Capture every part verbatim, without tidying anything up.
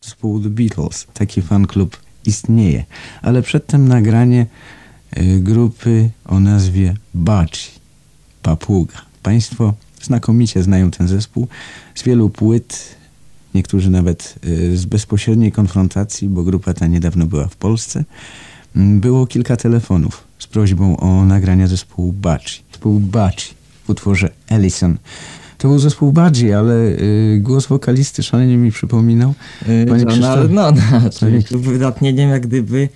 zespołu The Beatles. Taki fan klub istnieje. Ale przedtem nagranie y, grupy o nazwie Budgie, Papuga. Państwo znakomicie znają ten zespół z wielu płyt, niektórzy nawet y, z bezpośredniej konfrontacji, bo grupa ta niedawno była w Polsce. Y, było kilka telefonów z prośbą o nagrania zespołu Budgie. Zespół Budgie w utworze Ellison. To był zespół Budgie, ale y, głos wokalisty szalenie mi przypominał. Panie no, no, no, no, czyli wydatnieniem jak gdyby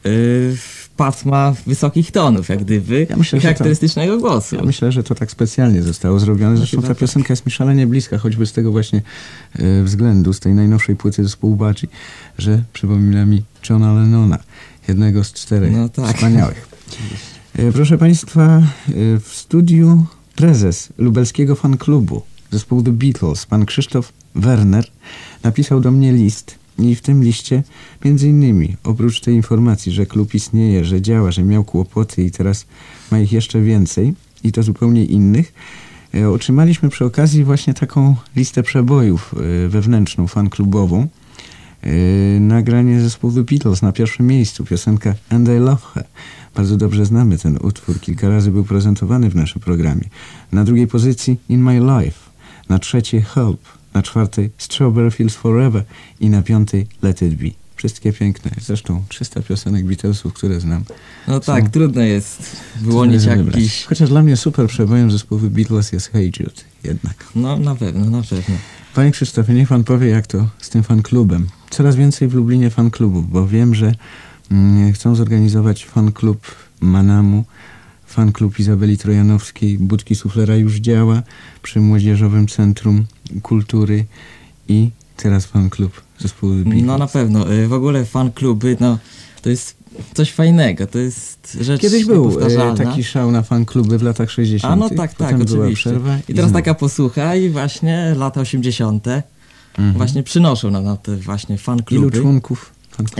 y, pasma wysokich tonów, jak gdyby, ja myślę, charakterystycznego to, głosu. Ja myślę, że to tak specjalnie zostało zrobione. Zresztą ta piosenka jest mi szalenie bliska, choćby z tego właśnie y, względu, z tej najnowszej płyty zespołu Budgie, że przypomina mi Johna Lennona, jednego z czterech no tak. wspaniałych. Y, proszę Państwa, y, w studiu prezes lubelskiego fanklubu zespołu The Beatles, pan Krzysztof Werner, napisał do mnie list i w tym liście między innymi oprócz tej informacji, że klub istnieje, że działa, że miał kłopoty i teraz ma ich jeszcze więcej i to zupełnie innych, e, otrzymaliśmy przy okazji właśnie taką listę przebojów e, wewnętrzną, fanklubową. E, nagranie zespołu The Beatles na pierwszym miejscu, piosenka And I Love Her. Bardzo dobrze znamy ten utwór, kilka razy był prezentowany w naszym programie. Na drugiej pozycji In My Life, na trzeciej Help, na czwartej Strawberry Fields Forever i na piątej Let It Be. Wszystkie piękne. Zresztą trzysta piosenek Beatlesów, które znam. No tak, są... trudno jest wyłonić jakiś... Chociaż dla mnie super przebojem zespołu Beatles jest Hey Jude jednak. No na pewno, na pewno. Panie Krzysztofie, niech pan powie, jak to z tym fanklubem. Coraz więcej w Lublinie fanklubów, bo wiem, że mm, chcą zorganizować fanklub Manamu, fanklub Izabeli Trojanowskiej, Budki Suflera już działa przy Młodzieżowym Centrum Kultury i teraz fanklub zespołu The Beatles. No na pewno. W ogóle fankluby, no to jest coś fajnego, to jest rzecz Kiedyś był taki szał na fankluby w latach sześćdziesiątych. A no tak, tak, oczywiście. I, I teraz taka posłucha i właśnie lata osiemdziesiąte mhm. właśnie przynoszą na, na te właśnie fankluby. Ilu członków?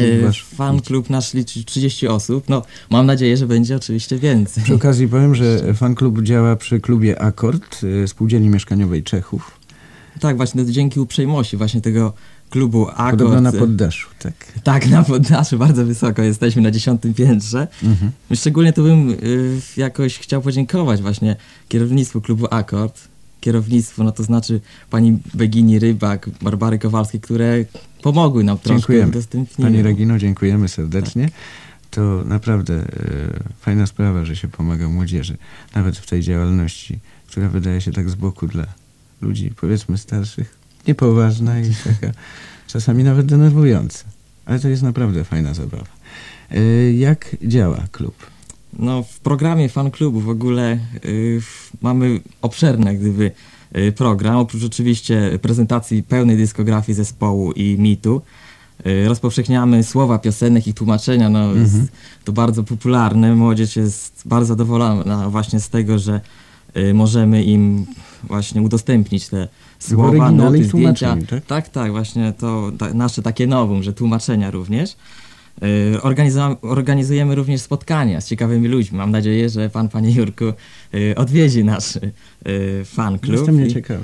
Fanklub nasz liczy trzydzieści osób. No, mam nadzieję, że będzie oczywiście więcej. Przy okazji powiem, że fanklub działa przy klubie Akord, Spółdzielni Mieszkaniowej Czechów. Tak, właśnie dzięki uprzejmości właśnie tego klubu Akord. Podobno na poddaszu, tak. Tak, na poddaszu, bardzo wysoko jesteśmy, na dziesiątym piętrze. Mhm. Szczególnie to bym y, jakoś chciał podziękować właśnie kierownictwu klubu Akord. Kierownictwo, no to znaczy pani Begini Rybak, Barbary Kowalskiej, które pomogły nam troszkę w udostępnieniu. Pani Regino, dziękujemy serdecznie. Tak. To naprawdę e, fajna sprawa, że się pomaga młodzieży. Nawet w tej działalności, która wydaje się tak z boku dla ludzi, powiedzmy starszych, niepoważna i taka czasami nawet denerwująca. Ale to jest naprawdę fajna zabawa. E, jak działa klub? No, w programie fanklubu w ogóle y, mamy obszerny jak gdyby y, program, oprócz oczywiście prezentacji pełnej dyskografii zespołu i mitu. Y, rozpowszechniamy słowa piosenek i tłumaczenia, no, mhm. jest to bardzo popularne. Młodzież jest bardzo zadowolona właśnie z tego, że y, możemy im właśnie udostępnić te słowa, noty, zdjęcia. Tak? tak, tak, właśnie to ta, nasze takie nowum, że tłumaczenia również. Organizujemy również spotkania z ciekawymi ludźmi. Mam nadzieję, że pan, panie Jurku, odwiedzi nasz fanklub. Jestem nieciekawy.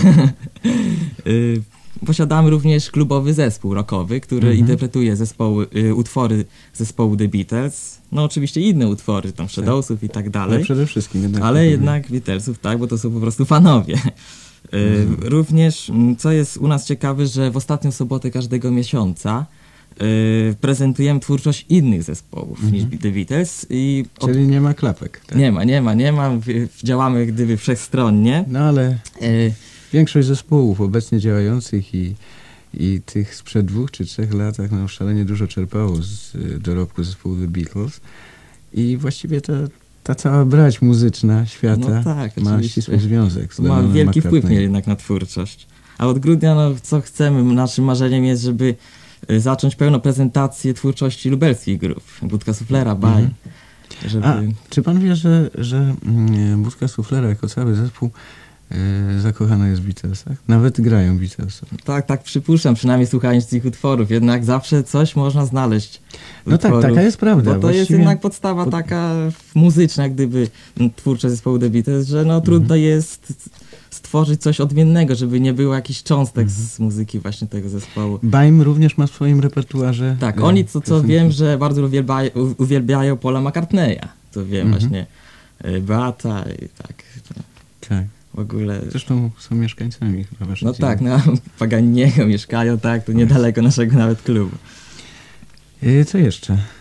Posiadamy również klubowy zespół rockowy, który mhm. interpretuje zespoły, utwory zespołu The Beatles. No oczywiście inne utwory, tam Shadowsów i tak dalej. Ale przede wszystkim jednak. Ale jednak Beatlesów, tak, bo to są po prostu fanowie. Mhm. Również, co jest u nas ciekawe, że w ostatnią sobotę każdego miesiąca Yy, prezentujemy twórczość innych zespołów mm-hmm. niż The Beatles. I Czyli od... nie ma klapek. Tak? Nie ma, nie ma, nie ma. Działamy jak gdyby wszechstronnie. No ale yy. większość zespołów obecnie działających i, i tych sprzed dwóch czy trzech latach no, szalenie dużo czerpało z y, dorobku zespołu The Beatles. I właściwie ta, ta cała brać muzyczna świata no tak, ma oczywiście. ścisły związek z Ma wielki wpływ mieli jednak na twórczość. A od grudnia, no co chcemy, naszym marzeniem jest, żeby zacząć pełną prezentację twórczości lubelskich grup. Budka Suflera, Baj. Mhm. Żeby... A, czy pan wie, że, że Budka Suflera jako cały zespół yy, zakochana jest w Beatlesach. Nawet grają Beatlesów. Tak, tak przypuszczam, przynajmniej słuchając ich utworów. Jednak zawsze coś można znaleźć. No tak, taka jest prawda. Bo to Właściwie... jest jednak podstawa taka muzyczna, jak gdyby twórcza zespołu The Beatles, że no trudno mhm. jest stworzyć coś odmiennego, żeby nie było jakichś cząstek mhm. z muzyki właśnie tego zespołu. Baim również ma w swoim repertuarze. Tak, e, oni co, co wiem, że bardzo uwielbiają, uwielbiają Paula McCartneya. To wiem mhm. właśnie. E, Beata i tak. Tak. W ogóle... Zresztą są mieszkańcami chyba. No tak, no Paganiniego mieszkają, tak, tu niedaleko naszego nawet klubu. E, co jeszcze? E,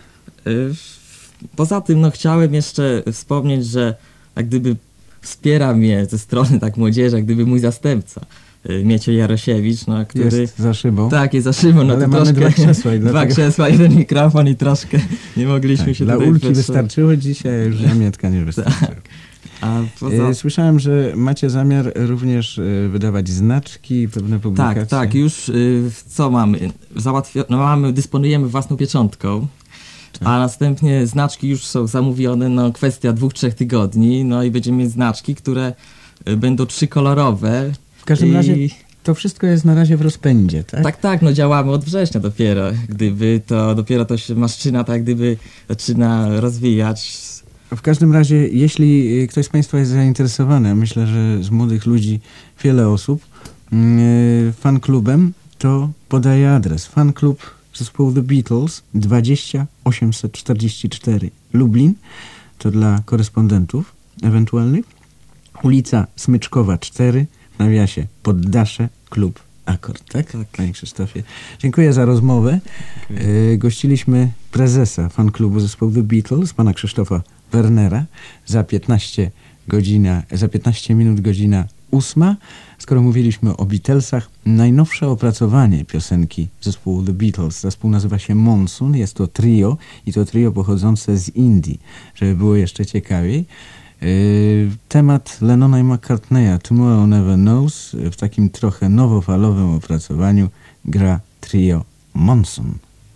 poza tym, no chciałem jeszcze wspomnieć, że jak gdyby wspiera mnie ze strony tak młodzieży, jak gdyby mój zastępca, Miecio Jarosiewicz, no, który... Jest za szybą. Tak, jest za szybą. No ale to mamy troszkę, dwa krzesła. I dwa dlatego... krzesła, jeden mikrofon i troszkę nie mogliśmy tak, się dla tutaj... Ulki przed... wystarczyło dzisiaj, już Zamietka nie wystarczyło. A poza... Słyszałem, że macie zamiar również wydawać znaczki, pewne publikacje. Tak, tak, już co mamy? Załatwio... No, mamy, dysponujemy własną pieczątką. Tak. A następnie znaczki już są zamówione, no kwestia dwóch, trzech tygodni, no i będziemy mieć znaczki, które będą trzykolorowe. W każdym i... razie to wszystko jest na razie w rozpędzie, tak? Tak, tak, no działamy od września dopiero, gdyby to, dopiero to się maszczyna tak gdyby zaczyna rozwijać. W każdym razie, jeśli ktoś z Państwa jest zainteresowany, myślę, że z młodych ludzi wiele osób, yy, fanklubem, to podaję adres. Fanklub zespołu The Beatles dwadzieścia osiemset czterdzieści cztery Lublin, to dla korespondentów ewentualnych. Ulica Smyczkowa cztery, w nawiasie Poddasze, klub Akord, tak? Tak. Panie Krzysztofie. Dziękuję za rozmowę. Yy, gościliśmy prezesa fanklubu zespołu The Beatles, pana Krzysztofa Wernera. Za piętnaście godzina, za piętnaście minut godzina ósma. Skoro mówiliśmy o Beatlesach, najnowsze opracowanie piosenki zespołu The Beatles. Zespół nazywa się Monsoon, jest to trio i to trio pochodzące z Indii, żeby było jeszcze ciekawiej. Yy, temat Lennona i McCartneya, Tomorrow Never Knows, w takim trochę nowofalowym opracowaniu gra trio Monsoon.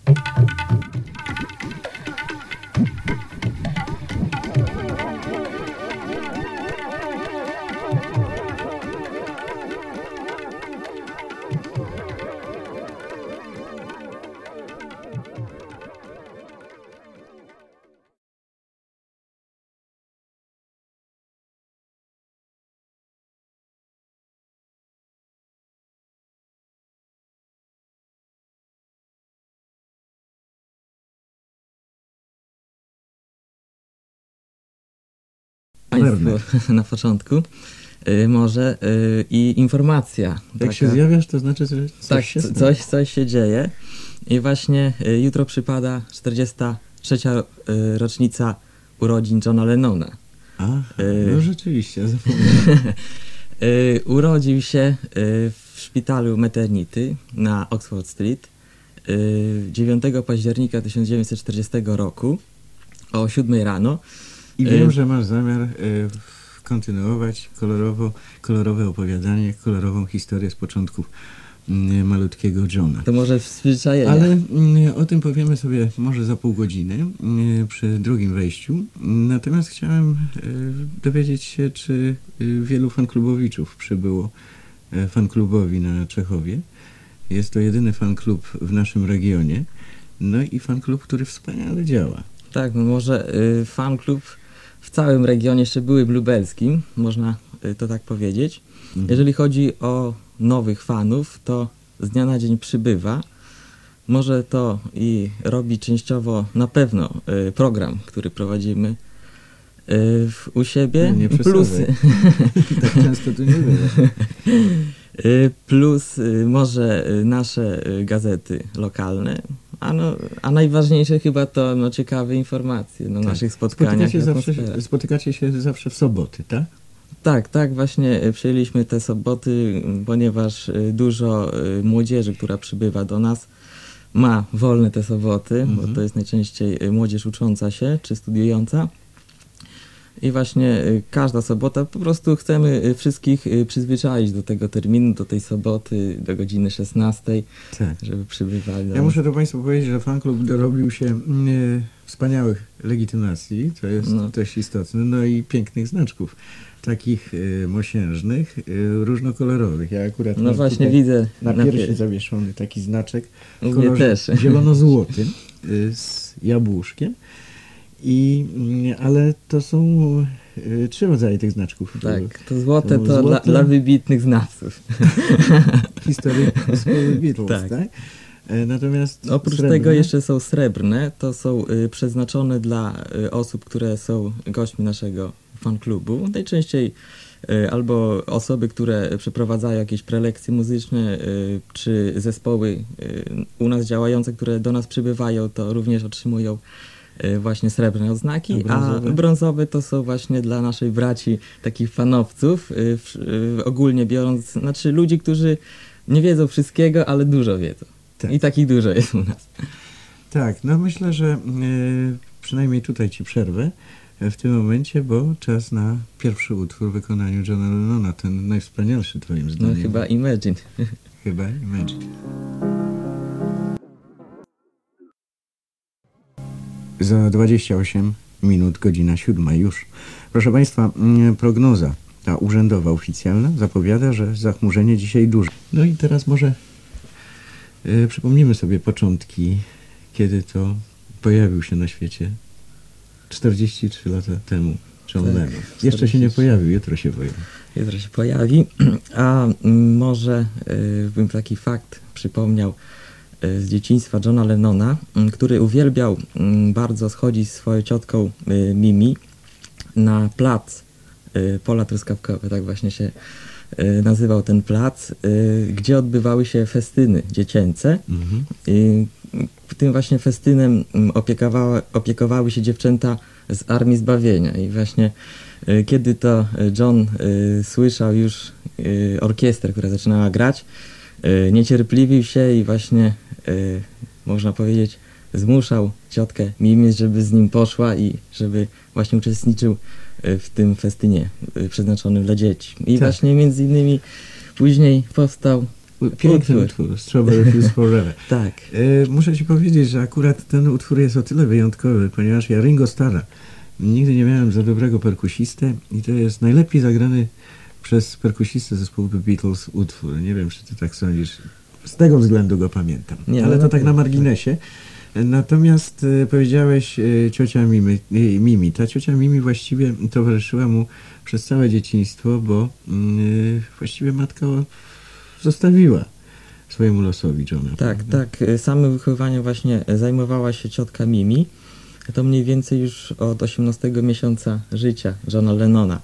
Państwu na początku. Y, może y, i informacja. Jak taka, się zjawiasz, to znaczy, że coś tak, się stało. coś, coś się dzieje. I właśnie y, jutro przypada czterdziesta trzecia y, rocznica urodzin Johna Lennona. A, y, no rzeczywiście, zapomniałem. y, urodził się y, w szpitalu Maternity na Oxford Street y, dziewiątego października tysiąc dziewięćset czterdziestego roku o siódmej rano. I wiem, że masz zamiar y, kontynuować kolorowo, kolorowe opowiadanie, kolorową historię z początków y, malutkiego Johna. To może w zwyczajeniu. Ale y, o tym powiemy sobie może za pół godziny y, przy drugim wejściu. Natomiast chciałem y, dowiedzieć się, czy y, wielu fanklubowiczów przybyło y, fanklubowi na Czechowie. Jest to jedyny fanklub w naszym regionie. No i fanklub, który wspaniale działa. Tak, no może y, fanklub w całym regionie, jeszcze były lubelskim, można y, to tak powiedzieć. Mhm. Jeżeli chodzi o nowych fanów, to z dnia na dzień przybywa. Może to i robi częściowo na pewno y, program, który prowadzimy y, w, u siebie. Nie, nie Plusy. Tak często tu nie było. y, plus y, może y, nasze y, gazety lokalne. A, no, a najważniejsze chyba to no, ciekawe informacje na tak. naszych spotkaniach. Spotykacie, zawsze, spotykacie się zawsze w soboty, tak? Tak, tak, właśnie przyjęliśmy te soboty, ponieważ dużo młodzieży, która przybywa do nas, ma wolne te soboty, mhm. bo to jest najczęściej młodzież ucząca się czy studiująca. I właśnie y, każda sobota po prostu chcemy y, wszystkich y, przyzwyczaić do tego terminu, do tej soboty, do godziny szesnastej, Tak. żeby przybywali. do Ja nas. muszę do Państwa powiedzieć, że fanklub dorobił się e, wspaniałych legitymacji, to jest No. dość istotne, no i pięknych znaczków, takich e, mosiężnych, e, różnokolorowych. Ja akurat No mam właśnie tutaj widzę na na piersi pie- zawieszony taki znaczek w U mnie kolorze też. zielono-złotym e, z jabłuszkiem. I, mm, ale to są e, trzy rodzaje tych znaczków. Tak, to złote To to dla, złote. dla wybitnych znawców. Historii zespołu Beatles, Tak. tak? E, Natomiast Oprócz srebrne, tego jeszcze są srebrne, to są y, przeznaczone dla y, osób, które są gośćmi naszego fanklubu. Najczęściej y, albo osoby, które przeprowadzają jakieś prelekcje muzyczne, y, czy zespoły y, u nas działające, które do nas przybywają, to również otrzymują y, właśnie srebrne odznaki, A brązowe? a brązowe to są właśnie dla naszej braci, takich fanowców, y, w, y, ogólnie biorąc, znaczy ludzi, którzy nie wiedzą wszystkiego, ale dużo wiedzą. Tak. I takich dużo jest u nas. Tak, no myślę, że e, przynajmniej tutaj ci przerwę e, w tym momencie, bo czas na pierwszy utwór w wykonaniu Johna Lennona, ten najwspanialszy twoim No zdaniem. chyba Imagine. Chyba Imagine. Za dwadzieścia osiem minut, godzina siódma już. Proszę Państwa, mm, prognoza ta urzędowa, oficjalna zapowiada, że zachmurzenie dzisiaj duże. No i teraz może e, przypomnimy sobie początki, kiedy to pojawił się na świecie czterdzieści trzy lata temu John Tak, Lennon. Jeszcze się nie pojawił, jutro się pojawi. Jutro się pojawi. A mm, może y, bym taki fakt przypomniał y, z dzieciństwa Johna Lennona, y, który uwielbiał y, bardzo schodzić z swoją ciotką y, Mimi na plac y, Pola Truskawkowe, tak właśnie się y, nazywał ten plac, y, gdzie odbywały się festyny dziecięce. Mhm. I tym właśnie festynem mm, opiekowały, opiekowały się dziewczęta z Armii Zbawienia i właśnie y, kiedy to y, John y, słyszał już y, orkiestrę, która zaczynała grać, y, niecierpliwił się i właśnie y, można powiedzieć zmuszał ciotkę Mimi, żeby z nim poszła i żeby właśnie uczestniczył y, w tym festynie y, przeznaczonym dla dzieci. I Tak. właśnie między innymi później powstał Piękny utwór. utwór, Strawberry Fields Forever. Tak. E, muszę Ci powiedzieć, że akurat ten utwór jest o tyle wyjątkowy, ponieważ ja Ringo Starra nigdy nie miałem za dobrego perkusistę i to jest najlepiej zagrany przez perkusistę zespołu The Beatles utwór. Nie wiem, czy Ty tak sądzisz. Z tego względu go pamiętam. Nie, Ale no to tak na tak. marginesie. Natomiast e, powiedziałeś e, ciocia Mimi, e, Mimi. Ta ciocia Mimi właściwie towarzyszyła mu przez całe dzieciństwo, bo mm, e, właściwie matka zostawiła swojemu losowi Johna. Tak, prawda? tak. y, Samym wychowywaniem właśnie zajmowała się ciotka Mimi. To mniej więcej już od osiemnastego miesiąca życia Johna Lennona.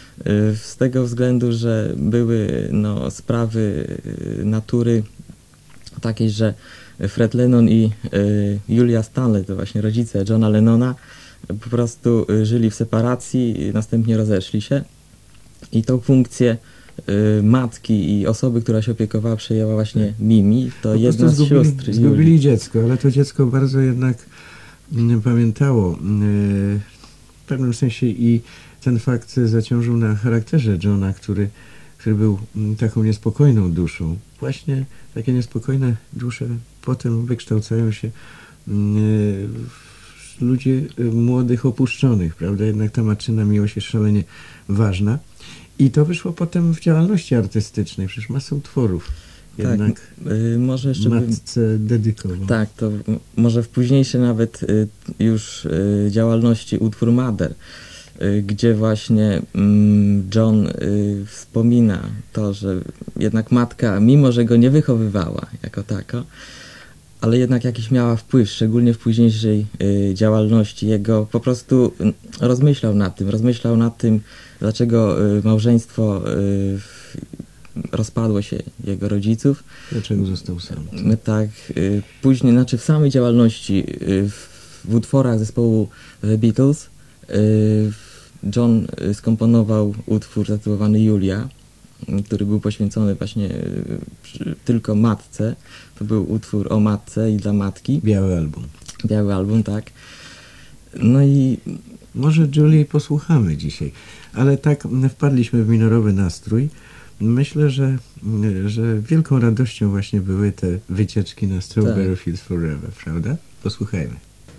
Y, Z tego względu, że były no, sprawy y, natury takiej, że Fred Lennon i y, Julia Stanley, to właśnie rodzice Johna Lennona, po prostu y, żyli w separacji, y, następnie rozeszli się. I tą funkcję y, matki i osoby, która się opiekowała, przejęła właśnie Mimi. To Po jedna prostu z zgubili, sióstr Julii. zgubili dziecko, ale to dziecko bardzo jednak mm, pamiętało yy, w pewnym sensie i ten fakt zaciążył na charakterze Johna, który, który był mm, taką niespokojną duszą. Właśnie takie niespokojne dusze potem wykształcają się mm, w ludzi y, młodych, opuszczonych, prawda? Jednak ta matczyna miłość jest szalenie ważna. I to wyszło potem w działalności artystycznej, przecież masę utworów jednak Tak, y, może jeszcze bym, matce dedykował. tak, to m- może w późniejszej nawet y, już y, działalności utwór Mother, y, gdzie właśnie mm, John y, wspomina to, że jednak matka, mimo że go nie wychowywała jako tako, ale jednak jakiś miała wpływ, szczególnie w późniejszej y, działalności jego, po prostu y, rozmyślał nad tym, rozmyślał nad tym, dlaczego y, małżeństwo y, w- rozpadło się jego rodziców. Dlaczego został sam? My tak, y, później, znaczy w samej działalności, y, w, w utworach zespołu The Beatles, y, John y, skomponował utwór zatytułowany Julia, y, który był poświęcony właśnie y, przy- tylko matce. To był utwór o matce i dla matki. Biały album. Biały album, tak. No i może Julie posłuchamy dzisiaj, ale tak wpadliśmy w minorowy nastrój. Myślę, że, że wielką radością właśnie były te wycieczki na Strawberry Tak. Fields Forever, prawda? Posłuchajmy.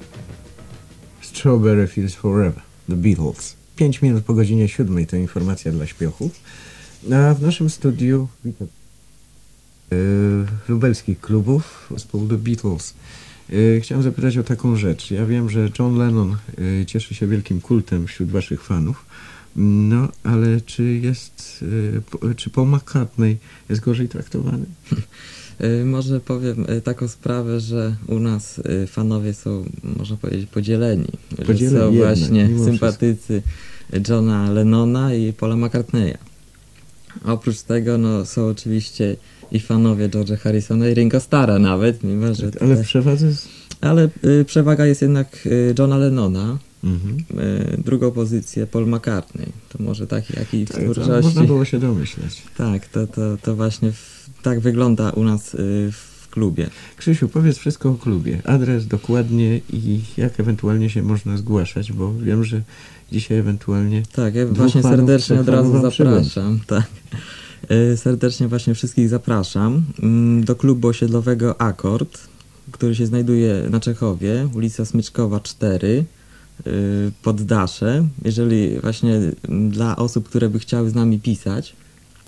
Strawberry Fields Forever, The Beatles. Pięć minut po godzinie siódmej to informacja dla śpiochów. A w naszym studiu witam yy, lubelskich klubów zespołu The Beatles. Yy, chciałem zapytać o taką rzecz. Ja wiem, że John Lennon yy, cieszy się wielkim kultem wśród waszych fanów. No, ale czy jest, yy, po, czy Paul McCartney jest gorzej traktowany? y, może powiem y, taką sprawę, że u nas y, fanowie są, można powiedzieć, podzieleni. Podzieleni że są jednak, właśnie mimo sympatycy Johna Lennona i Paula McCartneya. Oprócz tego no, są oczywiście i fanowie George'a Harrisona i Ringo Starra nawet, mimo że... Ale w Tutaj... przewadze... Z... Ale y, przewaga jest jednak y, Johna Lennona. Mhm. Y, drugą pozycję Paul McCartney. To może taki, jaki w Tak, to twórczości... można było się domyśleć. Tak, to, to, to właśnie w, tak wygląda u nas y, w klubie. Krzysiu, powiedz wszystko o klubie. Adres dokładnie i jak ewentualnie się można zgłaszać, bo wiem, że dzisiaj ewentualnie... Tak, ja Dwóch właśnie panów, serdecznie trzech od razu panów wam zapraszam. Tak. Y, Serdecznie właśnie wszystkich zapraszam mm, do klubu osiedlowego Akord, który się znajduje na Czechowie, ulica Smyczkowa cztery, y, Poddasze. Jeżeli właśnie mm, dla osób, które by chciały z nami pisać,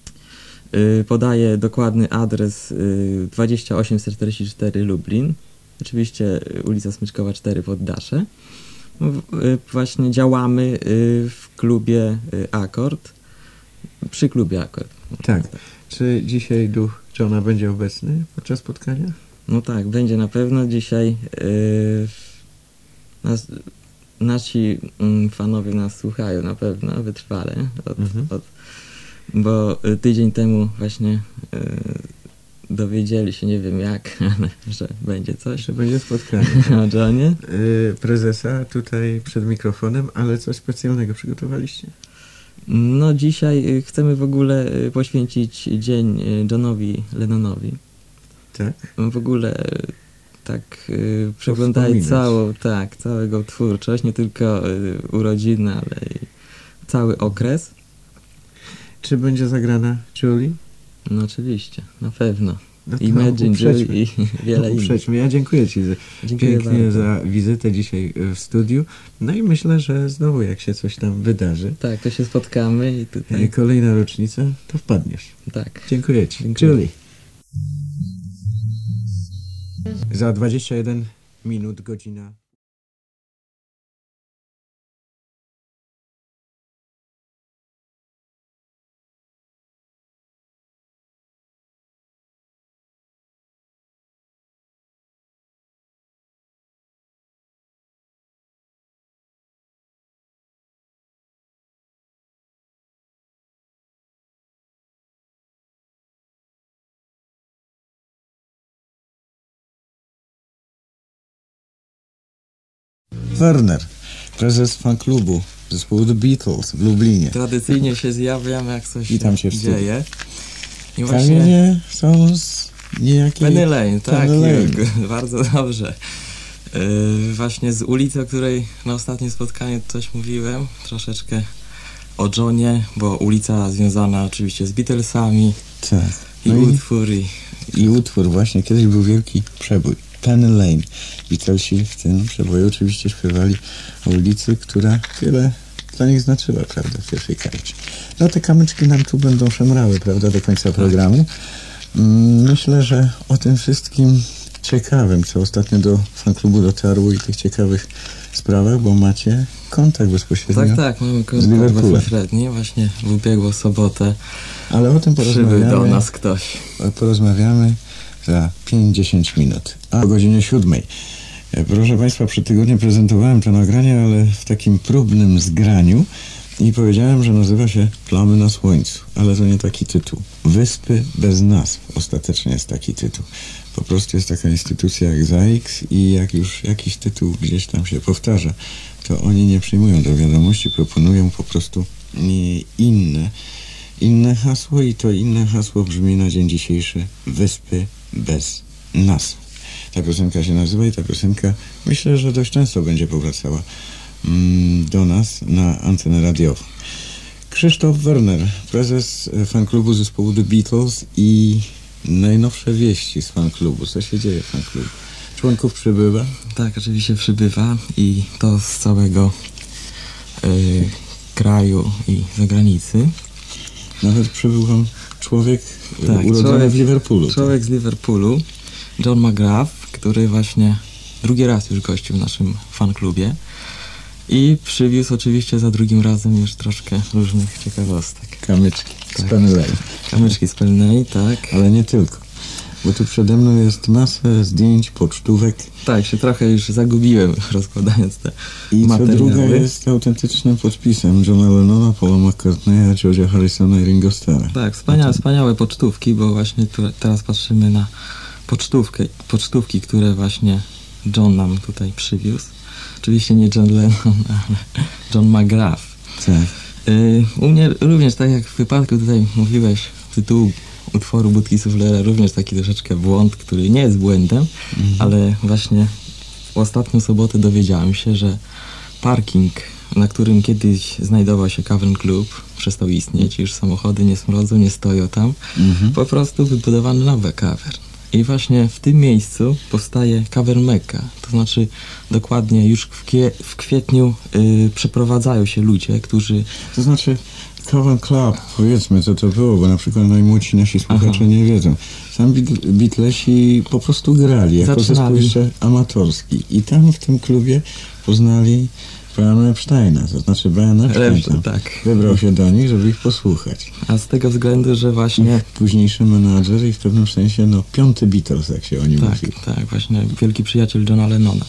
y, podaję dokładny adres y, dwadzieścia osiem czterdzieści cztery Lublin. Oczywiście y, ulica Smyczkowa cztery, Poddasze. No, y, właśnie działamy y, w klubie y, Akord, przy klubie Akord. Tak. Czy dzisiaj duch Johna będzie obecny podczas spotkania? No tak, będzie na pewno dzisiaj. Yy, nas, nasi mm, fanowie nas słuchają na pewno wytrwale, od, Mhm. od, bo y, tydzień temu właśnie y, dowiedzieli się, nie wiem jak, ale że będzie coś Że będzie spotkanie. o Johnie. Yy, prezesa tutaj przed mikrofonem, ale coś specjalnego przygotowaliście? No dzisiaj y, chcemy w ogóle y, poświęcić dzień y, Johnowi Lennonowi. Tak? W ogóle y, tak y, przeglądać Wspominać. całą, tak, całą jego twórczość, nie tylko y, urodziny, ale i cały okres. Czy będzie zagrana Julie? No oczywiście, na pewno. No to Imagine, uprzedźmy. Julie i wiele innych. Uprzedźmy. Ja dziękuję Ci za, Dziękuję pięknie bardzo. za wizytę dzisiaj w studiu. No i myślę, że znowu jak się coś tam wydarzy, Tak, to się spotkamy i tutaj, kolejna rocznica, to wpadniesz. tak. Dziękuję Ci. Dziękuję. Julie. Za dwadzieścia jeden minut, godzina. Werner, prezes fanklubu zespołu The Beatles w Lublinie. Tradycyjnie się zjawiam, jak coś Witam cię w się studiu. dzieje. I właśnie Kamienie są z niejakiej... Penny Lane, tak, Penny Lane. Jurg, bardzo dobrze. Yy, właśnie z ulicy, o której na ostatnim spotkaniu coś mówiłem, troszeczkę o Johnie, bo ulica związana oczywiście z Beatlesami Tak. i No i, utwór i i utwór właśnie, kiedyś był wielki przebój. Penny Lane. Beatlesi w tym przeboju oczywiście śpiewali o ulicy, która wiele dla nich znaczyła, prawda, w pierwszej karcie. No te kamyczki nam tu będą szemrały, prawda, do końca programu. Mm, Myślę, że o tym wszystkim ciekawym, co ostatnio do fanklubu dotarło i tych ciekawych sprawach, bo macie kontakt bezpośrednio. tak, tak, mamy z kontakt Liverpoolem. bezpośredni, właśnie w ubiegłą sobotę Ale o tym przybył porozmawiamy, do nas ktoś. porozmawiamy za pięć do dziesięciu minut, a o godzinie siódmej. E, Proszę Państwa, przed tygodniem prezentowałem to nagranie, ale w takim próbnym zgraniu i powiedziałem, że nazywa się Plamy na Słońcu, ale to nie taki tytuł. Wyspy bez nazw ostatecznie jest taki tytuł. Po prostu jest taka instytucja jak ZAIKS i jak już jakiś tytuł gdzieś tam się powtarza, to oni nie przyjmują do wiadomości, proponują po prostu nie, inne, inne hasło i to inne hasło brzmi na dzień dzisiejszy Wyspy bez nazw. Ta piosenka się nazywa i ta piosenka myślę, że dość często będzie powracała mm, do nas na antenę radiową. Krzysztof Werner, prezes fanklubu zespołu The Beatles i najnowsze wieści z fanklubu. Co się dzieje w fanklubie? Członków przybywa? Tak, oczywiście przybywa i to z całego y, kraju i zagranicy. Nawet przybył wam człowiek tak, urodzony człowiek, w Liverpoolu. Człowiek tak? z Liverpoolu, John McGrath, który właśnie drugi raz już gościł w naszym fanklubie i przywiózł oczywiście za drugim razem już troszkę różnych ciekawostek. Kamyczki tak. z Penley. Kamyczki z Penley, tak. Ale nie tylko. Bo tu przede mną jest masę zdjęć, pocztówek. Tak, się trochę już zagubiłem rozkładając te I materiały. co druga jest autentycznym podpisem Johna Lennona, Paula McCartneya, George'a Harrisona i Ringo Starra. Tak, wspaniałe, wspaniałe pocztówki, bo właśnie tu, teraz patrzymy na pocztówkę, pocztówki, które właśnie John nam tutaj przywiózł. Oczywiście nie John Lennon, ale John McGrath. Tak. Y, u mnie również, tak jak w wypadku tutaj mówiłeś, tytułu utworu Budki Suflera, również taki troszeczkę błąd, który nie jest błędem, mhm. ale właśnie w ostatnią sobotę dowiedziałem się, że parking, na którym kiedyś znajdował się Cavern Club, przestał istnieć, już samochody nie smrodzą, nie stoją tam, mhm. po prostu wybudowano nowe Cavern. I właśnie w tym miejscu powstaje Cavern Mecca, to znaczy dokładnie już w, kie, w kwietniu y, przeprowadzają się ludzie, którzy... To znaczy Cavern Club, powiedzmy co to było, bo na przykład najmłodsi nasi słuchacze Aha. nie wiedzą. Sam Beatlesi po prostu grali jako zespół jeszcze amatorski i tam w tym klubie poznali Briana Epsteina, to znaczy Brian Epstein tak. wybrał się do nich, żeby ich posłuchać. A z tego względu, że właśnie... Późniejszy menadżer i w pewnym sensie no piąty Beatles, jak się o nim tak, mówi. Tak, właśnie wielki przyjaciel Johna Lennona.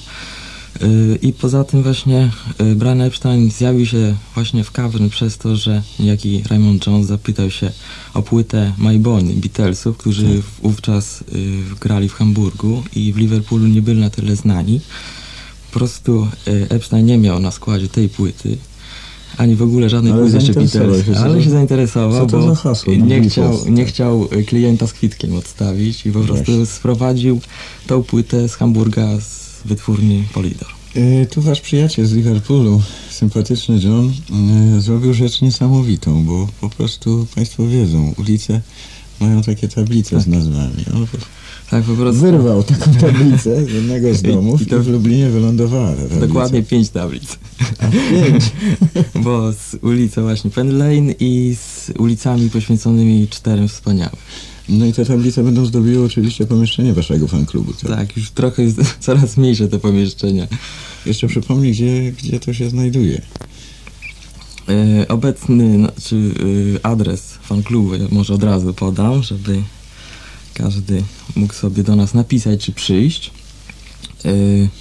Yy, I poza tym właśnie yy, Brian Epstein zjawił się właśnie w Cavern przez to, że niejaki Raymond Jones zapytał się o płytę My Bonnie Beatlesów, którzy tak. wówczas yy, grali w Hamburgu i w Liverpoolu nie byli na tyle znani. Po prostu y, Epstein nie miał na składzie tej płyty, ani w ogóle żadnej ale płyty jeszcze Beatles, się, ale się zainteresował, co to bo za hasło, nie, chciał, nie chciał klienta z kwitkiem odstawić i po prostu Właśnie. sprowadził tą płytę z Hamburga z wytwórni Polydor. Yy, tu wasz przyjaciel z Liverpoolu, sympatyczny John, yy, zrobił rzecz niesamowitą, bo po prostu państwo wiedzą, ulice mają takie tablice tak. z nazwami. On po, tak, po prostu wyrwał taką tablicę z jednego z domów i, i to w Lublinie wylądowała. Dokładnie pięć tablic. A, pięć? Bo z ulicą właśnie Penn Lane i z ulicami poświęconymi czterem wspaniałym. No i te tablice będą zdobiły oczywiście pomieszczenie waszego fanklubu. Co? Tak, już trochę jest coraz mniejsze te pomieszczenia. Jeszcze przypomnij, gdzie, gdzie to się znajduje. E, obecny znaczy, e, adres fanklubu ja może od razu podam, żeby każdy mógł sobie do nas napisać czy przyjść. E,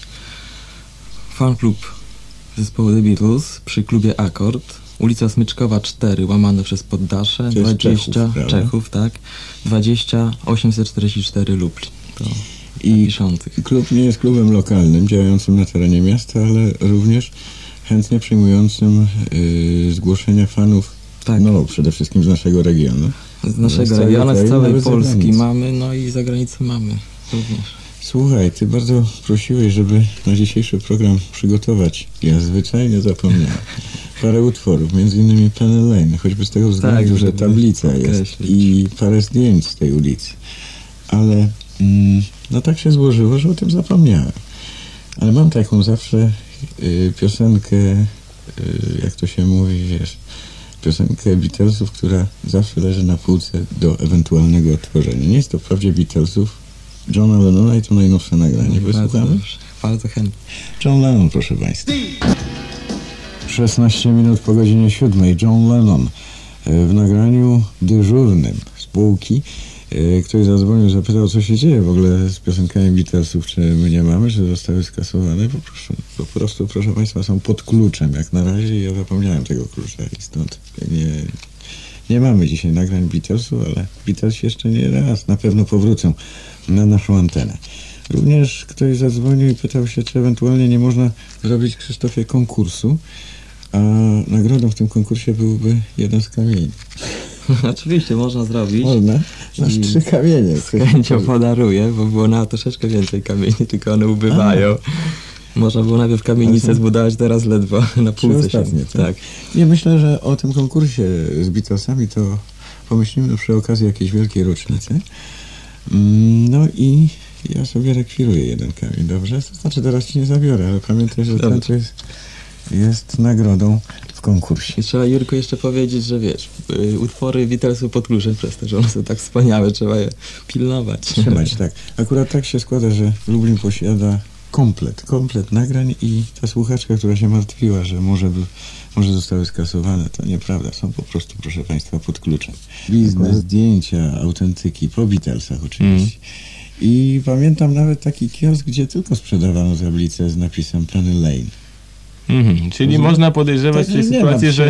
fanklub zespołu The Beatles przy klubie Akord, ulica Smyczkowa cztery, łamane przez Poddasze, dwadzieścia Czechów, Czechów, tak, dwadzieścia osiemset czterdzieści cztery Lublin. To I piszących. Klub nie jest klubem lokalnym, działającym na terenie miasta, ale również chętnie przyjmującym yy, zgłoszenia fanów, tak. no przede wszystkim z naszego regionu. Z naszego z regionu, z całej Polski mamy, no i za granicą mamy również. Słuchaj, ty bardzo prosiłeś, żeby na dzisiejszy program przygotować. Ja zwyczajnie zapomniałem. Parę utworów, między innymi Penn Lane, choćby z tego względu, tak, że tablica jest i parę zdjęć z tej ulicy. Ale mm, no tak się złożyło, że o tym zapomniałem. Ale mam taką zawsze y, piosenkę, y, jak to się mówi, wiesz, piosenkę Beatlesów, która zawsze leży na półce do ewentualnego odtworzenia. Nie jest to wprawdzie Beatlesów, Johna Lennona i to najnowsze nagranie. Wysłuchamy? Bardzo chętnie. John Lennon, proszę państwa. szesnaście minut po godzinie siódmej. John Lennon w nagraniu dyżurnym spółki. Ktoś zadzwonił, zapytał, co się dzieje w ogóle z piosenkami Beatlesów, czy my nie mamy, czy zostały skasowane. Po prostu, po prostu, proszę państwa, są pod kluczem jak na razie i ja zapomniałem tego klucza i stąd nie, nie mamy dzisiaj nagrań Beatlesów, ale Beatles jeszcze nie raz na pewno powrócą na naszą antenę. Również ktoś zadzwonił i pytał się, czy ewentualnie nie można zrobić, Krzysztofie, konkursu, a nagrodą w tym konkursie byłby jeden z kamieni. Oczywiście, można zrobić. Można? Masz trzy kamienie. Z chęcią podaruję, bo było na troszeczkę więcej kamieni, tylko one ubywają. Można było najpierw kamienicę zbudować, teraz ledwo na półce ostatnie, tak? tak. Nie, myślę, że o tym konkursie z Beatlesami to pomyślimy przy okazji jakiejś wielkiej rocznicy. No i ja sobie rekwiruję jeden kamień, dobrze? To znaczy teraz ci nie zabiorę, ale pamiętaj, że ten to jest, jest nagrodą w konkursie. I trzeba, Jurku, jeszcze powiedzieć, że wiesz, y, utwory Beatlesów pod kluczem przez to, że one są tak wspaniałe, trzeba je pilnować. Trzymać, tak. Akurat tak się składa, że Lublin posiada komplet, komplet nagrań i ta słuchaczka, która się martwiła, że może, by, może zostały skasowane, to nieprawda. Są po prostu, proszę państwa, pod kluczem. Biznes, zdjęcia, autentyki, po Beatlesach oczywiście. Mm. I pamiętam nawet taki kiosk, gdzie tylko sprzedawano tablice z napisem Penny Lane. Mhm, czyli Może, można podejrzewać tak, tej sytuacji, że...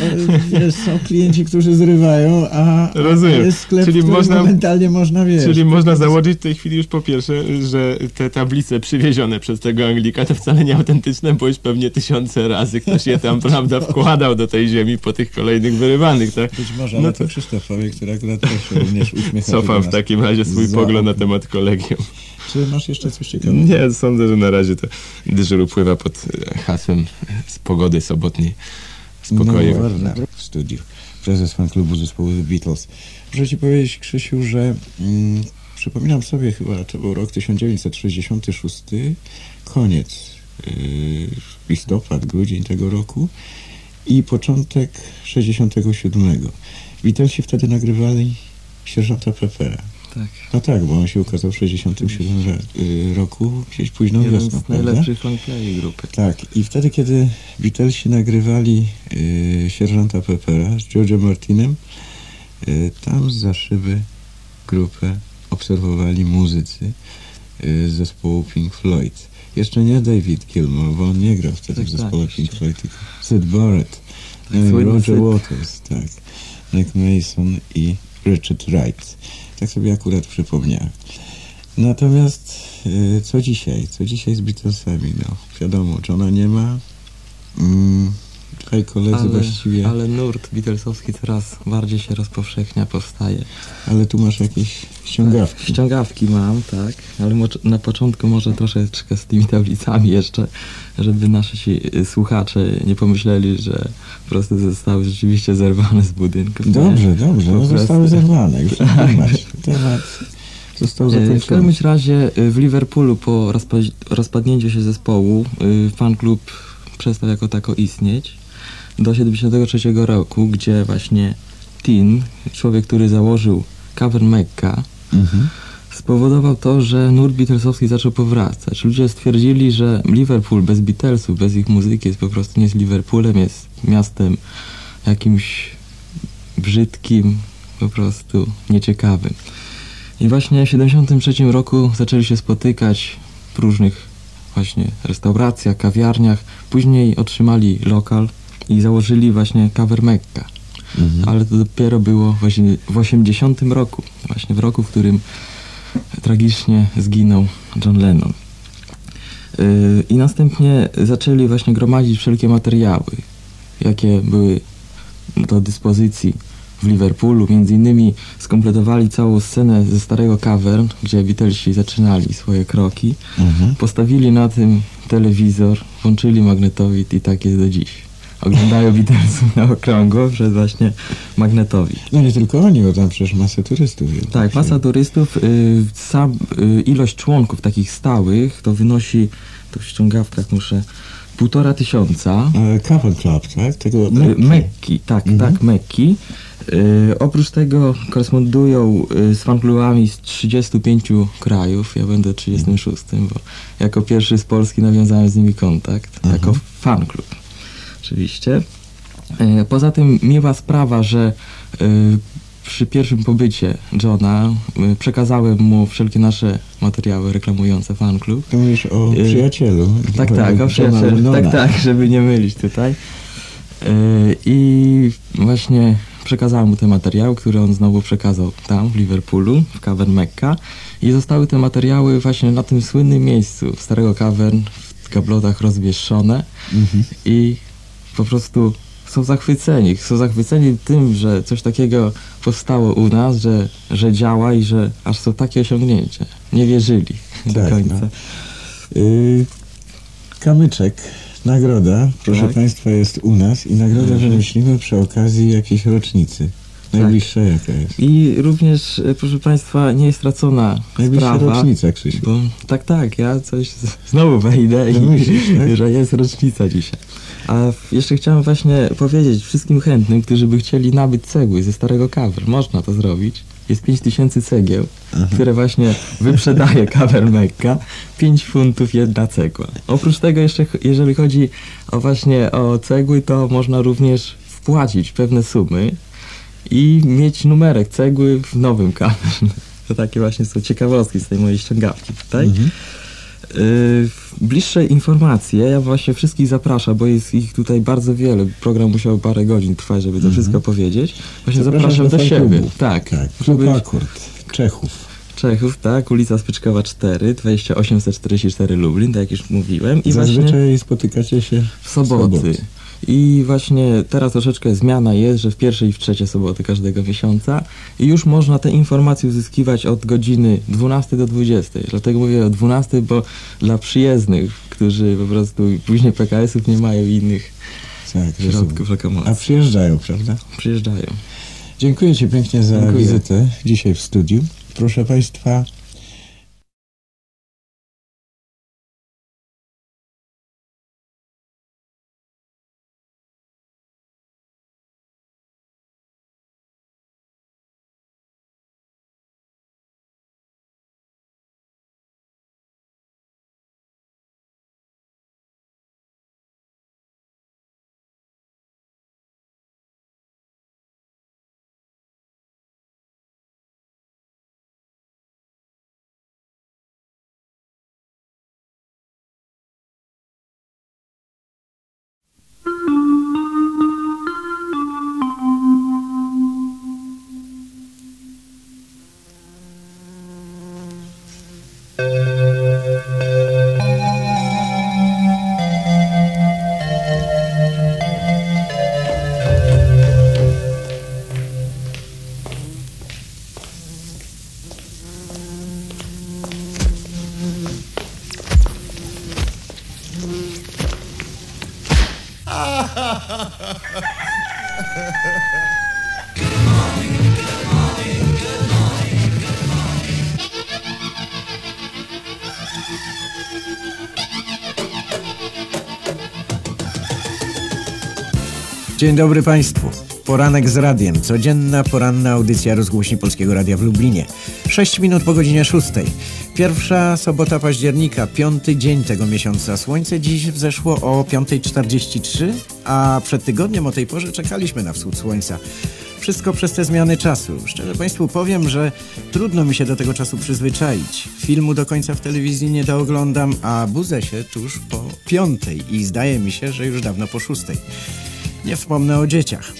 Jest, są klienci, którzy zrywają, a Rozumiem. jest sklep, czyli który można, momentalnie można wiedzieć. Czyli można założyć w tej chwili już po pierwsze, że te tablice przywiezione przez tego Anglika to wcale nie autentyczne, bo już pewnie tysiące razy ktoś je tam, prawda, wkładał do tej ziemi po tych kolejnych wyrywanych, tak? Być może, ale no to Krzysztofowi, który akurat też również uśmiecha. Cofam w takim razie swój za... pogląd na temat kolegium. Czy masz jeszcze coś ciekawego? Nie, sądzę, że na razie to dyżur upływa pod hasłem z pogody sobotniej spokoju. No, w studiu. Prezes fan klubu zespołu The Beatles. Muszę ci powiedzieć, Krzysiu, że mm, przypominam sobie chyba, to był rok tysiąc dziewięćset sześćdziesiąty szósty, koniec, yy, listopad, grudzień tego roku i początek sześćdziesiątego siódmego. Beatlesi wtedy nagrywali Sierżanta Peppera. Tak. No tak, bo on się ukazał w sześćdziesiątym siódmym roku, gdzieś późną Jeden wiosną, z najlepszych fanplay grupy. Tak, i wtedy, kiedy Beatlesi nagrywali y, Sierżanta Peppera z George'em Martinem, y, tam za szyby grupę obserwowali muzycy y, z zespołu Pink Floyd. Jeszcze nie David Gilmour, bo on nie grał wtedy tak, w zespole tak, Pink Floyd, tylko Syd Barrett, tak, y, Roger Syd. Waters, tak, Nick Mason i Richard Wright. Tak sobie akurat przypomniałem. Natomiast yy, co dzisiaj? Co dzisiaj z Beatlesami? No, wiadomo, Johna nie ma. Mm, dwaj koledzy ale, właściwie... Ale nurt beatlesowski coraz bardziej się rozpowszechnia, powstaje. Ale tu masz jakieś ściągawki. Tak, ściągawki mam, tak. Ale na początku może troszeczkę z tymi tablicami jeszcze, żeby nasi słuchacze nie pomyśleli, że po prostu zostały rzeczywiście zerwane z budynków. Dobrze, nie? dobrze, no zostały zerwane. Już nie masz. Temat został zakończony. W każdym razie w Liverpoolu po rozpa rozpadnięciu się zespołu fan klub przestał jako tako istnieć do siedemdziesiątego trzeciego roku, gdzie właśnie Tin, człowiek, który założył Cavern Mecca, mhm. spowodował to, że nurt beatlesowski zaczął powracać. Ludzie stwierdzili, że Liverpool bez Beatlesów, bez ich muzyki jest po prostu nie z Liverpoolem, jest miastem jakimś brzydkim, po prostu nieciekawym. I właśnie w siedemdziesiątym trzecim roku zaczęli się spotykać w różnych właśnie restauracjach, kawiarniach. Później otrzymali lokal i założyli właśnie Cavern Mecca. Mhm. Ale to dopiero było właśnie w osiemdziesiątym roku. Właśnie w roku, w którym tragicznie zginął John Lennon. Yy, I następnie zaczęli właśnie gromadzić wszelkie materiały, jakie były do dyspozycji w Liverpoolu. Między innymi skompletowali całą scenę ze starego Cavern, gdzie Beatlesi zaczynali swoje kroki. Mhm. Postawili na tym telewizor, włączyli magnetowid i tak jest do dziś. Oglądają Beatlesów na okrągło przez właśnie magnetowid. No nie tylko oni, bo tam przecież masę turystów jest. Tak, masa turystów. Y, sam, y, ilość członków takich stałych to wynosi, to w ściągawkach muszę, półtora tysiąca. E, Cavern Club, tak? Tego Mekki. Mekki, tak, mhm. tak, Mekki. Y, oprócz tego korespondują y, z fanklubami z trzydziestu pięciu krajów. Ja będę trzydziestym szóstym, bo jako pierwszy z Polski nawiązałem z nimi kontakt, mhm. jako fanklub. Oczywiście. Y, poza tym miła sprawa, że y, przy pierwszym pobycie Johna y, przekazałem mu wszelkie nasze materiały reklamujące fanklub. To mówisz o y, przyjacielu. Tak, tak, o przyjacielu. Tak, tak, żeby nie mylić tutaj. Y, I właśnie przekazałem mu te materiały, które on znowu przekazał tam, w Liverpoolu, w Cavern Mecca. I zostały te materiały właśnie na tym słynnym miejscu starego Cavern, w gablotach rozwieszone. Mhm. I po prostu są zachwyceni. Są zachwyceni tym, że coś takiego powstało u nas, że, że działa i że aż są takie osiągnięcia. Nie wierzyli tak, do końca. No. Yy, Kamyczek, nagroda, proszę Tak. Państwa, jest u nas i nagroda wymyślimy przy okazji jakiejś rocznicy. Najbliższa jaka jest? I również, e, proszę Państwa, nie jest stracona Najbliższa sprawa. rocznica, Krzysiu. Bo, tak, tak, ja coś z, znowu wejdę i Wymyślisz, tak? że jest rocznica dzisiaj. A w, jeszcze chciałem właśnie powiedzieć wszystkim chętnym, którzy by chcieli nabyć cegły ze starego Cover. Można to zrobić. Jest pięć tysięcy cegieł, Aha. które właśnie wyprzedaje Cover Mekka. pięć funtów jedna cegła. Oprócz tego jeszcze, ch- jeżeli chodzi o właśnie o cegły, to można również wpłacić pewne sumy i mieć numerek cegły w nowym Cover. To takie właśnie są ciekawostki z tej mojej ściągawki tutaj. Mhm. Yy, bliższe informacje, ja właśnie wszystkich zapraszam, bo jest ich tutaj bardzo wiele. Program musiał parę godzin trwać, żeby to wszystko powiedzieć. Właśnie Zapraszasz zapraszam do do siebie. fanklubu. Tak, Tak, żeby- Klub Akord, Czechów. Czechów, tak, ulica Spyczkowa cztery, dwadzieścia osiemset czterdzieści cztery Lublin, tak jak już mówiłem. I Zazwyczaj właśnie spotykacie się w soboty. I właśnie teraz troszeczkę zmiana jest, że w pierwsze i w trzecie soboty każdego miesiąca i już można te informacje uzyskiwać od godziny dwunastej do dwudziestej. Dlatego mówię o dwunastej, bo dla przyjezdnych, którzy po prostu później P K S-ów nie mają i innych Tak, środków A lokomocji. przyjeżdżają, prawda? Przyjeżdżają. Dziękuję Ci pięknie za Dziękuję. wizytę dzisiaj w studiu. Proszę Państwa, dzień dobry Państwu. Poranek z radiem. Codzienna poranna audycja rozgłośni Polskiego Radia w Lublinie. Sześć minut po godzinie szóstej. Pierwsza sobota października, piąty dzień tego miesiąca. Słońce dziś wzeszło o piąta czterdzieści trzy, a przed tygodniem o tej porze czekaliśmy na wschód słońca. Wszystko przez te zmiany czasu. Szczerze Państwu powiem, że trudno mi się do tego czasu przyzwyczaić. Filmu do końca w telewizji nie dooglądam, a budzę się tuż po piątej i zdaje mi się, że już dawno po szóstej. Nie wspomnę o dzieciach.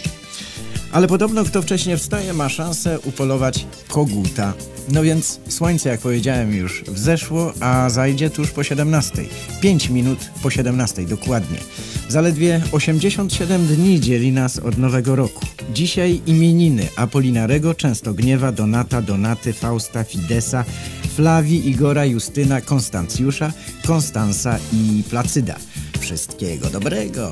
Ale podobno kto wcześniej wstaje, ma szansę upolować koguta. No więc słońce, jak powiedziałem, już wzeszło, a zajdzie tuż po siedemnastej. Pięć minut po siedemnastej dokładnie. Zaledwie osiemdziesiąt siedem dni dzieli nas od nowego roku. Dzisiaj imieniny Apolinarego, Częstogniewa, Donata, Donaty, Fausta, Fidesa, Flawii, Igora, Justyna, Konstancjusza, Konstansa i Placyda. Wszystkiego dobrego!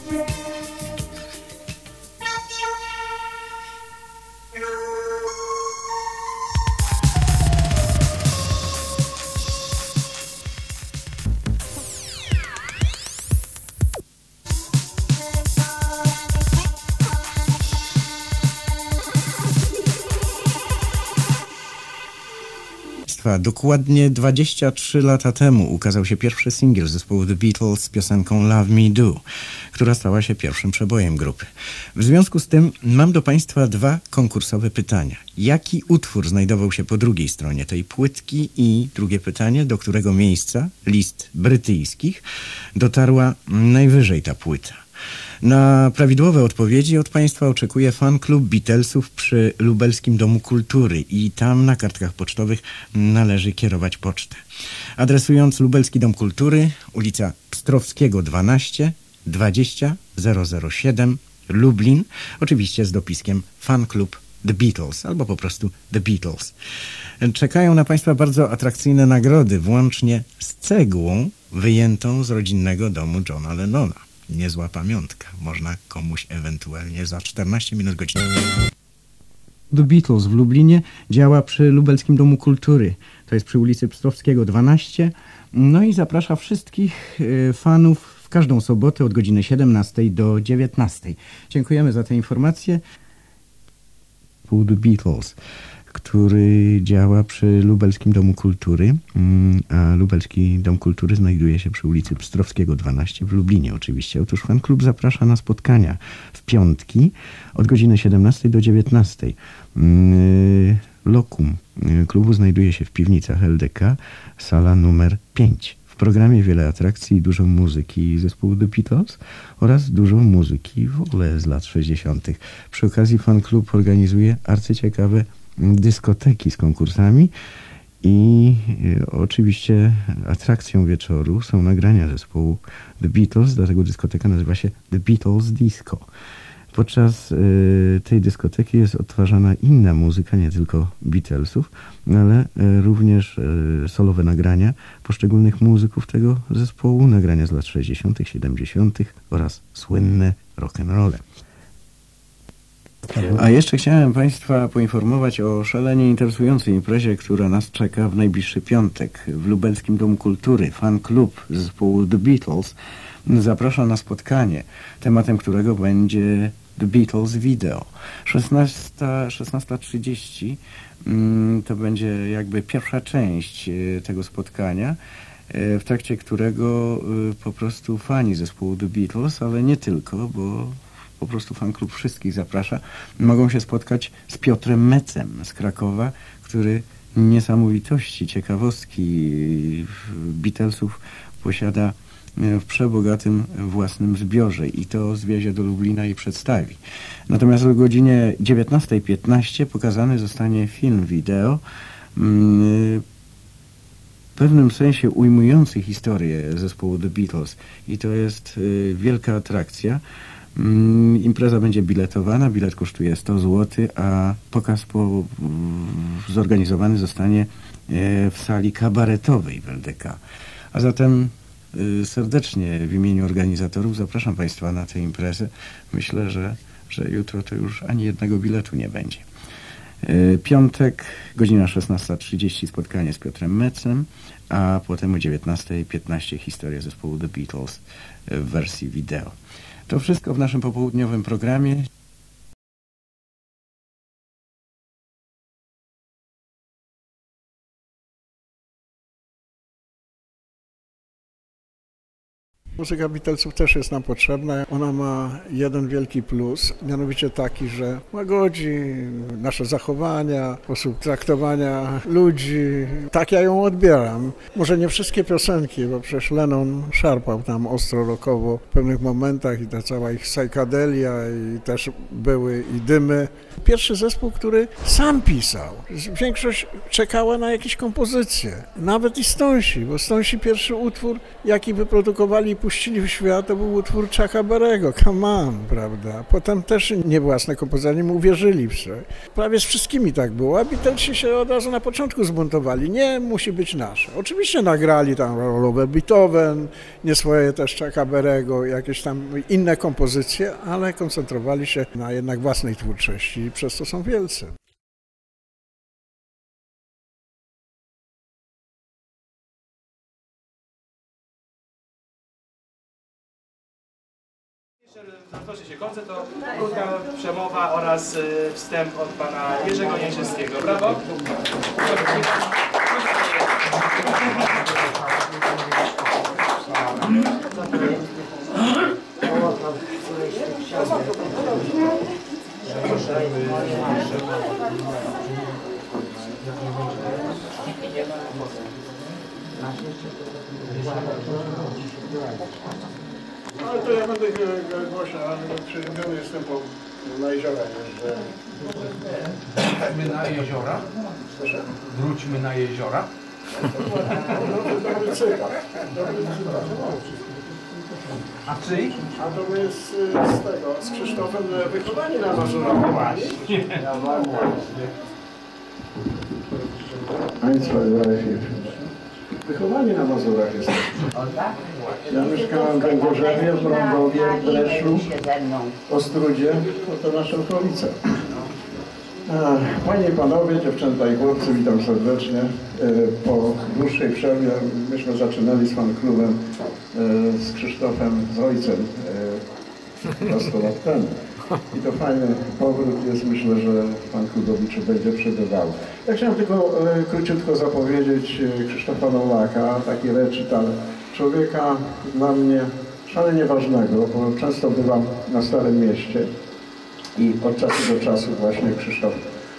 Dokładnie dwadzieścia trzy lata temu ukazał się pierwszy singiel zespołu The Beatles z piosenką Love Me Do, która stała się pierwszym przebojem grupy. W związku z tym mam do Państwa dwa konkursowe pytania. Jaki utwór znajdował się po drugiej stronie tej płytki? I drugie pytanie, do którego miejsca, list brytyjskich, dotarła najwyżej ta płyta? Na prawidłowe odpowiedzi od Państwa oczekuje fan klub Beatlesów przy Lubelskim Domu Kultury i tam na kartkach pocztowych należy kierować pocztę. Adresując Lubelski Dom Kultury, ulica Pstrowskiego dwanaście, dwadzieścia zero zero siedem, Lublin, oczywiście z dopiskiem fan klub The Beatles, albo po prostu The Beatles. Czekają na Państwa bardzo atrakcyjne nagrody, włącznie z cegłą wyjętą z rodzinnego domu Johna Lennona. Niezła pamiątka. Można komuś ewentualnie za czternaście minut godziny. The Beatles w Lublinie działa przy Lubelskim Domu Kultury. To jest przy ulicy Pstrowskiego dwanaście. No i zaprasza wszystkich fanów w każdą sobotę od godziny siedemnastej do dziewiętnastej. Dziękujemy za te informacje. The Beatles, który działa przy Lubelskim Domu Kultury, a Lubelski Dom Kultury znajduje się przy ulicy Pstrowskiego dwanaście w Lublinie oczywiście. Otóż fan klub zaprasza na spotkania w piątki od godziny siedemnastej do dziewiętnastej. Lokum klubu znajduje się w piwnicach L D K, sala numer pięć. W programie wiele atrakcji i dużo muzyki zespołu The Beatles oraz dużo muzyki w ogóle z lat sześćdziesiątych. Przy okazji fan klub organizuje arcyciekawe dyskoteki z konkursami i oczywiście atrakcją wieczoru są nagrania zespołu The Beatles, dlatego dyskoteka nazywa się The Beatles Disco. Podczas y, tej dyskoteki jest odtwarzana inna muzyka, nie tylko Beatlesów, ale y, również y, solowe nagrania poszczególnych muzyków tego zespołu, nagrania z lat sześćdziesiątych, siedemdziesiątych oraz słynne rock'n'rolle. A jeszcze chciałem Państwa poinformować o szalenie interesującej imprezie, która nas czeka w najbliższy piątek w Lubelskim Domu Kultury. Fan klub zespołu The Beatles zaprasza na spotkanie, tematem którego będzie The Beatles Video. szesnasta trzydzieści to będzie jakby pierwsza część tego spotkania, w trakcie którego po prostu fani zespołu The Beatles, ale nie tylko, bo po prostu fan klub wszystkich zaprasza, mogą się spotkać z Piotrem Mecem z Krakowa, który niesamowitości, ciekawostki Beatlesów posiada w przebogatym własnym zbiorze i to zwiezie do Lublina i przedstawi. Natomiast o godzinie dziewiętnastej piętnaście pokazany zostanie film wideo w pewnym sensie ujmujący historię zespołu The Beatles i to jest wielka atrakcja. Impreza będzie biletowana, bilet kosztuje sto złotych, a pokaz po, zorganizowany zostanie w sali kabaretowej w L D K. A zatem serdecznie w imieniu organizatorów zapraszam Państwa na tę imprezę. Myślę, że, że jutro to już ani jednego biletu nie będzie. Piątek, godzina szesnasta trzydzieści spotkanie z Piotrem Mecem, a potem o dziewiętnastej piętnaście historia zespołu The Beatles w wersji wideo. To wszystko w naszym popołudniowym programie. Muzyka Beatlesów też jest nam potrzebna. Ona ma jeden wielki plus, mianowicie taki, że łagodzi nasze zachowania, sposób traktowania ludzi. Tak ja ją odbieram. Może nie wszystkie piosenki, bo przecież Lennon szarpał tam ostro rockowo w pewnych momentach i ta cała ich psychedelia i też były i dymy. Pierwszy zespół, który sam pisał. Większość czekała na jakieś kompozycje. Nawet i Stonesi, bo Stonesi pierwszy utwór, jaki wyprodukowali i puścili w świat, to był utwór Chucka Berry'ego, Come On, prawda. Potem też nie własne kompozycje, nie mu uwierzyli w sobie. Prawie z wszystkimi tak było, a Beatlesi się od razu na początku zbuntowali. Nie, musi być nasze. Oczywiście nagrali tam rolowe Beethoven, nie swoje też Chucka Berry'ego, jakieś tam inne kompozycje, ale koncentrowali się na jednak własnej twórczości i przez to są wielcy. Rozpocznie się koncert, to krótka przemowa oraz y, wstęp od pana Jerzego Nieczynskiego. Brawo! Ale to ja będę głośno, ale przeziębiony jestem po, na jeziora. Że... Wróćmy na jeziora? Wróćmy na jeziora? Dobry cytat. Dobry cytat. A czyj? A to my z, z tego, z Krzysztofem wychowani na Mazurach. Właśnie. Eins, zwei, drei, vier, fünf. Wychowani na Mazurach jesteśmy. Ja mieszkałem w Węgorzewie, w Mrągowie, w Breszu, w Ostrudzie, no to nasze okolice. Panie i Panowie, dziewczęta i chłopcy, witam serdecznie. Po dłuższej przerwie myśmy zaczynali z fanklubem z Krzysztofem, z ojcem sto lat temu. I to fajny powrót jest, myślę, że fanklubowi czy będzie przebywał. Ja chciałem tylko króciutko zapowiedzieć Krzysztofa Nowaka, taki recital człowieka dla mnie szalenie ważnego, bo często bywam na Starym Mieście i od czasu do czasu właśnie Krzysztof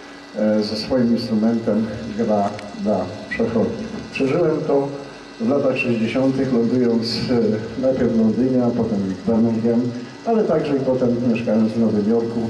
ze swoim instrumentem gra dla przechodniów. Przeżyłem to w latach sześćdziesiątych, lądując najpierw w Londynie, a potem w Birmingham, ale także i potem mieszkając w Nowym Jorku.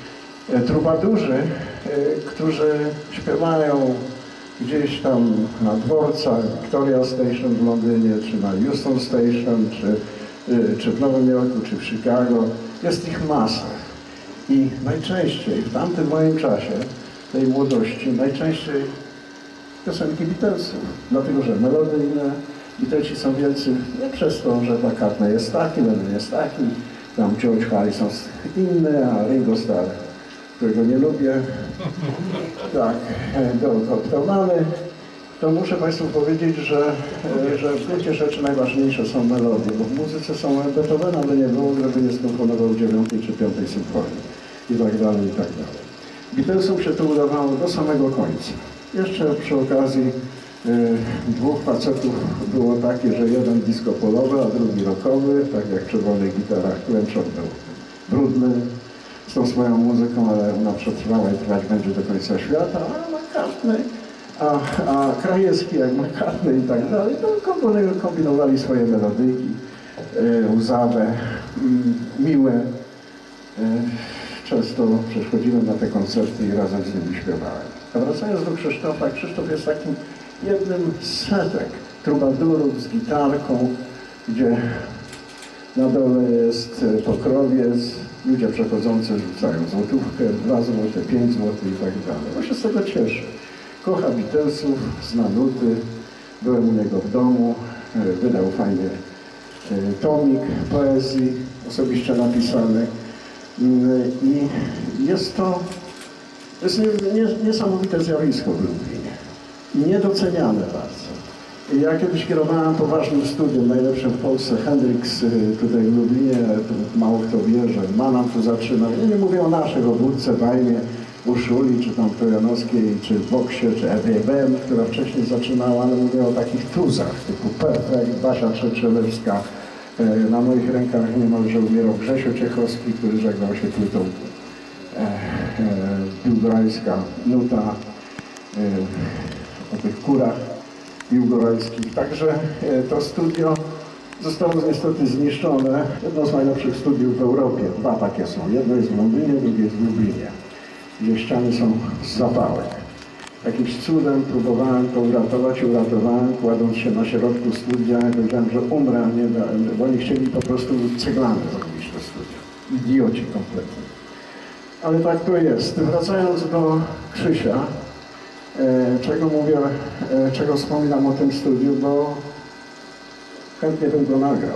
Trubadurzy, którzy śpiewają gdzieś tam na dworcach, Victoria Station w Londynie, czy na Euston Station, czy, czy w Nowym Jorku, czy w Chicago, jest ich masa. I najczęściej w tamtym moim czasie, tej młodości, najczęściej piosenki Beatlesów, dlatego że melodyjne, Beatlesi są wielcy nie przez to, że McCartney jest taki, Lennon jest taki, tam George Harrison jest inny, a Ringo Starr, którego nie lubię, tak, doadoptowany, to muszę Państwu powiedzieć, że, że w gruncie rzeczy najważniejsze są melodie, bo w muzyce są Beethovena, by nie było, gdyby nie skomponował dziewiątej czy piątej symfonii i tak dalej, i tak dalej. Beatlesom się to udawało do samego końca. Jeszcze przy okazji y, dwóch facetów było takie, że jeden disco polowy, a drugi rockowy, tak jak w Czerwonych Gitarach, Klęczok był brudny z tą swoją muzyką, ale ona przetrwała i trwać będzie do końca świata, a McCartney, a, a Krajewski jak McCartney i tak dalej, to kombinowali swoje melodyki, y, łzawe, y, miłe. Y, Często przychodziłem na te koncerty i razem z nimi śpiewałem. A wracając do Krzysztofa, Krzysztof jest takim jednym z setek trubadurów z gitarką, gdzie na dole jest pokrowiec, ludzie przechodzący rzucają złotówkę, dwa złote, pięć złotych i tak dalej. On się z tego cieszy. Kocha Beatlesów, zna nuty, byłem u niego w domu, wydał fajnie tomik poezji osobiście napisany. I jest to jest nie, nie, niesamowite zjawisko w Lublinie. Niedoceniane bardzo. I ja kiedyś kierowałem poważnym studium, najlepszym w Polsce, Hendrix tutaj w Lublinie, tu mało kto wie, że Manam tu zaczynał. Ja nie mówię o naszych, o Budce, Wajmie, Urszuli, czy tam Trojanowskiej, czy Boksie, czy E B M, która wcześniej zaczynała, ale mówię o takich tuzach typu Perfekt, Basia Trzeczelewska. Na moich rękach niemalże umierał Grzesio Ciechowski, który żegnał się płytą e, e, biłgorajska nuta e, o tych kurach biłgorajskich. Także e, to studio zostało niestety zniszczone. Jedno z najlepszych studiów w Europie. Dwa takie są. Jedno jest w Londynie, drugie jest w Lublinie, gdzie ściany są z zapałek. Jakimś cudem próbowałem to uratować i uratowałem, kładąc się na środku studia i powiedziałem, że umrę, nie da, bo oni chcieli po prostu ceglanem zrobić to studio. Idioci kompletnie. Ale tak to jest. Wracając do Krzysia, e, czego mówię, e, czego wspominam o tym studiu, bo chętnie bym go nagrał.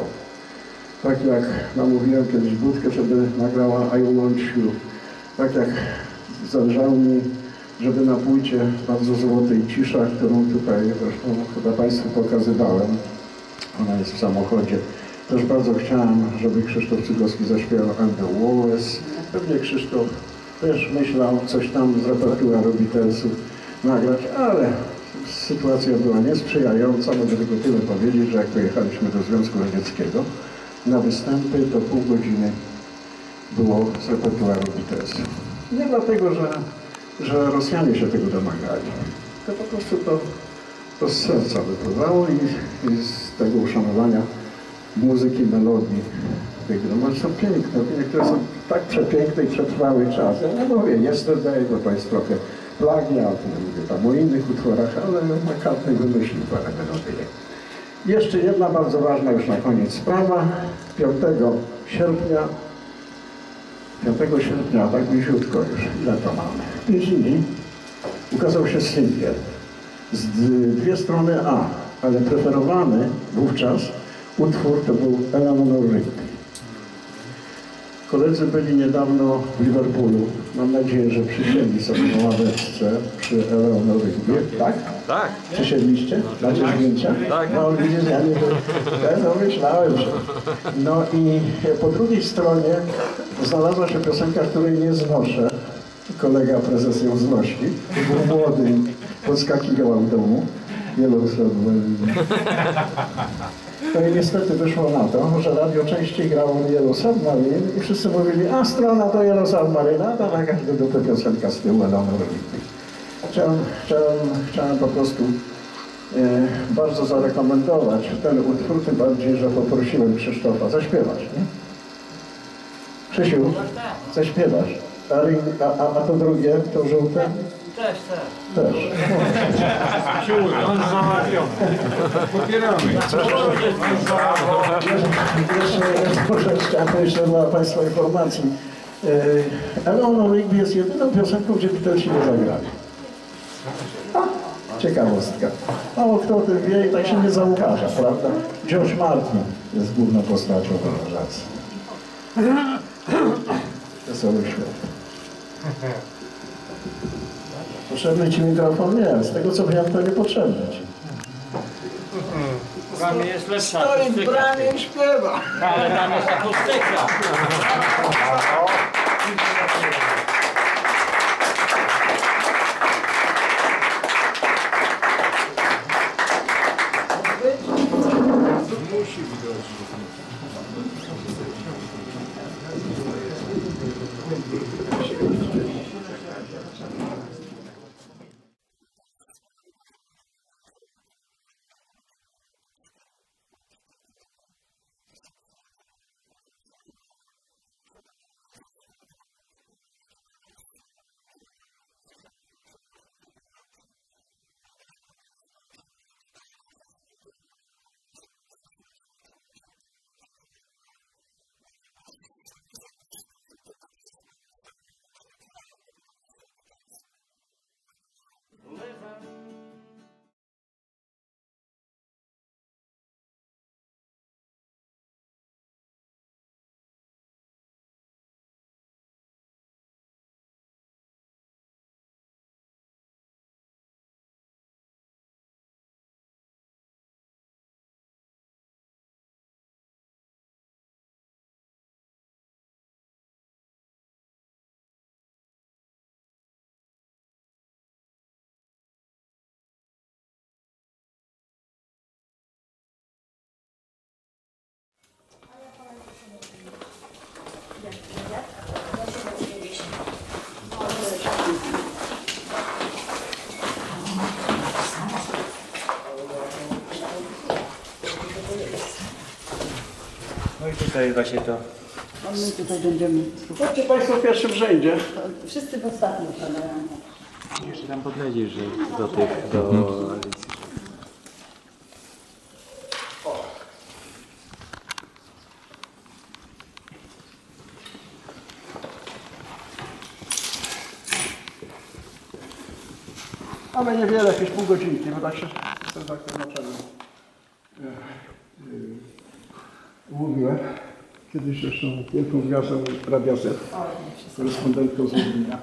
Tak jak namówiłem kiedyś Budkę, żeby nagrała I Want You. Tak jak zależało mi, żeby na płycie bardzo złotej Cisza, którą tutaj zresztą chyba Państwu pokazywałem, ona jest w samochodzie. Też bardzo chciałem, żeby Krzysztof Cygowski zaśpiewał And the Walrus. Pewnie Krzysztof też myślał coś tam z repertuaru Beatlesów nagrać, ale sytuacja była niesprzyjająca. Mogę tylko tyle powiedzieć, że jak pojechaliśmy do Związku Radzieckiego na występy, to pół godziny było z repertuaru Beatlesów. Nie dlatego, że że Rosjanie się tego domagali. To po prostu to, to z serca wypływało i, i z tego uszanowania muzyki, melodii. No, są piękne, niektóre są tak przepiękne i przetrwały czas. Ja nie mówię Yesterday, bo to jest trochę plagiat, nie mówię tam o innych utworach, ale McCartney wymyślił parę melodyjek. Jeszcze jedna bardzo ważna już na koniec sprawa. piątego sierpnia, piątego sierpnia, tak bliziutko już, ile to mamy? Pięć dni, ukazał się singiel z dwie strony A, ale preferowany wówczas utwór to był Eleanor Rigby. Koledzy byli niedawno w Liverpoolu. Mam nadzieję, że przysiedli sobie na ławeczce przy Eleanor Rigby. Tak? Tak. Przysiedliście? Macie zdjęcia? Tak. No widzisz, ja nie no, myślałem, że... No i po drugiej stronie znalazła się piosenka, której nie znoszę. Kolega prezes ją znosi. Był młody, podskakiwał w domu. Wielokrotnie. No i niestety wyszło na to, że radio częściej grało Yellow Submarine i wszyscy mówili, a strona to Yellow Submarine, a tam jakaś dupy piosenka z tyłu Eleanor Rigby. Chciałem, chciałem, chciałem po prostu e, bardzo zarekomendować ten utwór, tym bardziej, że poprosiłem Krzysztofa zaśpiewać, nie? Krzysiu, zaśpiewasz. A, a, a to drugie, to żółte? Też, też. Też. On załatwiony. Popieramy. Jeszcze rzecz chciałem jeszcze dla Państwa informacji. Eleanor Rigby jest jedyną piosenką, gdzie Beatlesi nie zagrali. A, ciekawostka. Mało kto o tym wie i tak się nie zauważa, prawda? George Martin jest główną postacią w relacji. Wesoły świat. Potrzebny Ci mikrofon? Nie. Z tego co wiem, to niepotrzebny Ci. W bramie jest lepsza Stoi w akustyka. bramie i śpiewa. Ale tam jest akustyka. Musi być. No i tutaj właśnie to. A my tutaj będziemy Chodźcie Państwo w pierwszym rzędzie. wszyscy w ostatnim padają. Jeszcze tam podlecisz, że do tych, do Alicji. Mamy niewiele, jakieś pół godzinki, bo tak się z redaktorem naczelnym umówiłem. Kiedyś zresztą wielką gwiazdą Radia Z, korespondentką z Lublina.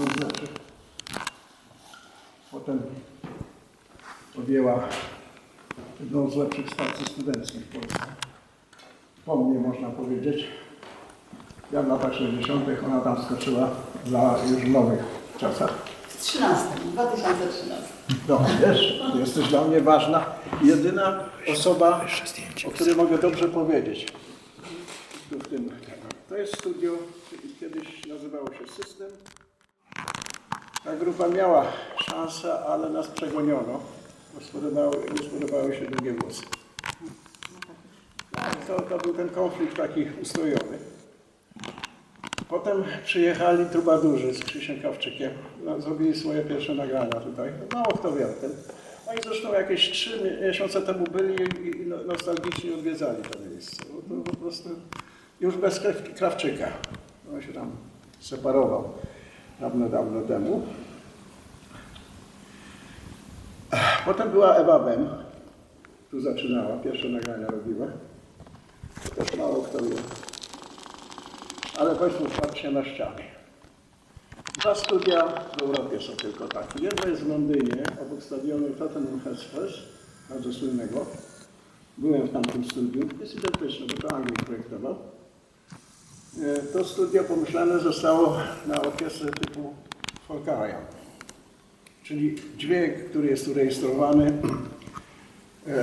Potem objęła jedną z lepszych stacji studenckich w Polsce. Po mnie można powiedzieć. Ja w latach sześćdziesiątych ona tam skoczyła dla już w nowych czasach. W trzynastym, dwa tysiące trzynastym. No, wiesz, jesteś dla mnie ważna. Jedyna osoba, o której mogę dobrze powiedzieć. W tym. To jest studio, kiedyś nazywało się System. Ta grupa miała szansę, ale nas przegoniono. Bo spodobały, nie spodobały się długie włosy. To, to był ten konflikt taki ustrojowy. Potem przyjechali trubadurzy z Krzysiem Kawczykiem. No, zrobili swoje pierwsze nagrania tutaj. Mało kto wie o tym. Oni zresztą jakieś trzy miesiące temu byli i no, nostalgicznie odwiedzali to miejsce. Bo to po prostu już bez Krawczyka. On się tam separował dawno, dawno temu. Potem była Ewa Bem. Tu zaczynała, pierwsze nagrania robiła. To też mało kto wie. Ale Państwo patrzcie na ściany. Dwa studia w Europie są tylko takie. Jedno jest w Londynie, obok stadionu Tottenham Hotspur, bardzo słynnego. Byłem w tamtym studiu. Jest identyczne, bo to Anglii projektował. To studio pomyślane zostało na orkiestrę typu Folkaria. Czyli dźwięk, który jest tu rejestrowany, e,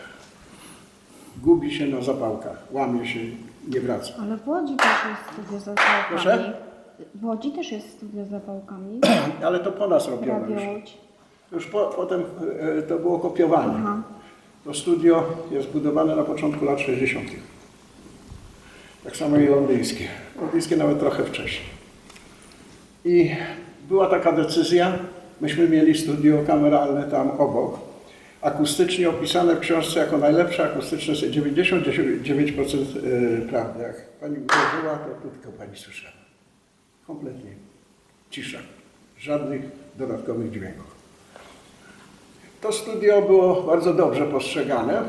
gubi się na zapałkach, łamie się, nie wraca. Ale w Łodzi też jest studio z zapałkami. Proszę? W Łodzi też jest studio z zapałkami. Ale to po nas robiono już. Już po, potem e, to było kopiowane. Aha. To studio jest budowane na początku lat sześćdziesiątych. Tak samo i londyńskie. Londyńskie nawet trochę wcześniej. I była taka decyzja, myśmy mieli studio kameralne tam obok, akustycznie opisane w książce jako najlepsze akustyczne, dziewięćdziesiąt dziewięć procent prawdy. Jak pani uderzyła, to tu tylko pani słyszała. Kompletnie cisza. Żadnych dodatkowych dźwięków. To studio było bardzo dobrze postrzegane.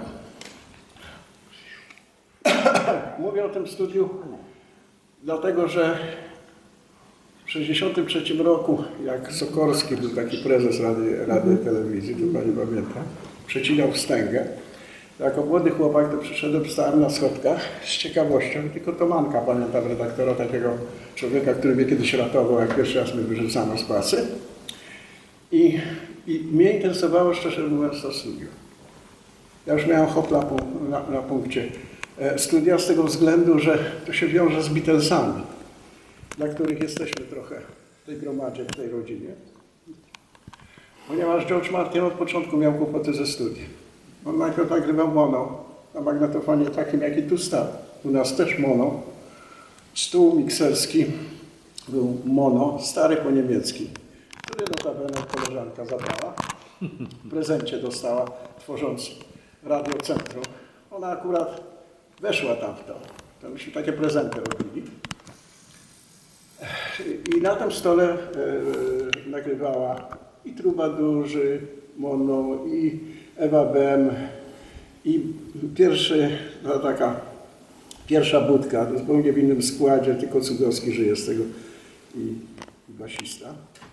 Mówię o tym studiu dlatego, że w tysiąc dziewięćset sześćdziesiątym trzecim roku, jak Sokorski był taki prezes Rady, Rady Telewizji, to pani pamięta, przecinał wstęgę. Jako młody chłopak to przyszedłem, stałem na schodkach z ciekawością, tylko Tomanka, pamiętam redaktora, takiego człowieka, który mnie kiedyś ratował, jak pierwszy raz mnie wyrzucano z pracy. I, i mnie interesowało, szczerze mówiąc, to studio. Ja już miałem hopla na, na punkcie studia z tego względu, że to się wiąże z Beatlesami, dla których jesteśmy trochę w tej gromadzie, w tej rodzinie. Ponieważ George Martin od początku miał kłopoty ze studiem. On najpierw nagrywał mono na magnetofonie takim, jaki tu stał. U nas też mono. Stół mikserski był mono, stary po niemiecki, który notabene koleżanka zabrała. W prezencie dostała, tworząc radiocentrum. Ona akurat weszła tam w to. To myśmy takie prezenty robili. I na tym stole e, nagrywała i Trubadurzy, mono, i Ewa Bem, i pierwszy, no taka pierwsza budka, to zupełnie w innym składzie, tylko Cugowski żyje z tego i, i basista.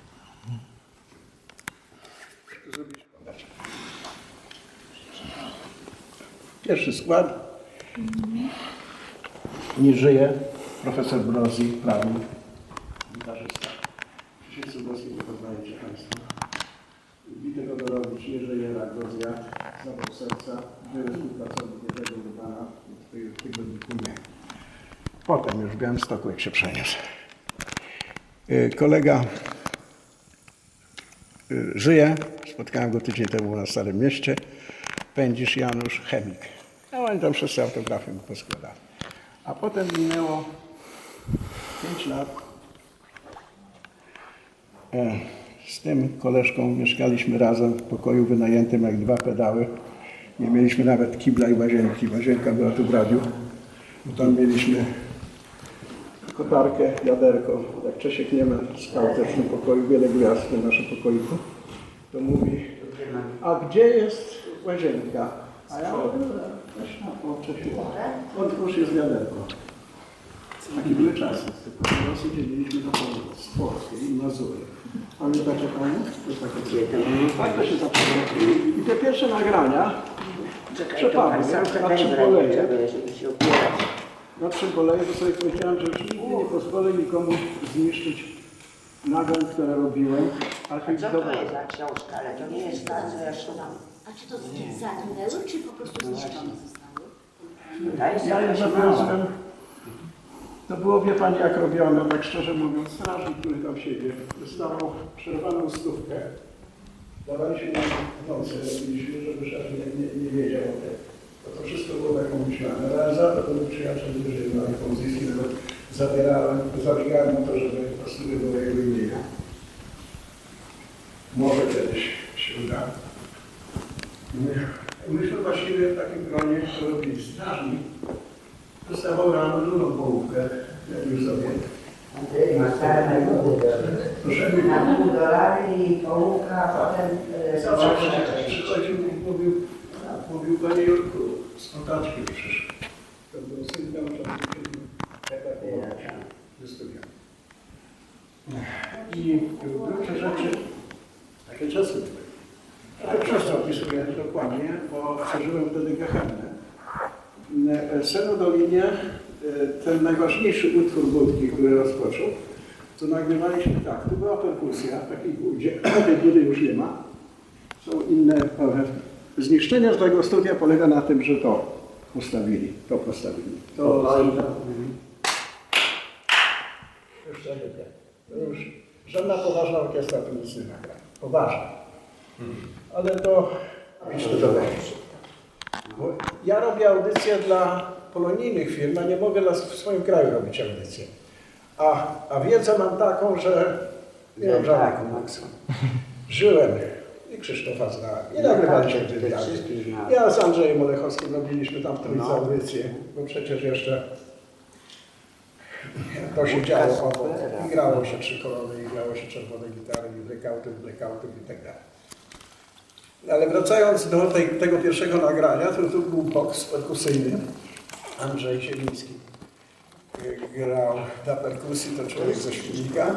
Pierwszy skład. Nie żyje profesor Brozi, prawnik, gitarzysta. Krzysiek Cugowski, nie poznajecie Państwo. Witek Odorowicz, nie żyje, rak go zjadł, zawał serca, były współpracownik Jerzego Urbana, w tygodniku nie. Potem już w Białymstoku, jak się przeniósł. Kolega żyje, spotkałem go tydzień temu na Starym Mieście, Pędzisz Janusz, chemik. A oni tam wszyscy autografy mu poskładali. A potem minęło pięć lat. Z tym koleżką mieszkaliśmy razem w pokoju wynajętym jak dwa pedały. Nie mieliśmy nawet kibla i łazienki. Łazienka była tu w radiu. Tam mieliśmy kotarkę, wiaderko. Jak Czesiek Niemen spał też w tym pokoju, wiele gwiazd w tym naszym pokoiku, to mówi, a gdzie jest łazienka? A ja mówię, weź na po Czesiu, otwórz jest wiaderko. Takie były czasy. Tylko po dzieliliśmy na pół z Polskiej i Mazury. Pamiętacie Pani? To jest takie coś. Tak to się zaczęło. I te pierwsze nagrania przepadły. Na Trzyboleje. Na Trzyboleje to sobie powiedziałem, że już nigdy nie pozwolę nikomu zniszczyć nagrań, które robiłem. A co to jest za książka? Ale to nie jest ta, co ja szukam. A czy to zaginęły, czy po prostu zniszczone zostały? Ja je zawiozłem. To było, wie Pani, jak robione, tak szczerze mówiąc, strażnik, który tam siedzi, dostawał przerwaną stówkę. Dawaliśmy nam w nocy, robiliśmy, żeby szef nie, nie, nie wiedział o tym. To, to wszystko było tak pomyślane. Realizator to był przyjaciel bliżej, no i Ponzyjski, nawet zabierałem, zabiegałem o to, żeby to studio było jego imienia. Może kiedyś się uda. Myśmy właściwie w takim gronie, co robili strażnik, dostawał rano dużą połówkę, jak już sobie. Ma stare najgody. Na pół dolara i połówka, a potem... Przychodził i mówił, mówił panie Jurku, z kontaczki przyszedł. To był syn tam, wystudiał. I w gruncie rzeczy takie czasy były. To często opisuję dokładnie, bo przeżyłem wtedy Gehennę. Seno Dolinie, ten najważniejszy utwór Budki, który rozpoczął, to nagrywaliśmy tak. Tu była perkusja w takiej budzie, tej budy już nie ma. Są inne. Zniszczenie tego studia polega na tym, że to postawili, to postawili. To To już żadna poważna orkiestra tu nic nie nagra. Poważna. Ale to... Ja robię audycje dla polonijnych firm, a nie mogę dla, w swoim kraju robić audycje. A, a wiedzę mam taką, że nie mam żadnych kompleksów. Żyłem i Krzysztofa znałem. I nagrywaliśmy wywiady. Ja z Andrzejem Olechowskim robiliśmy tam trójce audycje, bo przecież jeszcze to się działo, i grało się trzy kolony, i grało się czerwone gitary, i blackoutów, blackoutów i tak dalej. Ale wracając do tej, tego pierwszego nagrania, to tu był boks perkusyjny. Andrzej Zieliński grał na perkusji, to człowiek ze Świdnika.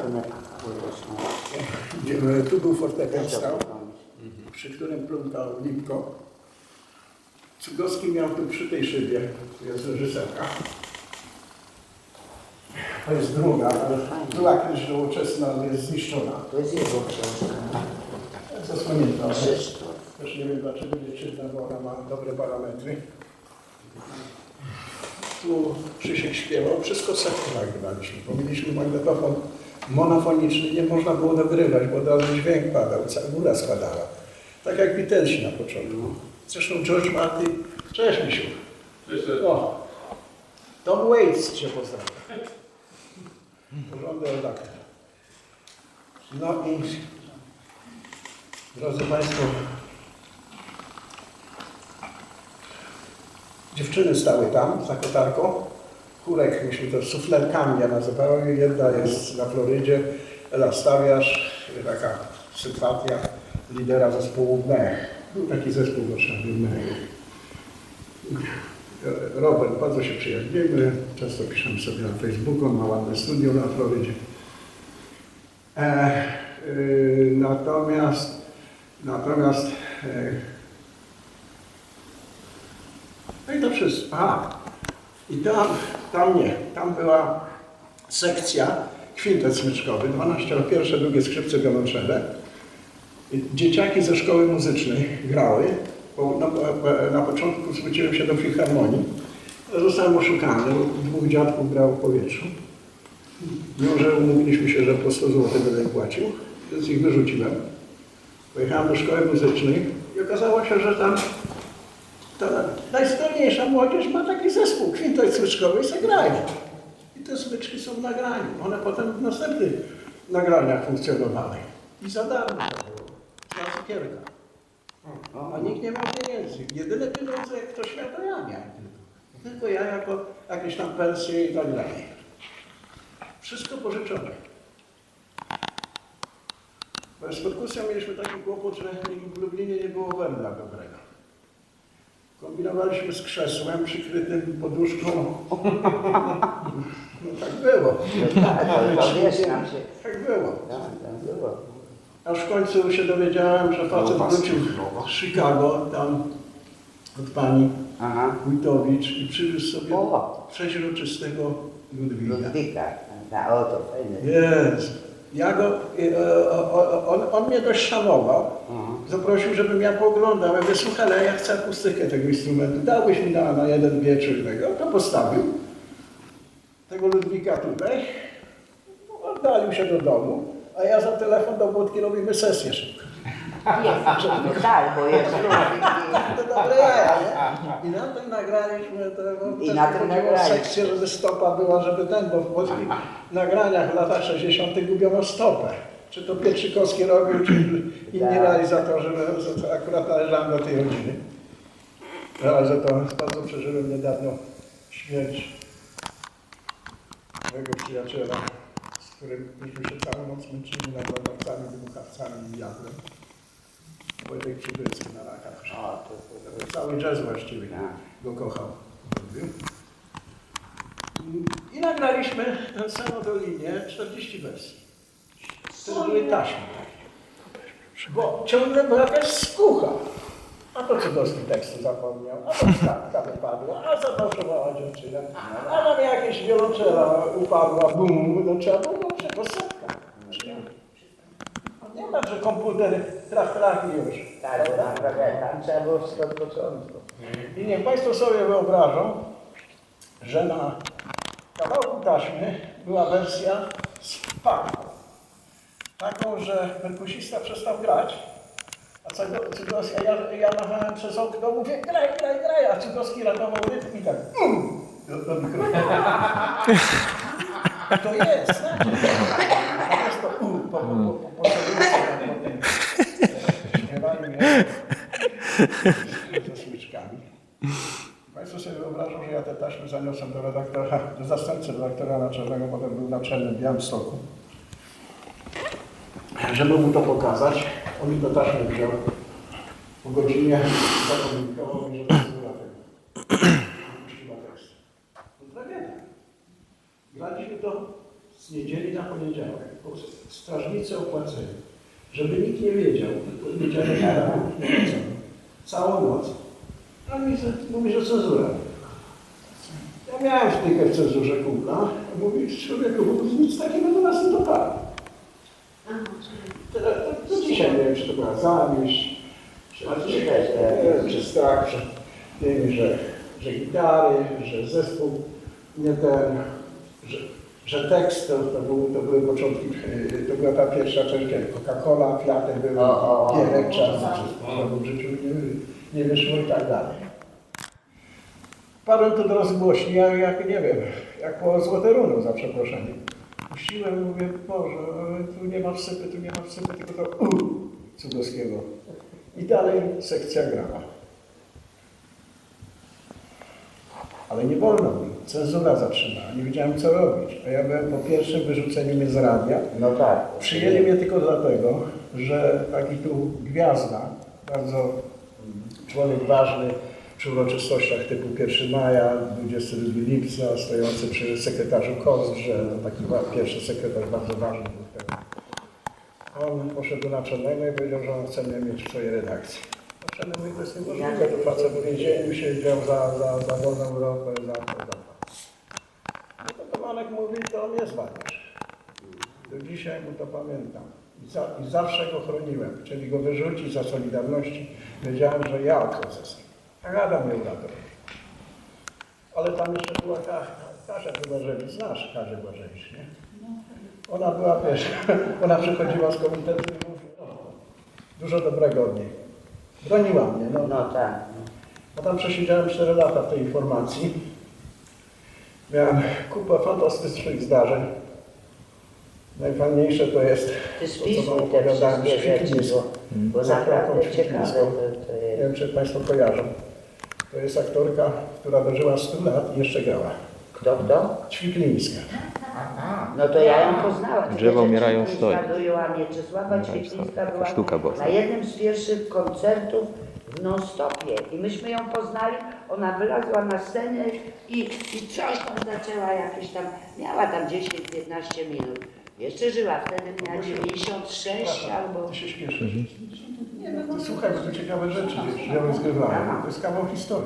Tu był fortepian stał, przy którym plątał Lipko. Cugowski miał tu przy tej szybie, tu jest reżyserka. To jest druga, ale była kiedyś nowoczesna, ale jest zniszczona. To jest jego książka. Zasłonięta. Też nie wiem dlaczego nie czytam, bo ona ma dobre parametry. Tu Krzysiek śpiewał, wszystko setki nagrywaliśmy. Bo mieliśmy magnetofon monofoniczny, nie można było nagrywać, bo od razu dźwięk padał, cała góra składała. Tak jak Beatlesi na początku. Zresztą George Martin. Cześć, Misiu. O, Tom Waits cię pozdrawia. Porządny redaktor. No i drodzy Państwo, dziewczyny stały tam za kotarką. Kurek, myśmy to suflerkami ja nazywałem. Jedna jest na Florydzie, Ela Stawiasz, taka sympatia lidera zespołu Mech. Był taki zespół w Warszawie, Mech. Robert, bardzo się przyjaźnimy, często piszemy sobie na Facebooku, on ma ładne studio na Florydzie. E, y, natomiast, natomiast, e, no i to wszystko. Aha, i tam, tam nie, tam była sekcja, kwintet smyczkowy, dwanaście, pierwsze, drugie skrzypce, wiolonczele. Dzieciaki ze szkoły muzycznej grały. Bo na, na początku zwróciłem się do filharmonii. Zostałem oszukany, bo dwóch dziadków grało w powietrzu. Mimo że umówiliśmy się, że po sto złotych będę płacił, więc ich wyrzuciłem. Pojechałem do szkoły muzycznej i okazało się, że tam ta najzdolniejsza młodzież ma taki zespół kwintet smyczkowy i se grają. I te smyczki są w nagraniu. One potem w następnych nagraniach funkcjonowały. I za darmo to było. Za cukierka. A nikt nie miał pieniędzy. Jedyne pieniądze, jak ktoś miał, to ja miałem tylko. Tylko ja jako jakieś tam pensje i tak dalej. Wszystko pożyczone. Bo z perkusją mieliśmy taki kłopot, że w Lublinie nie było węgla dobrego. Kombinowaliśmy z krzesłem przykrytym poduszką. No tak było. Tak było. Aż w końcu się dowiedziałem, że facet wrócił z Chicago, tam od pani Wójtowicz i przywiózł sobie przeźroczystego Ludwika. Ludwika, o to fajne. Jest. Ja go, on, on mnie dość szanował, zaprosił, żebym ja pooglądał. Ja mówię, słuchaj, ale ja chcę akustykę tego instrumentu. Dałbyś mi na, na jeden wieczór tego, to postawił tego Ludwika tutaj, oddalił się do domu. A ja za telefon do Budki robimy sesję szybko. Jest, tak, bo jest Ludwik. To dobre jaja, nie? I na tym nagraliśmy, to, no, I na tym nagraliśmy. sekcję, żeby stopa była, żeby ten, bo w polskich nagraniach w latach sześćdziesiątych gubiono stopę. Czy to Pietrzykowski robił, czy inni realizatorzy, że akurat należałem do tej rodziny. Ale za to bardzo przeżyłem niedawno śmierć mojego przyjaciela, z którym myśmy się całą noc męczyli nad latawcami, wybuchawcami i diabłem. Wojtek Przybycki na rakach. Cały jazz właściwie go kochał. I nagraliśmy tę samą Dolinie czterdzieści wersji. To były taśmy. Bo ciągle była jakaś skucha. A to Cudowski tekstu zapomniał, a to ptatka wypadła, a zafałszowała dziewczyna, a nam jakieś wiolonczela upadła, bum, no trzeba było go setka. Nie tak, że komputer traf, traf i już. Tak, tam trzeba było wszystko od początku. I niech Państwo sobie wyobrażą, że na kawałku taśmy była wersja z wpadką. Taką, że perkusista przestał grać, a Cudowski, a ja, ja machałem przez okno, mówię graj, graj, graj, a Cudowski ratował rytm i tak um, do, do mikrofonu. To jest, znaczy. To jest to um, po, po, po, po, po, po tym śpiewaniu ze smyczkami. Państwo sobie wyobrażą, że ja te taśmy zaniosłem do redaktora, do zastępcy redaktora naczelnego, potem był naczelny w Białymstoku. Żeby mu to pokazać, on mi to taśmę wziął. Po godzinie zakomunikował mi, że to jest tego. Puściła tekst. To tragedia. Graliśmy to z niedzieli na poniedziałek. Strażnicy opłaceni. Żeby nikt nie wiedział, wiedziałem, że całą noc. A mi mówi, że cenzura. Ja miałem wtykę w cenzurze kumpla. Mówi, człowieku, nic takiego do nas nie dopadło. To, to, to dzisiaj nie wiem, czy to była zawiść, czy, czy, czy strach przed tym, że, że gitary, że zespół nie ten, że, że tekst to, to, był, to były początki, to była ta pierwsza część, Coca-Cola, kwiaty były, gierek czarny, wszystko w życiu nie, nie wyszło i tak dalej. Padłem to do rozgłośni, ja jak nie wiem, jak po Złote Runo za przeproszeniem. Puściłem i mówię, Boże, tu nie ma wsypy, tu nie ma wsypy, tylko to u Cudowskiego. I dalej sekcja grała. Ale nie wolno mi. Cenzura zatrzymała. Nie wiedziałem, co robić. A ja byłem po pierwszym wyrzuceniu mnie z radia. No tak. Przyjęli mnie tylko dlatego, że taki tu gwiazda, bardzo człowiek ważny, przy uroczystościach typu pierwszego maja, dwudziestego drugiego lipca, stojący przy sekretarzu Kozrze, taki pierwszy sekretarz bardzo ważny był wtedy. On poszedł do naczelnego i powiedział, że on chce mnie mieć w swojej redakcji. Naczelny mówi, to jest niemożliwe, to facet w więzieniu siedział za, za, za wolną Europę, za to, za to. No to Tomanek mówi, to on jest wariasz. Do dzisiaj mu to pamiętam. I, za, I zawsze go chroniłem. Chcieli go wyrzucić za Solidarności. Wiedziałem, że ja odchodzę z nim. A Rada mnie uratował. Ale tam jeszcze była Kasia Błażewicz. Znasz Kasię Błażewicz, nie? Ona była, wiesz, ona przychodziła z komitetu i mówi, no, dużo dobrego od niej. Broniła mnie, no. No tak. A tam przesiedziałem cztery lata w tej informacji. Miałem kupę fantastycznych zdarzeń. Najfajniejsze to jest, to co wam opowiadałem, Świetlisko. Bo naprawdę ciekawe to jest. Nie wiem, czy Państwo kojarzą. To jest aktorka, która dożyła stu lat i jeszcze grała. Kto, kto? Ćwiklińska. No to ja ją poznałam. Drzewa umierają stoi. Joannie Czesława Ćwiklińska była sztuka była. na jednym z pierwszych koncertów w non-stopie i myśmy ją poznali, ona wylazła na scenę i, i coś tam zaczęła jakieś tam, miała tam dziesięć piętnaście minut. Jeszcze żyła, wtedy miała dziewięćdziesiąt sześć albo... Ty się śmieszysz. Nie, no, no, słuchaj, bo to ciekawe rzeczy, wiesz, ja bym zgrywałem. To jest kawał historii.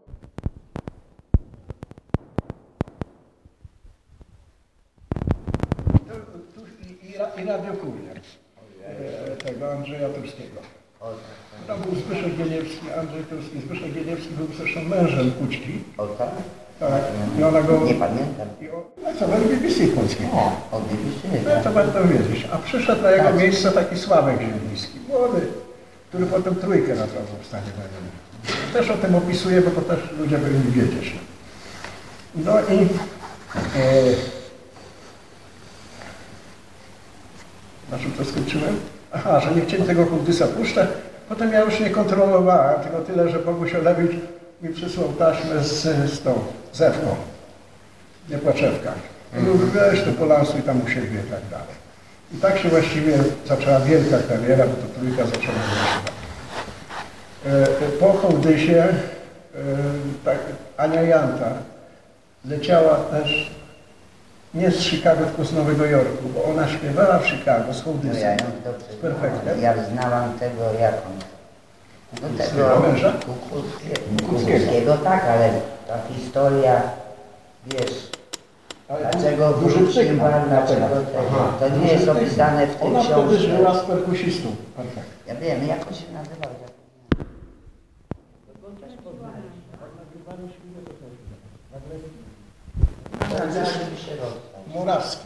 I, i Radio Kurier, tego Andrzeja Turskiego. Tam był Zbyszek Gieniewski, Andrzej Turski. Zbyszek Gieniewski był zresztą mężem Kućki. O tak? Tak. I ona go... Nie pamiętam. I o, no co, no B B C polskie. O, o B B C. No to warto wiedzieć. A przyszedł na jego miejsce taki Sławek Zieliński, młody, który potem trójkę nazwał w stanie wojennym. Też o tym opisuję, bo to też ludzie powinni wiedzieć. No i... E, Na czym to skończyłem? Aha, że nie chcieli tego Hołdysa puszczać. Potem ja już nie kontrolowałem, tylko tyle, że Boguś Olewicz mi przysłał taśmę z, z tą zewką. Nie płaczewka. I mówię, weź to polansuj tam u siebie i tak dalej. I tak się właściwie zaczęła wielka kariera, bo to trójka zaczęła wyjść. Po Hołdysie tak, Ania Janta leciała też nie z Chicago, tylko z Nowego Jorku, bo ona śpiewała w Chicago z Hołdysem, no ja ją dobrze z Perfektem. Ja znałam tego jaką. No tego męża? Kukulskiego, tak, ale ta historia, wiesz, dlaczego wróciła, dlaczego tego, to nie jest opisane w tej książce. Ona wtedy żyła z perkusistą. Perfekt. Ja wiem, jak on się nazywał. Murawski.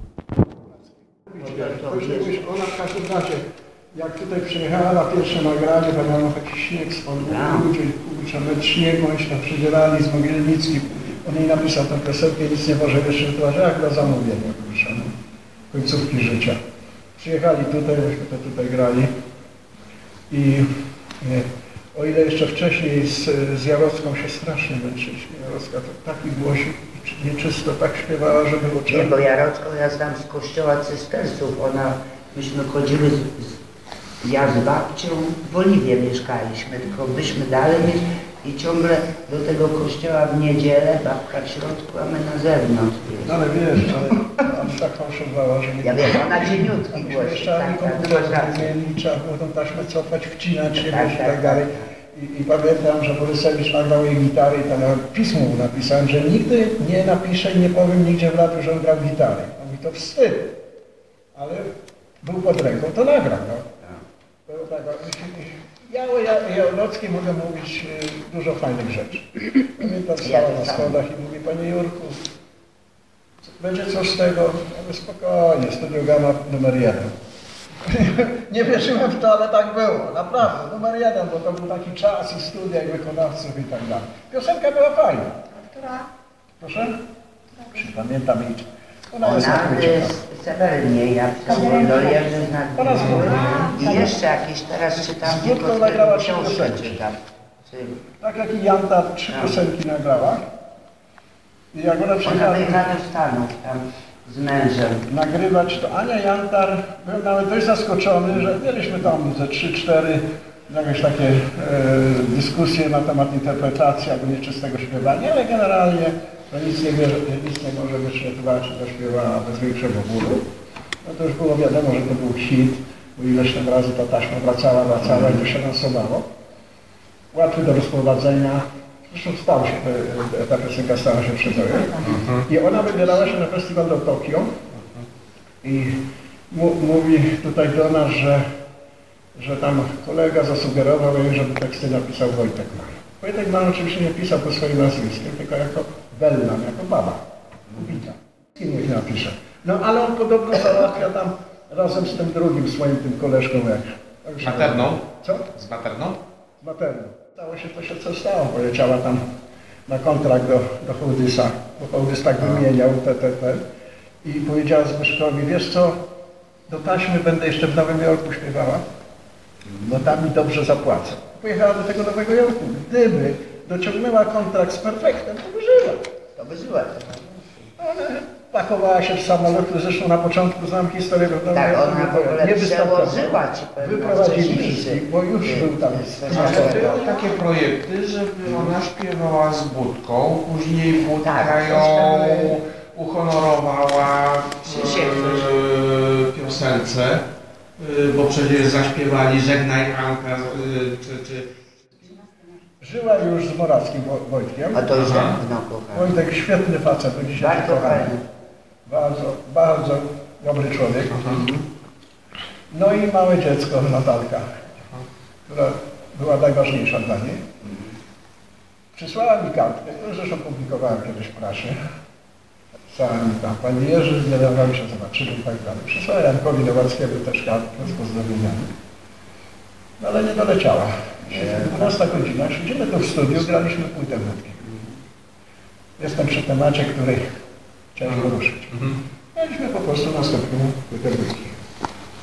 Ona w każdym razie, jak tutaj przyjechała na pierwsze nagranie, to miano taki śnieg spod ludzie, kurczę, metr śniegu, oni się tam przedzierali z Mogielnickim. On jej napisał tę piosenkę, nic nie może jeszcze wytłumaczyć, jak na zamówienie, kurczę, no. Końcówki życia. Przyjechali tutaj, myśmy to tutaj grali i nie, o ile jeszcze wcześniej z, z Jarocką się strasznie męczyliśmy. Jarocka to taki głosik, nieczysto tak śpiewała, że było czemu. Nie, bo Jarocką ja znam z kościoła cystersów. Ona, myśmy chodzili, z, z, ja z babcią w Oliwie mieszkaliśmy, tylko byśmy dalej i ciągle do tego kościoła w niedzielę, babka w środku, a my na zewnątrz. No ale wiesz, ale ona tak fałszowała, że nie... Ja wiem, ona cieniutki głosi. Jeszcze ani komputer nie mieli, trzeba było tą taśmę cofać, wcinać się tak, i tak, tak dalej. I, I pamiętam, że Borysewicz nagrał jej gitarę i tam pismo mu napisałem, że nigdy nie napiszę i nie powiem nigdzie w radiu, że on grał gitarę. On mi to wstyd. Ale był pod ręką, to nagrał. No. To, tak, ja o Jarockiej mogę mówić dużo fajnych rzeczy. Pamiętam, stała na schodach i mówi, panie Jurku, będzie coś z tego? Ja mówię, spokojnie, Studio Gamma numer jeden. Nie wierzyłem w to, ale tak było, naprawdę, numer jeden, bo to był taki czas i studia, i wykonawców i tak dalej. Piosenka była fajna. Która? Proszę? Pamiętam jej. Ona, Ona jest w Sewerynie, ja pisałam do Jerzy z I jeszcze jakieś, teraz czytam, tylko nagrała trzy książkę piosenki. czytam. Tak jak i Janta trzy piosenki nagrała. I jak ona przyjechała... Ona wyjechała do Stanów tam z mężem. Nagrywać, to Ania Jantar był nawet dość zaskoczony, że mieliśmy tam ze trzy cztery jakieś takie e, dyskusje na temat interpretacji albo nieczystego śpiewania, ale generalnie to nic nie, wie, nic nie może wyświetlować, że śpiewała bez większego bólu. No to już było wiadomo, że to był hit, bo ileś tam razy ta taśma wracała, wracała i to się lansowało. Łatwy do rozprowadzenia. Zresztą stał się, ta piosenka stała się przebojem. I ona wybierała się na festiwal do Tokio i mówi tutaj do nas, że, że tam kolega zasugerował jej, żeby teksty napisał Wojtek Mann. Wojtek Mann oczywiście nie pisał po swoim nazwisku, tylko jako Bellan, jako baba, kubita. I niech napisze. No ale on podobno załatwia tam razem z tym drugim swoim tym koleżką jak... Z Materną? Co? Z Materną? Z Materną. Stało się to się co stało, poleciała tam na kontrakt do, do Hołdysa, bo Hołdys tak wymieniał te, te, te. I powiedziała Zbyszkowi, wiesz co, do taśmy będę jeszcze w Nowym Jorku śpiewała, bo tam mi dobrze zapłacę. Pojechała do tego Nowego Jorku. Gdyby dociągnęła kontrakt z Perfektem, to by żyła. To by żyła. Ale pakowała się w samolot, zresztą na początku znam historię, bo tak, ona w ogóle nie przełożyła ci wyprowadzili wszystkich, bo już był tam. Ale były takie projekty, żeby ona śpiewała z Budką, później Budka tak, ją uhonorowała w e, piosence, e, bo przecież zaśpiewali Żegnaj Anka, e, czy, czy... Żyła już z Morawskim Wojtkiem. A to już dawno kocham. Wojtek świetny facet, do dzisiaj bardzo fajny. Bardzo, bardzo dobry człowiek. Aha. No i małe dziecko, Natalka, Aha. która była najważniejsza dla niej. Przysłała mi kartkę, którą zresztą publikowałem kiedyś w prasie. Pisała mi tam, panie Jerzy, niedawno się zobaczyli i tak dalej. Przysłała Jankowi Nowackiemu też kartkę z pozdrowieniami. No ale nie doleciała. dwunasta godzina, siedzimy tu w studiu, graliśmy płytę wódki. Jestem przy temacie, który chciałem poruszyć. Graliśmy po prostu następną płytę wódki.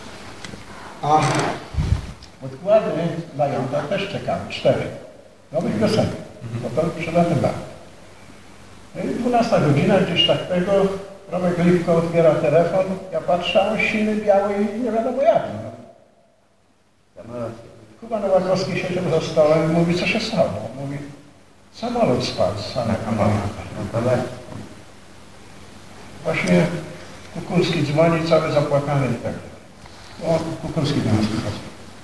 A podkłady dla Janta też czekały, cztery. Nowych piosenek, bo to przelatywało. No i dwunasta godzina, gdzieś tak tego, Romek Lipko odbiera telefon, ja patrzę, a on silny, biały i nie wiadomo jak. No. Kuba Nowakowski siedział za stołem i mówi, co się stało? Mówi, samolot spadł z samolotu. Właśnie Kukulski dzwoni, cały zapłakany i tak dalej. No, Kukulski do nas przychodzi.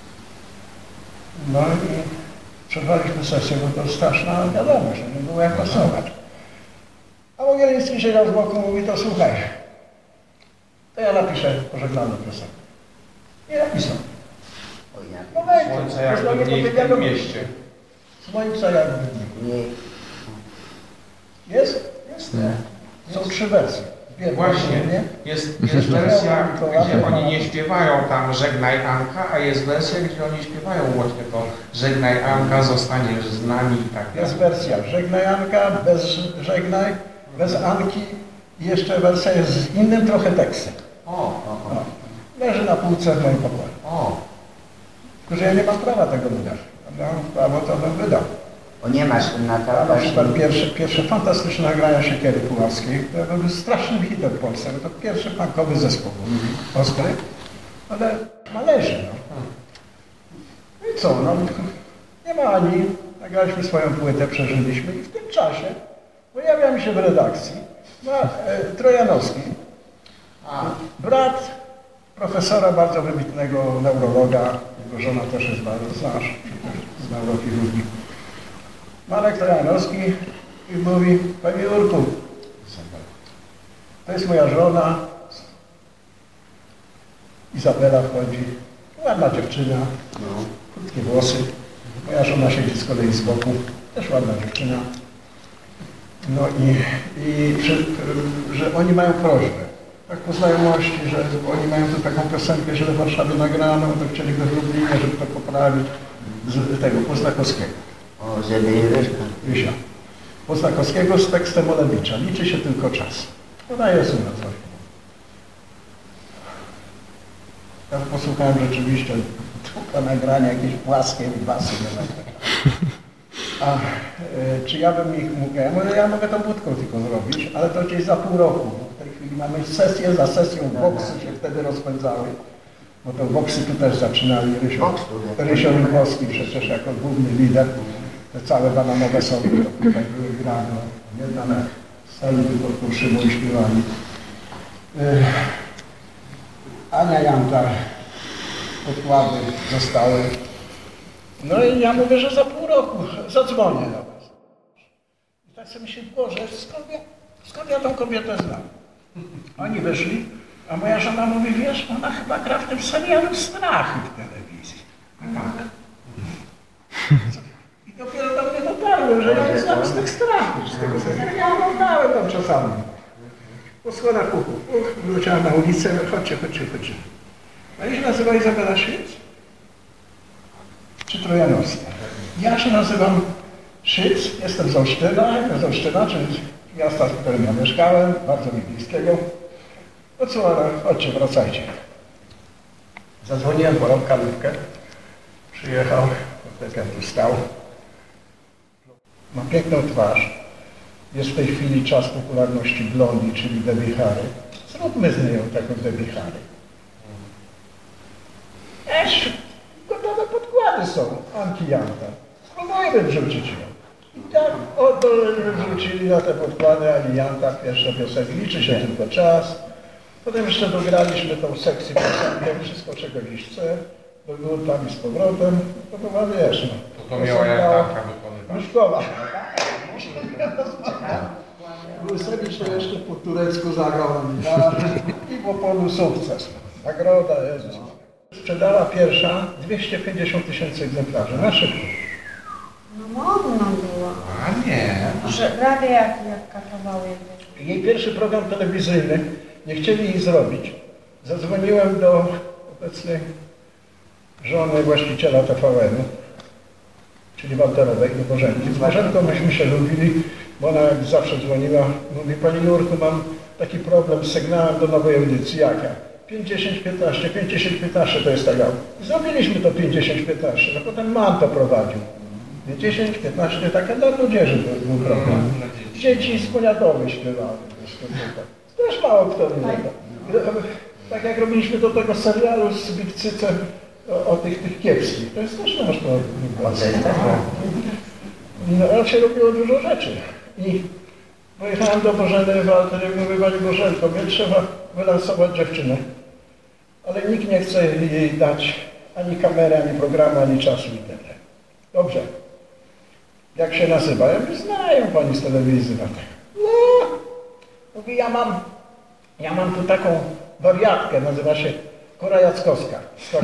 No i przerwaliśmy sesję, bo to straszna wiadomość, że nie było jak pasować. A Mogilewski siedział z boku, mówi, to słuchaj, to ja napiszę pożegnaną piosenkę. I napisał. No Słońce jakby mniej w tym mieście. Słońce jakby mniej. Jest? Jest. Są trzy wersje. Właśnie, jest, jest wersja, gdzie oni nie śpiewają tam Żegnaj Anka, a jest wersja, gdzie oni śpiewają właśnie to Żegnaj Anka, zostaniesz z nami i tak dalej. Jest wersja Żegnaj Anka, bez Żegnaj, bez Anki i jeszcze wersja jest z innym trochę tekstem. O, o, o. Leży na półce w moim pokoju. O. Tylko, że ja nie mam prawa tego wydać. Ja mam prawo, to bym wydał. O nie masz na to. Na przykład pierwsze, pierwsze fantastyczne nagrania Siekiery Puławskiej, które były strasznym hitem w Polsce, bo to pierwszy punkowy zespół ostry, ale należy. No. I co, no, nie ma ani, nagraliśmy swoją płytę, przeżyliśmy i w tym czasie pojawiam się w redakcji no, e, Trojanowski, brat profesora bardzo wybitnego neurologa, jego żona też jest bardzo, znasz, z neurochirurgii. Marek Trojanowski i mówi, panie Jurku, to jest moja żona, Izabela wchodzi, ładna dziewczyna, krótkie włosy, moja żona siedzi z kolei z boku, też ładna dziewczyna. No i, i że, że oni mają prośbę, tak po znajomości, że oni mają tu taką piosenkę źle w Warszawie nagraną, to chcieliby w Lublinie, żeby to poprawić z tego Poznakowskiego. O, żeby Rysia. Poznakowskiego z tekstem Olewicza. Liczy się tylko czas. Ona jest u nas właśnie. Ja posłuchałem rzeczywiście tylko nagrania jakieś płaskie basy. A e, czy ja bym ich mógł... Ja mówię, ja mogę tą budką tylko zrobić, ale to gdzieś za pół roku. W tej chwili mamy sesję za sesją, boksy się wtedy rozpędzały. Bo to boksy tu też zaczynali. Rysio, Rysio Rybowski przecież jako główny lider. Te całe bananowe soby to tutaj były grane. Jedna na stali pod szybą i śpiewali. Yy, Ania Janta, podkłady zostały. No i ja mówię, że za pół roku zadzwonię do was. I tak sobie myślę, Boże, skąd ja, skąd ja tą kobietę znam? Oni wyszli, a moja żona mówi, wiesz, ona chyba gra w tym serialu Strachy w telewizji. Tak. I dopiero do mnie dotarłem, że ja nie znam z tych strachów, z tego serialu. Ja oglądałem tam czasami. Po schodach kuchów, wróciłem na ulicę, chodźcie, chodźcie, chodźcie. A ja się nazywa Izabela Szyc? Czy Trojanowska? Ja się nazywam Szyc, jestem z Olsztyna, z Olsztyna, czyli miasta, w którym ja mieszkałem, bardzo mi bliskiego. No co, ale chodźcie, wracajcie. Zadzwoniłem po Romka Lipkę, przyjechał, tak jak tu stał. Ma piękną twarz. Jest w tej chwili czas popularności Blondi, czyli Debbie Harry. Zróbmy z nią taką Debbie Harry. Esz, gotowe podkłady są, Anki Janta. Spróbujmy wrzucić ją. I tak oto wrzucili na te podkłady Ani Janta, pierwsza piosenka. Liczy się tylko czas. Potem jeszcze dograliśmy tą sekcję piosenkę, wszystko czego dziś chce. Do górtami z powrotem. To była, wiesz, no. To to miała Jantarka wykonywać. Myszkowa. Łysewicz to jeszcze po turecku zagrał i po polu sukces. Nagroda, Jezus. Sprzedała pierwsza dwieście pięćdziesiąt tysięcy egzemplarzy. Na szybko. No modno było. A nie. Że prawie jak, jak katowały. Jej pierwszy program telewizyjny, nie chcieli jej zrobić. Zadzwoniłem do obecnej żony właściciela T V N-u, czyli Walterowej, do Bożenki. Z Bożenką myśmy się lubili, bo ona jak zawsze dzwoniła, mówi, Pani Jurku, mam taki problem z sygnałem do nowej audycji. Jak ja? pięćdziesiąt piętnaście, pięćdziesiąt piętnaście to jest tego. Zrobiliśmy to pięćdziesiąt piętnaście, no potem man to prowadził. dziesięć piętnaście, takie dla młodzieży był program. Dzieci z Poniatowy śpiewały. Też mało kto wie. Tak jak robiliśmy do tego serialu z Bikcycem o, o tych, tych kiepskich. To jest też nasz program. No, ale się robiło dużo rzeczy. I pojechałem do Bożeny Walter i mówię, Pani Bożenko, mnie trzeba wylansować dziewczynę. Ale nikt nie chce jej dać ani kamery, ani programu, ani czasu i tyle. Dobrze. Jak się nazywa? Ja mówię, znają Pani z telewizji na tego. No. Mówi, ja mam, ja mam tu taką wariatkę, nazywa się Kora Jackowska.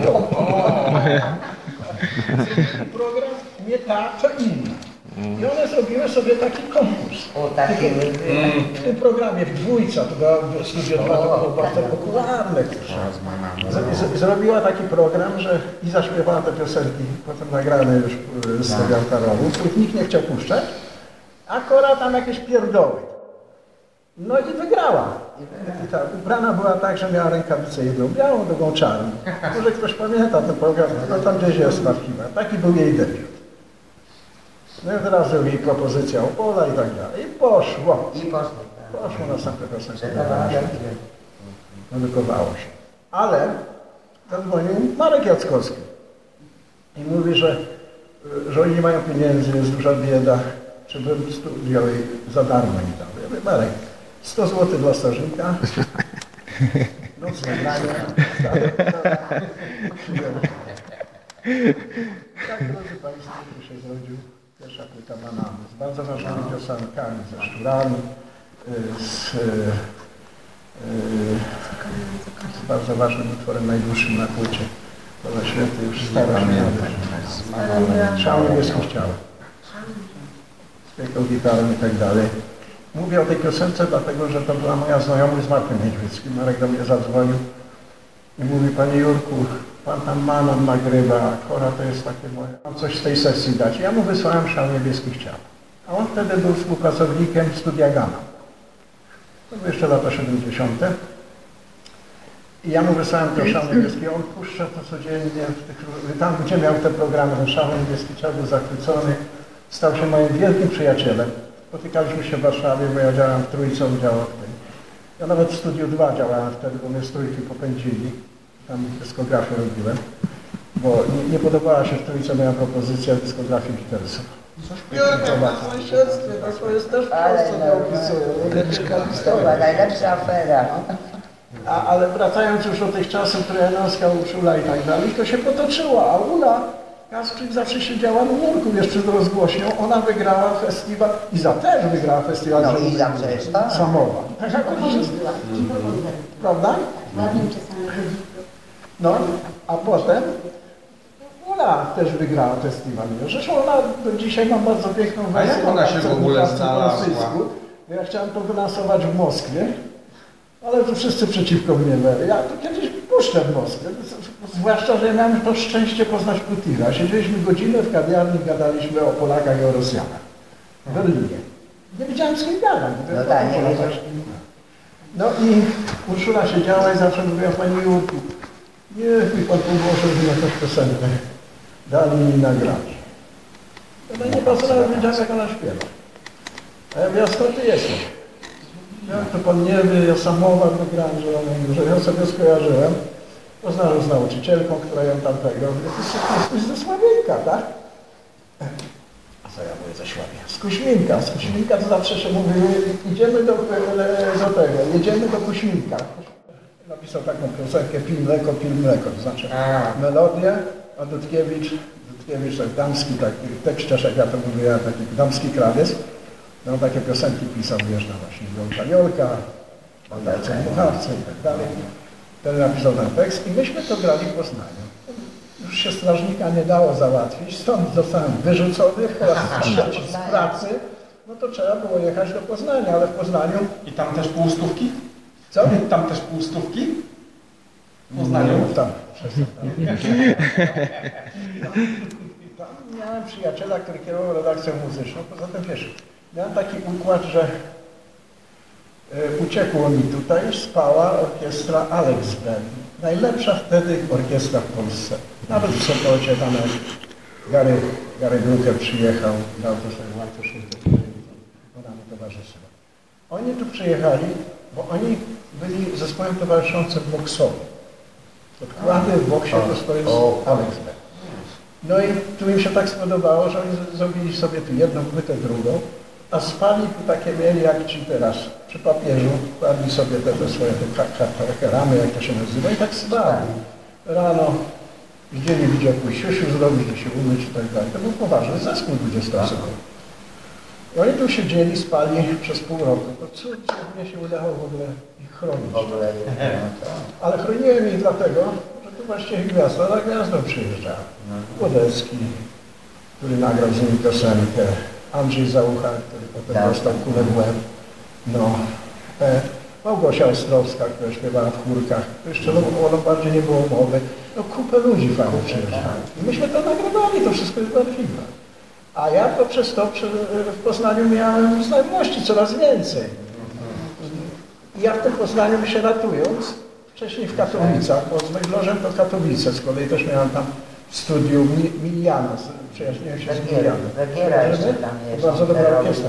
Program nie ta, to inna. I one zrobiły sobie taki konkurs. O, taki w, w tym programie, w dwójce, to było Studio dwa, to było bardzo popularne. Z, zrobiła taki program, że i zaśpiewała te piosenki, potem nagrane już z tego Altarowu, których nikt nie chciał puszczać, a Kora tam jakieś pierdoły. No i wygrała. I ta ubrana była tak, że miała rękawicę jedną białą, drugą czarną. Może ktoś pamięta ten program, no tam gdzieś jest w archiwach. Taki był jej debiut. No i teraz jej propozycja Opola i tak dalej. I poszło. I poszło. Poszło następne piosenki. Nawykowało się. Ale zadzwonił Marek Jackowski. I mówi, że, że oni nie mają pieniędzy, jest duża bieda, żebym studio za darmo im dał. Ja mówię, Marek, sto złotych dla strażnika. Noc nagrania. Tak, drodzy Państwo, tu się zrodził pierwsza płyta Banany z bardzo ważnymi piosenkami, ze Szczurami, z, z bardzo ważnym utworem najdłuższym na płycie. To święty już stara się Szał niebieskich ciał. Z piękną gitarą i tak dalej. Mówię o tej piosence dlatego, że to była moja znajomość z Markiem Niedźwieckim. Marek do mnie zadzwonił i mówi, Panie Jurku, Pan tam Manon nagrywa, Kora to jest takie moje. Mam coś z tej sesji dać. Ja mu wysłałem Szał niebieskich ciał. A on wtedy był współpracownikiem Studia Gama. To były jeszcze lata siedemdziesiąte. I ja mu wysłałem to Szał niebieski. On puszcza to codziennie. W tych, tam, gdzie miał te programy, ten Szał niebieski ciał był zachwycony. Stał się moim wielkim przyjacielem. Spotykaliśmy się w Warszawie, bo ja działałem w Trójce, on działał w tej. Ja nawet w Studiu dwa działałem wtedy, bo mnie z Trójki popędzili. Tam dyskografię robiłem, bo nie, nie podobała się w Trójce moja propozycja dyskografii Beatlesów. Ja na sąsiedztwie, to jest też w Polsce nie opisuję. Najlepsza afera. A, ale wracając już do tych czasów, Trojanowska, Urszula i tak dalej, to się potoczyło, a Ula Kasprzyk zawsze siedziała na murku jeszcze z rozgłośnią. Ona wygrała festiwal, Iza też wygrała festiwal. No Iza przecież, tak. Samowa. Tak jak prawda? No, a potem Ula też wygrała festiwal. Zresztą ona do dzisiaj ma bardzo piękną wersję. A jak ona się w ogóle znalazła? Ja chciałem to wylansować w Moskwie, ale to wszyscy przeciwko mnie byli. Ja to kiedyś puszczę w Moskwie. Zwłaszcza, że ja miałem to szczęście poznać Putira. Siedzieliśmy godzinę w kawiarni, gadaliśmy o Polakach i o Rosjanach w Berlinie. Nie wiedziałem, z kim gadam. No tak, nie wiedziałeś. No i Urszula siedziała i zawsze mówiła, Pani Jurku, niech mi Pan pomoże, żeby na tę piosenkę dali mi nagrać. Ona nie pasowała, wiedziała, jak ona śpiewa. A ja mówię, a skąd Ty jesteś? Jak to Pan nie wie, ja samowa wygrałem, że ona, że ja sobie skojarzyłem. Poznałem z nauczycielką, która ją tam tego. Ty jesteś ze Sławieńka, tak? A co ja mówię ze Sławieńka? Z Kuśminka. Z Kuśminka to zawsze się mówi, idziemy do, do tego, jedziemy do Kuśminka. Napisał taką piosenkę, pil mleko, pil mleko. To znaczy melodię, a Dudkiewicz, Dudkiewicz tak damski, taki tekściarz, jak ja to mówię, taki damski krawiec. No takie piosenki pisał, wiesz, no właśnie, Jolka Jolka, Bandalce Muchawce i tak dalej. Ten napisał ten tekst i myśmy to grali w Poznaniu. Już się strażnika nie dało załatwić, stąd zostałem wyrzucony, z pracy, no to trzeba było jechać do Poznania, ale w Poznaniu... I tam też półstówki? Co? I tam też półstówki? W Poznaniu? No, tam, tam. Tam miałem przyjaciela, który kierował redakcją muzyczną, poza tym wiesz, miałem taki układ, że uciekło mi tutaj, spała orkiestra Alex Band. Najlepsza wtedy orkiestra w Polsce. Nawet w Sopocie tam Gary, Gary Brooker przyjechał, dał to sobie łańcuszek do telewizji, ona mu towarzyszyła. Oni tu przyjechali, bo oni byli zespołem towarzyszącym boksowi. Odkłady w boksie to jest Alex Band. No i tu im się tak spodobało, że oni zrobili sobie tu jedną płytę, drugą, a spali tu takie mieli jak ci teraz przy papieżu, kładli sobie te, te swoje te ramy, jak to się nazywa, i tak spali. Rano widzieli, gdzie pójść siusiu zrobić, gdzie się umyć i tak dalej. To był poważny zespół dwudziestoosobowy. I oni tu siedzieli, spali przez pół roku. To cudnie mnie się udało w ogóle ich chronić. Ale chroniłem ich dlatego, że tu właściwie gwiazda na gwiazdę przyjeżdżała. Łodecki, który nagrał z nimi piosenkę, Andrzej Załucha, który potem dostał kulę w łeb. No. E, Małgosia Ostrowska, która śpiewała w chórkach. To jeszcze o Lombardzie nie było mowy. No kupę ludzi fajnych przyjeżdżało. I myśmy to nagrywali, to wszystko jest w archiwach. A ja to przez to w Poznaniu miałem znajomości coraz więcej. I ja w tym Poznaniu się ratując, wcześniej w Katowicach, bo z Meglorzem to Katowice, z kolei też miałem tam studium Miliana, przyjaźniłem się z Milianem. Wegiera jeszcze tam jest. Bardzo dobra orkiestra.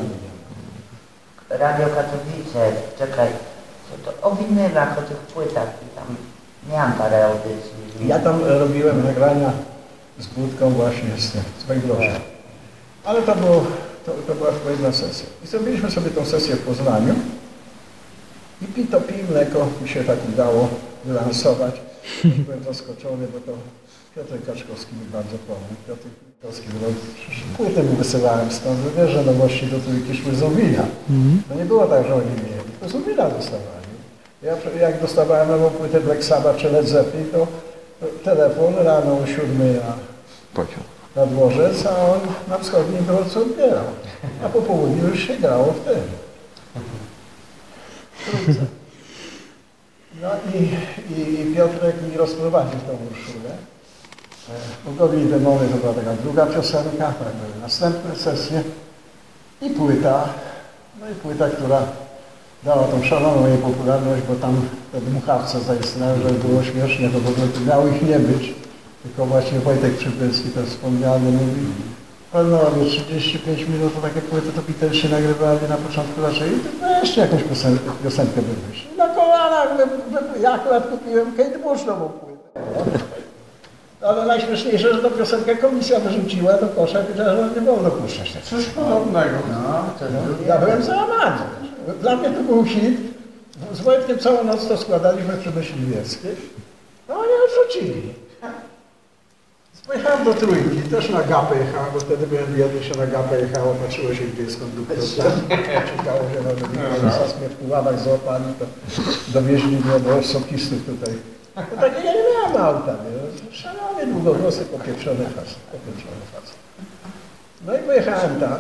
Radio Katowice, czekaj, co to o winylach, o tych płytach i tam miałam parę audycji. Ja tam robiłem nagrania z Budką właśnie z, z Meglorzem. Ale to, było, to, to była chyba jedna sesja. I zrobiliśmy sobie tą sesję w Poznaniu i pi to pi mleko mi się tak udało wylansować. Byłem zaskoczony, bo to Piotr Kaczkowski mi bardzo pomógł. Piotr Kaczkowski, bo płyty mu wysyłałem stąd, wiesz, że nowości do trójki szły z Owina. No nie było tak, że oni mieli, to z Owina dostawali. Ja jak dostawałem nową płytę Black Sabbath czy Led Zeppelin, to, to telefon rano o siódmej na pociąg. Na dworzec, a on na wschodnim dworcu odbierał. A po południu już się grało w tym. No i, i, i Piotrek mi rozprowadził tą Urszulę. Ugodni demony to była taka druga piosenka, tak były następne sesje i płyta. No i płyta, która dała tą szaloną jej popularność, bo tam te dmuchawce zaistniały, że było śmiesznie, to w ogóle miało ich nie być. Tylko właśnie Wojtek Przybycki, ten wspomniany, mówi, panowie, trzydzieści pięć minut, to takie płyty to Beatlesi nagrywali na początku raczej i wreszcie jakąś piosenkę, piosenkę wymyślił. Na kolanach, ja akurat kupiłem Kate Bush nową płytę. Ale najśmieszniejsze, że tę piosenkę komisja wyrzuciła do kosza i powiedziała, że nie wolno puszczać. Coś podobnego. No, to no, ja byłem załamany. Dla mnie to był hit. Z Wojtkiem całą noc to składaliśmy przy Myśliwieckiej. No oni odrzucili. Pojechałem do Trójki, też na Gapę jechałem, bo wtedy byłem biedny, się na Gapę jechało, patrzyło się, gdzie jest konduktor. Czekało się na Dominika, mnie w Puławach złapali, to dowieźli mnie do sokistów tutaj. No takie ja nie miałem auta, nie? Szalony, długowłosy, popieprzony facet, popieprzony facet. No i pojechałem tam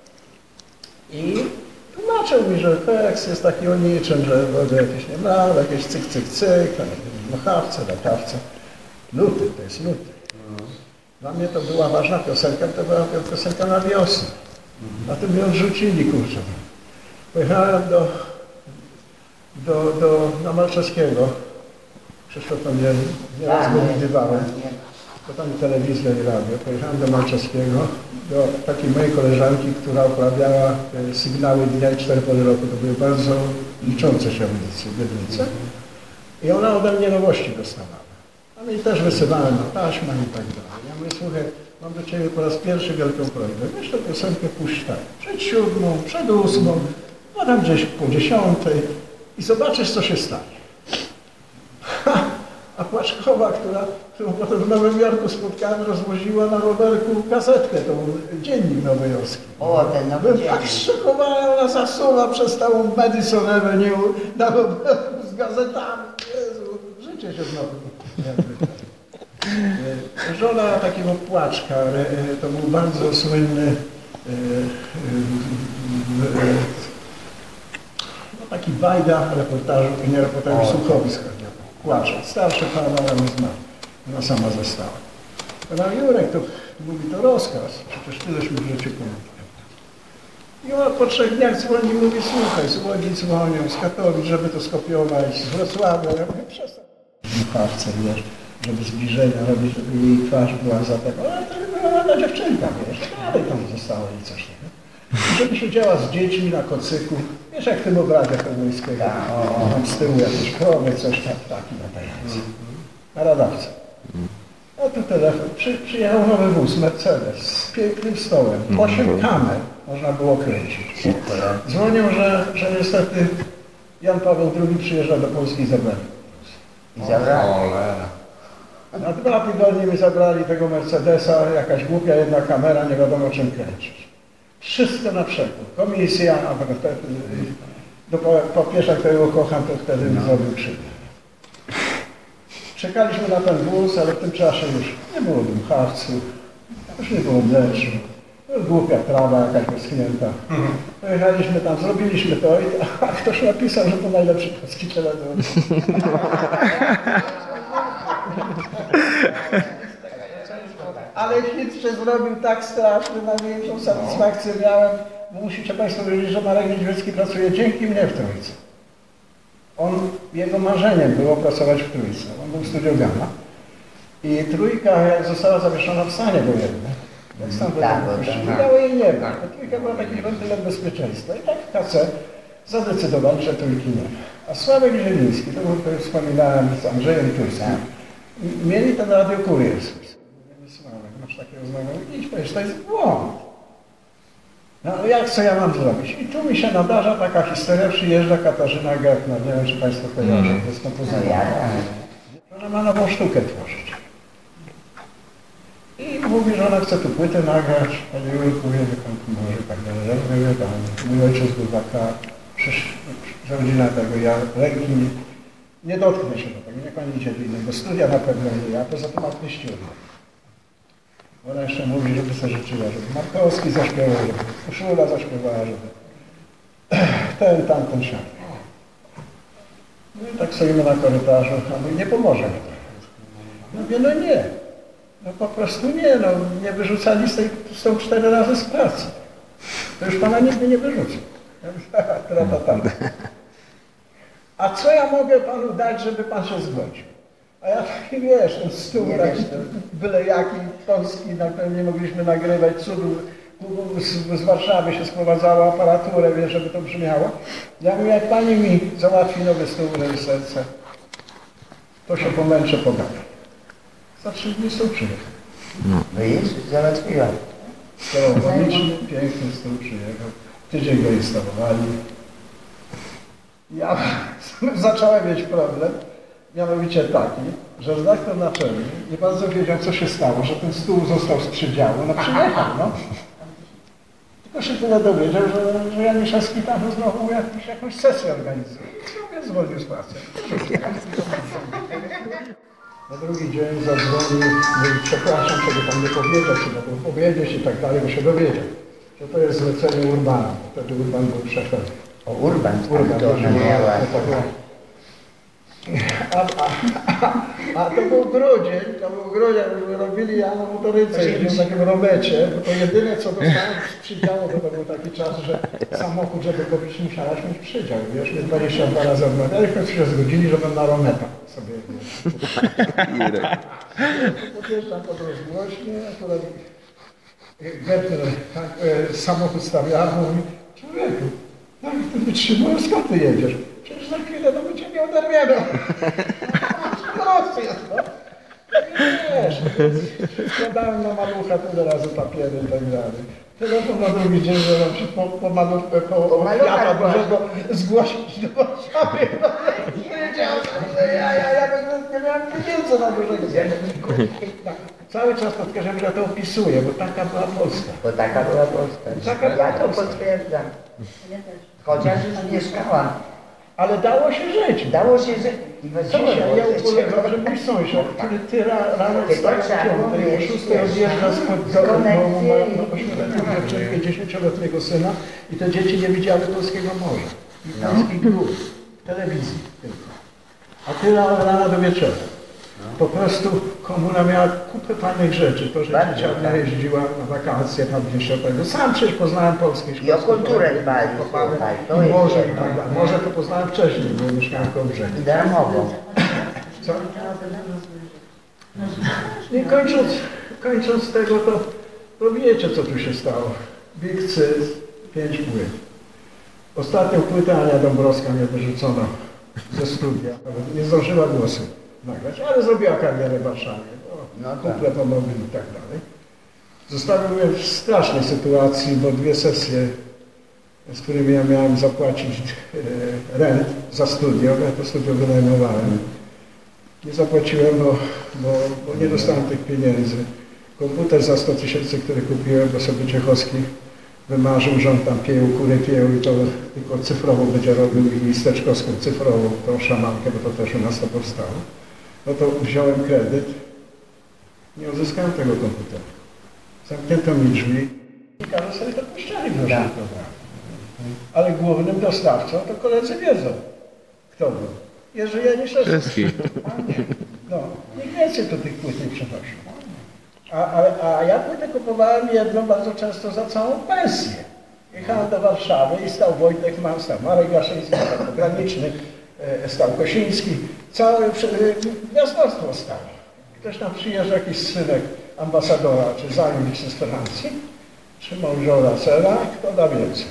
i tłumaczył mi, że tekst jest taki o niczym, że będzie jakieś nie ma, jakieś cyk, cyk, cyk, machawce, latawce. Luty, to jest luty. Dla mnie to była ważna piosenka, to była piosenka na wiosnę. A tym mnie odrzucili, kurczę. Pojechałem do, do, do, na Malczewskiego. Krzysztof to mnie nieraz go widywałem. To tam telewizja i radio. Pojechałem do Malczewskiego, do takiej mojej koleżanki, która uprawiała sygnały dnia i cztery pory roku. To były bardzo liczące się audycje, Bydlice. I ona ode mnie nowości dostawała. Ale i też wysyłałem na taśmę i tak dalej. Ja mówię, słuchaj, mam do Ciebie po raz pierwszy wielką prośbę. Weź tę piosenkę puść tak, przed siódmą, przed ósmą, no tam gdzieś po dziesiątej i zobaczysz, co się stanie. Ha! A Płaczkowa, która, którą potem w Nowym Jorku spotkałem, rozwoziła na rowerku kasetkę, tą Dziennik Nowojorski. O, ten Nowy Byłem Dziennik. tak zszokowany, ona zasuwa przez całą Madison Avenue na rowerku z gazetami. Jezu, życie się znowu. Żona takiego Płaczka, to był bardzo słynny no, taki bajda reportażu, nie reportażu słuchowisk. Płacze. Starszy pan, ona nie zna. Ona sama została. Pana Jurek to mówi, to rozkaz. Przecież tyleśmy w życiu pomógł. I on po trzech dniach dzwoni i mówi, słuchaj, z Łodzi dzwonią, z Katowic, żeby to skopiować, z Wrocławia. Ja mówię, przestań. Muchawce, wiesz, żeby zbliżenia robić, żeby jej twarz była za tego. Ale to była ładna dziewczynka, wiesz, dalej tam została i coś nie. Żeby siedziała z dziećmi na kocyku, wiesz, jak w tym obrazie Kołońskiego, tam z tyłu jakieś krowy, coś tam, taki latający. Na radawce. No tu telefon, Przy, przyjechał nowy wóz, Mercedes, z pięknym stołem, osiem kamer można było kręcić. Dzwonią, że, że niestety Jan Paweł drugi przyjeżdża do Polski i zabrali. I zabrali. Na dwa tygodnie mi zabrali tego Mercedesa, jakaś głupia jedna kamera, nie wiadomo czym kręcić. Wszystko na przekór. Komisja, a wtedy, do papieża, którego kocham, to wtedy mi zrobił krzywdę. Czekaliśmy na ten wóz, ale w tym czasie już nie było dmuchawców, już nie było mleczu. Głupia trawa jakaś wyschnięta. Pojechaliśmy tam, zrobiliśmy to, a ktoś napisał, że to najlepszy polski telewizor. Ale hit się zrobił tak straszny, największą satysfakcję miałem, bo musicie Państwo wiedzieć, że Marek Niedźwiecki pracuje dzięki mnie w Trójce. On, jego marzeniem było pracować w Trójce. On był w Studio Gamma. I Trójka, jak została zawieszona w stanie wojennym, jak stan wojenny, nie dało jej nie ma. Trójka była takim wentylem bezpieczeństwa. I tak w K C zadecydowali, że Trójki nie ma. A Sławek Zieliński, to, to już wspominałem z Andrzejem Turskim, mieli ten radiokurier. Sławek, masz takiego znajomego, idź, powiedz, to jest błąd. No ale jak, co ja mam zrobić? I tu mi się nadarza taka historia, przyjeżdża Katarzyna Gertner, nie wiem, czy Państwo kojarzą, mm. to jest kompozytorka. Ona ma nową sztukę tworzyć. I mówi, że ona chce tu płytę nagrać, ale Julku, wie pan, może tak dalej, wie pan, mój ojciec był taka, rodzina tego, ja ręki nie, nie dotknę się do tego, niech pani idzie do innego studia, na pewno nie ja, poza tym aktyściurna. Ona jeszcze mówi, żeby sobie życzyła, żeby Markowski zaśpiewał, żeby Uszula zaśpiewała, żeby ten, tamten siadł. No i tak stoimy na korytarzu, a mówi, nie pomoże mi to. No mówię, no nie. No po prostu nie, no nie wyrzucali z tej, z tą cztery razy z pracy. To już pana nigdy nie wyrzucą. Ja mówię, a co ja mogę panu dać, żeby pan się zgodził? A ja taki, wiesz, ten stół taki, byle jaki, polski, na którym nie mogliśmy nagrywać, cudu, z, z Warszawy się sprowadzało aparaturę, wiesz, żeby to brzmiało. Ja mówię, jak pani mi załatwi nowy stół w reżyserce, to się pomęczę, pogadam. Za trzy dni stół przyjechał. No, no i załatwiła. Stereofoniczny, piękny stół przyjechał. Tydzień go instalowali. Ja zacząłem mieć problem. Mianowicie taki, że redaktor naczelny nie bardzo wiedział, co się stało, że ten stół został z przydziału, no przyjechał, no. Tylko się tyle dowiedział, że, że Janiszewski tam znowu jakąś, jakąś sesję organizuje. No więc zwolnił z pracy. Na drugi dzień zadzwonił, mówi, przepraszam, czego tam nie powiedział, trzeba było powiedzieć i tak dalej, bo się dowiedział, że to jest zlecenie Urbana. Wtedy Urban był szefem. O, Urban, Urban, to ona miała. A, a, a, a to był grudzień, to był grudzień, robili ja na motoryce, w takim romecie, bo to jedyne co dostałem z przydziału, to, to był taki czas, że samochód, żeby go pić, musiałaś mieć przydział, wiesz, mnie dwadzieścia dwa razy odmawiali, w końcu się zgodzili, żebym na rometa sobie, wiesz. Podjeżdżam pod rozgłośnie, akurat Gertner tak, e, samochód stawiała, mówi, człowieku, jak ty wytrzymujesz, skąd ty jedziesz? Przecież za chwilę to by cię nie oderwiano. Prosty jest, no. Wiesz, składałem na malucha tyle razy papiery i tak dalej. Telefon na drugi dzień, że nam się po, po malówkę, po, po świata dużego zgłosić do Warszawy. Wiedziałem, że ja, ja, ja nie miałem pieniędzy na dużego. Tak, cały czas podkreślam, że to opisuję, bo taka była Polska. Bo taka była Polska. Taka ja była to Polska. potwierdzam. Chociaż już mieszkałam. Ale dało się żyć. Dało się żyć. Dzisiaj ja ubolewam, że mój sąsiad, który ty rano wstaje o piątej, o szóstej odjeżdża spod domu, ma ośmioletnią dziewczynkę, dziesięcioletniego syna i te dzieci nie widziały polskiego morza. I polskich gór. W telewizji tylko. A ty rano do wieczora. Po prostu komuna miała kupę fajnych rzeczy. To, że Bardzo, dzieciarnia tak. jeździła na wakacje tam gdzieś od tego. Sam przecież poznałem polskie szkoły. I o kulturę dbali, słuchaj, to I jest morze, jedno. tak, tak. Morze to poznałem wcześniej, bo mieszkałem koło brzegu. I darmowo. Co? I kończąc, kończąc tego, to, to wiecie, co tu się stało. Big Cyz, pięć płyt. Ostatnią płytę Ania Dąbrowska mnie wyrzucono ze studia. Nie zdążyła głosu nagrać, ale zrobiła karierę w Warszawie. No, kumple pomogli i tak dalej. Zostawił mnie w strasznej sytuacji, bo dwie sesje, z którymi ja miałem zapłacić e, rent za studio, ja to studio wynajmowałem. Nie zapłaciłem, bo, bo, bo nie dostałem tych pieniędzy. Komputer za sto tysięcy, który kupiłem, bo sobie Ciechowski wymarzył, że on tam pieł, kurę pieł i to tylko cyfrowo będzie robił i listeczkowską cyfrową, tą szamankę, bo to też u nas to powstało. No to wziąłem kredyt, nie odzyskałem tego komputera. Zamknięto mi drzwi i każdy sobie to puszczali w naszym programie. Ale głównym dostawcą to koledzy wiedzą, kto był. Jerzy Janiszewski. Wszystkich. No, nikt więcej tu tych płyt nie przenosił. A, a, a ja płytę kupowałem jedną bardzo często za całą pensję. Jechałem do Warszawy i stał Wojtek Mann, stał Marek Jaszyński, stał Pograniczny, e, stał Kosiński. Całe gwiazdorstwo stało. Ktoś tam przyjeżdża, jakiś synek ambasadora, czy zajmnik z Francji, czy mąża Racela, kto da więcej.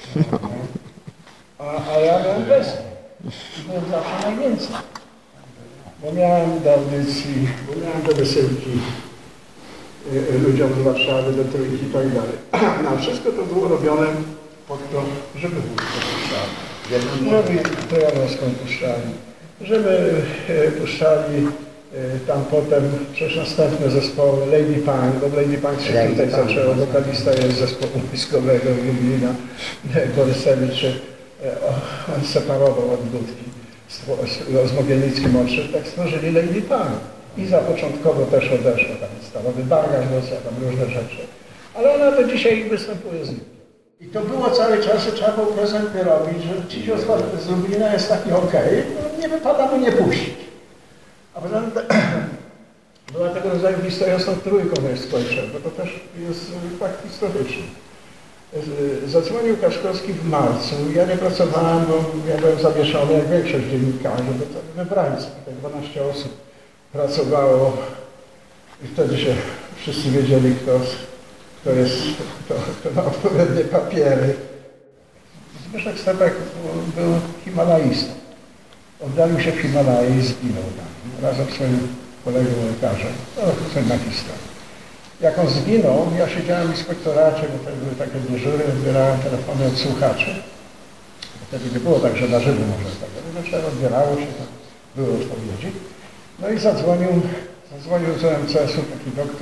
A, a ja miałem besję. I byłem zawsze najwięcej. Bo miałem do audycji, bo miałem do wysyłki ludziom z Warszawy, do Trójki i tak dalej. No, wszystko to było robione po to, żeby wódkę puszczali, żeby Trojanowską puszczali, żeby e, puszczali e, tam potem przecież następne zespoły Lady Punk, bo Lady Punk się Lady tutaj Punk. zaczęło, wokalista jest z zespołu wojskowego Lublina, Borysewicz, e, on separował od Budki z Mogilnickim odszedł, tak stworzyli Lady Punk. I zapoczątkowo też odeszła, tam stalowy bagaż, tam różne rzeczy. Ale ona to dzisiaj występuje z nim. I to było cały czas, że trzeba było prezenty robić, że Cicio z Lublina jest taki okej, no nie wypada mu nie puścić. A potem była tego rodzaju historia z tą trójką, jak skończę, bo to też jest fakt historyczny. Zadzwonił Kaszkowski w marcu, ja nie pracowałem, bo ja byłem zawieszony jak większość dziennikarzy, bo to wybrańcy, te dwanaście osób pracowało i wtedy się wszyscy wiedzieli, kto, kto jest, kto, kto ma odpowiednie papiery. Zbyszek Stepek był himalaistą. Oddalił się w Himalajie i zginął tam, razem z swoim kolegą lekarzem. No, to inna historia. Jak on zginął, ja siedziałem w inspektoracie, bo wtedy były takie dyżury, odbierałem telefony od słuchaczy. Wtedy nie było tak, że na żywo może tak, ale zawsze odbierało się, to były odpowiedzi. No i zadzwonił, zadzwonił z O M C S-u taki doktor,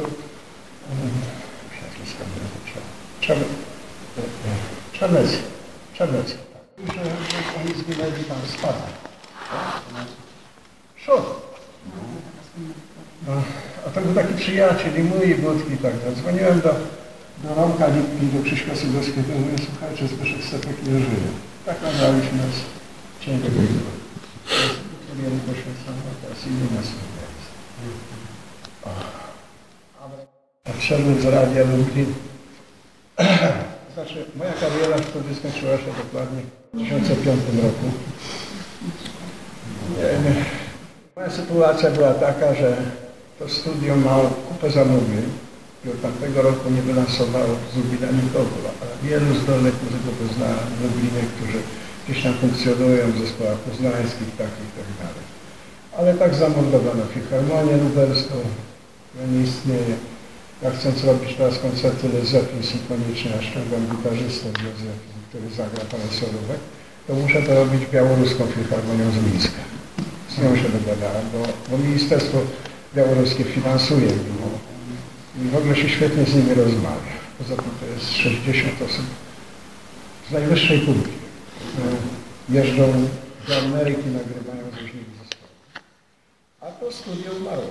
Czarnecki, Czarnecki, tak. Że, że oni zginęli tam z spadem. Szok. No, a to był taki przyjaciel i mój, i Budki i tak dalej. Dzwoniłem do, do Romka Lipki, do Krzyśka Sydowskiego, mówię, słuchajcie, Zbyszek Stepek nie żyje. Tak nagraliśmy z cień tego góry. Mieli poświęconą, teraz inny nas jest. Odszedłem z Radia Lublin. Znaczy, moja kariera wtedy skończyła się dokładnie w dwa tysiące piątym roku. Moja sytuacja była taka, że to studio miało kupę zamówień i od tamtego roku nie wylansowało z Lublina nikogo, ale wielu zdolnych muzyków poznałem w Lublinie, którzy gdzieś tam funkcjonują w zespołach poznańskich, takich i tak dalej. Ale tak zamordowano Filharmonię Lubelską, która nie istnieje. Ja chcąc robić teraz koncerty Led Zeppelin symfoniczne, ja ściągam gitarzystę z Led Zeppelin, który zagra parę solówek, to muszę to robić białoruską Filharmonią z Mińska. Z nią się dogadałem, bo, bo ministerstwo białoruskie finansuje go i w ogóle się świetnie z nimi rozmawia. Poza tym to jest sześćdziesiąt osób z najwyższej półki. Jeżdżą do Ameryki, nagrywają z różnych zespołów. A to studio umarło.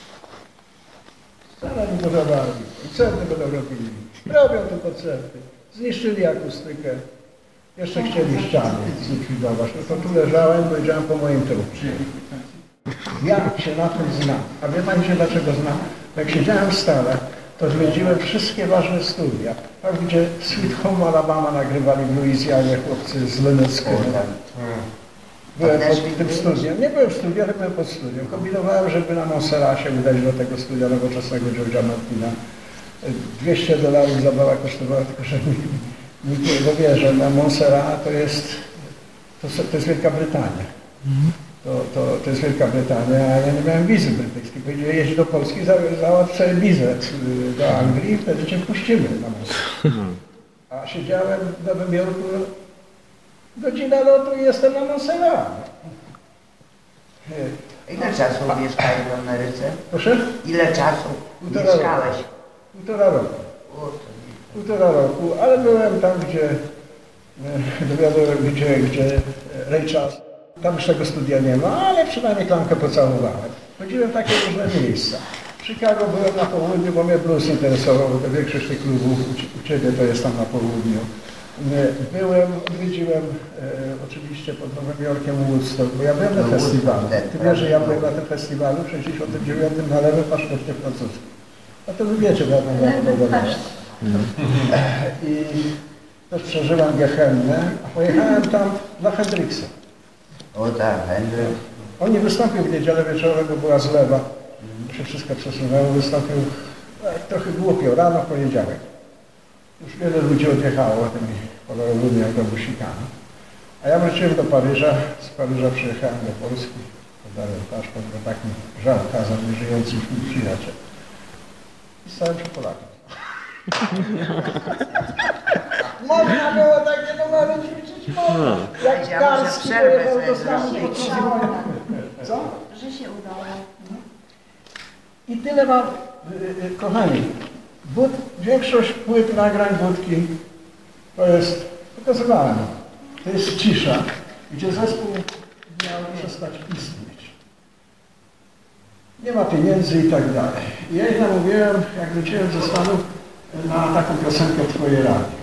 Sala wybudowali, koncerty będą robili, robią te koncerty, zniszczyli akustykę, jeszcze chcieli ściany zlikwidować. No to tu leżałem, powiedziałem po moim trupie. Ja się na tym znam. A wie pani się dlaczego znam? Jak siedziałem w Stanach, to zwiedziłem wszystkie ważne studia. Tam, gdzie Sweet Home Alabama nagrywali w Luizjanie chłopcy z Leneckiego. Byłem pod tym studiem. Nie byłem w studiu, ale byłem pod studiem. Kombinowałem, żeby na Montserracie udać do tego studia nowoczesnego George'a Martina. dwieście dolarów zabawa kosztowała, tylko że nikt nie wie, że na Montserrat to jest, to, to jest Wielka Brytania. To, to, to jest Wielka Brytania, a ja nie miałem wizy brytyjskiej. Powiedzieli, jedź do Polski, za, załatw sobie wizę do Anglii i wtedy cię puścimy na Montserrat. A siedziałem w Nowym Jorku, godzina lotu i jestem na Montserrat. Ile czasu mieszkałeś w Ameryce? Proszę? Ile czasu Półtora mieszkałeś? Roku. Półtora roku. Półtora roku, ale byłem tam, gdzie dowiadłem, gdzie, gdzie Ray Charles. Tam już tego studia nie ma, ale przynajmniej klamkę pocałowałem. Chodziłem w takie różne miejsca. W Chicago byłem na południu, bo mnie blues interesował, bo większość tych klubów u Ciebie to jest tam na południu. Byłem, odwiedziłem e, oczywiście pod Nowym Jorkiem Woodstock, bo ja byłem na festiwalu. Ty wiesz, że ja byłem na tym festiwalu w sześćdziesiątym dziewiątym na lewym paszporcie francuskim. A to wy wiecie, bo ja tam byłem. I też przeżyłem Gehennę, a pojechałem tam dla Hendrixa. O tak, Hendryk. On nie wystąpił w niedzielę wieczorem, bo była zlewa. Się wszystko przesunęło, wystąpił e, trochę głupio, rano w poniedziałek. Już wiele ludzi odjechało tymi kolorowymi autobusikami. A ja wróciłem do Paryża, z Paryża przyjechałem do Polski, podałem paszport, bo tak mi żal kazał nieżyjących mi przyjaciel. I stałem się Polakiem. Można było takie numery ćwiczyć, można. Jak Ja Karski muszę przerwę pojechał do sobie Stanów, zrobić. to trzymałem. Co? Że się udało. I tyle mam, y, y, kochani. But, większość płyt, nagrań Budki to jest, pokazywałem, to jest cisza, gdzie zespół miał przestać istnieć. Nie ma pieniędzy i tak dalej. I ja ich namówiłem, jak wróciłem ze Stanów, na taką piosenkę Twoje radio.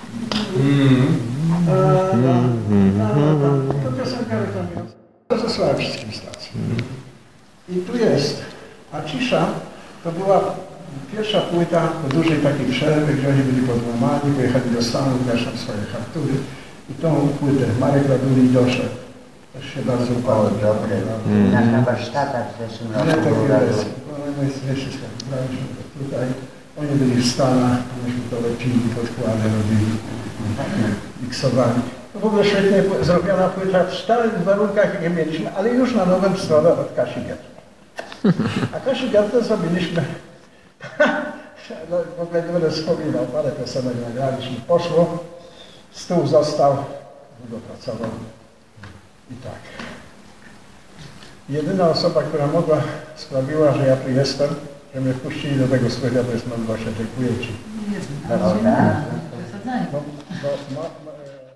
To piosenka reklamująca. To zesłałem wszystkim stacjom. I tu jest, a cisza to była pierwsza płyta po dużej takiej przerwy, gdzie oni byli podłamani, pojechali do Stanów, weszli swoje hartury. I tą płytę Marek Raduli doszedł. Też się bardzo upało. O, dobre. Na, na warsztatach w zeszłym roku. Nie, to było jest. My wszystko wybraliśmy tutaj. Oni byli w Stanach, myśmy to lepili, podkłady robili, miksowali. To w ogóle świetnie zrobiona płyta, w stałych warunkach nie mieliśmy, ale już na nowym stole od Kasi Gertner. A Kasi Gertner zrobiliśmy, no, w ogóle nie będę wspominał, parę piosenek nagraliśmy, poszło, stół został, długo pracował i tak. Jedyna osoba, która mogła, sprawiła, że ja tu jestem, że mnie wpuścili do tego studia, to jest Małgosia. Dziękuję Ci. No, tak. No, no, ma, ma,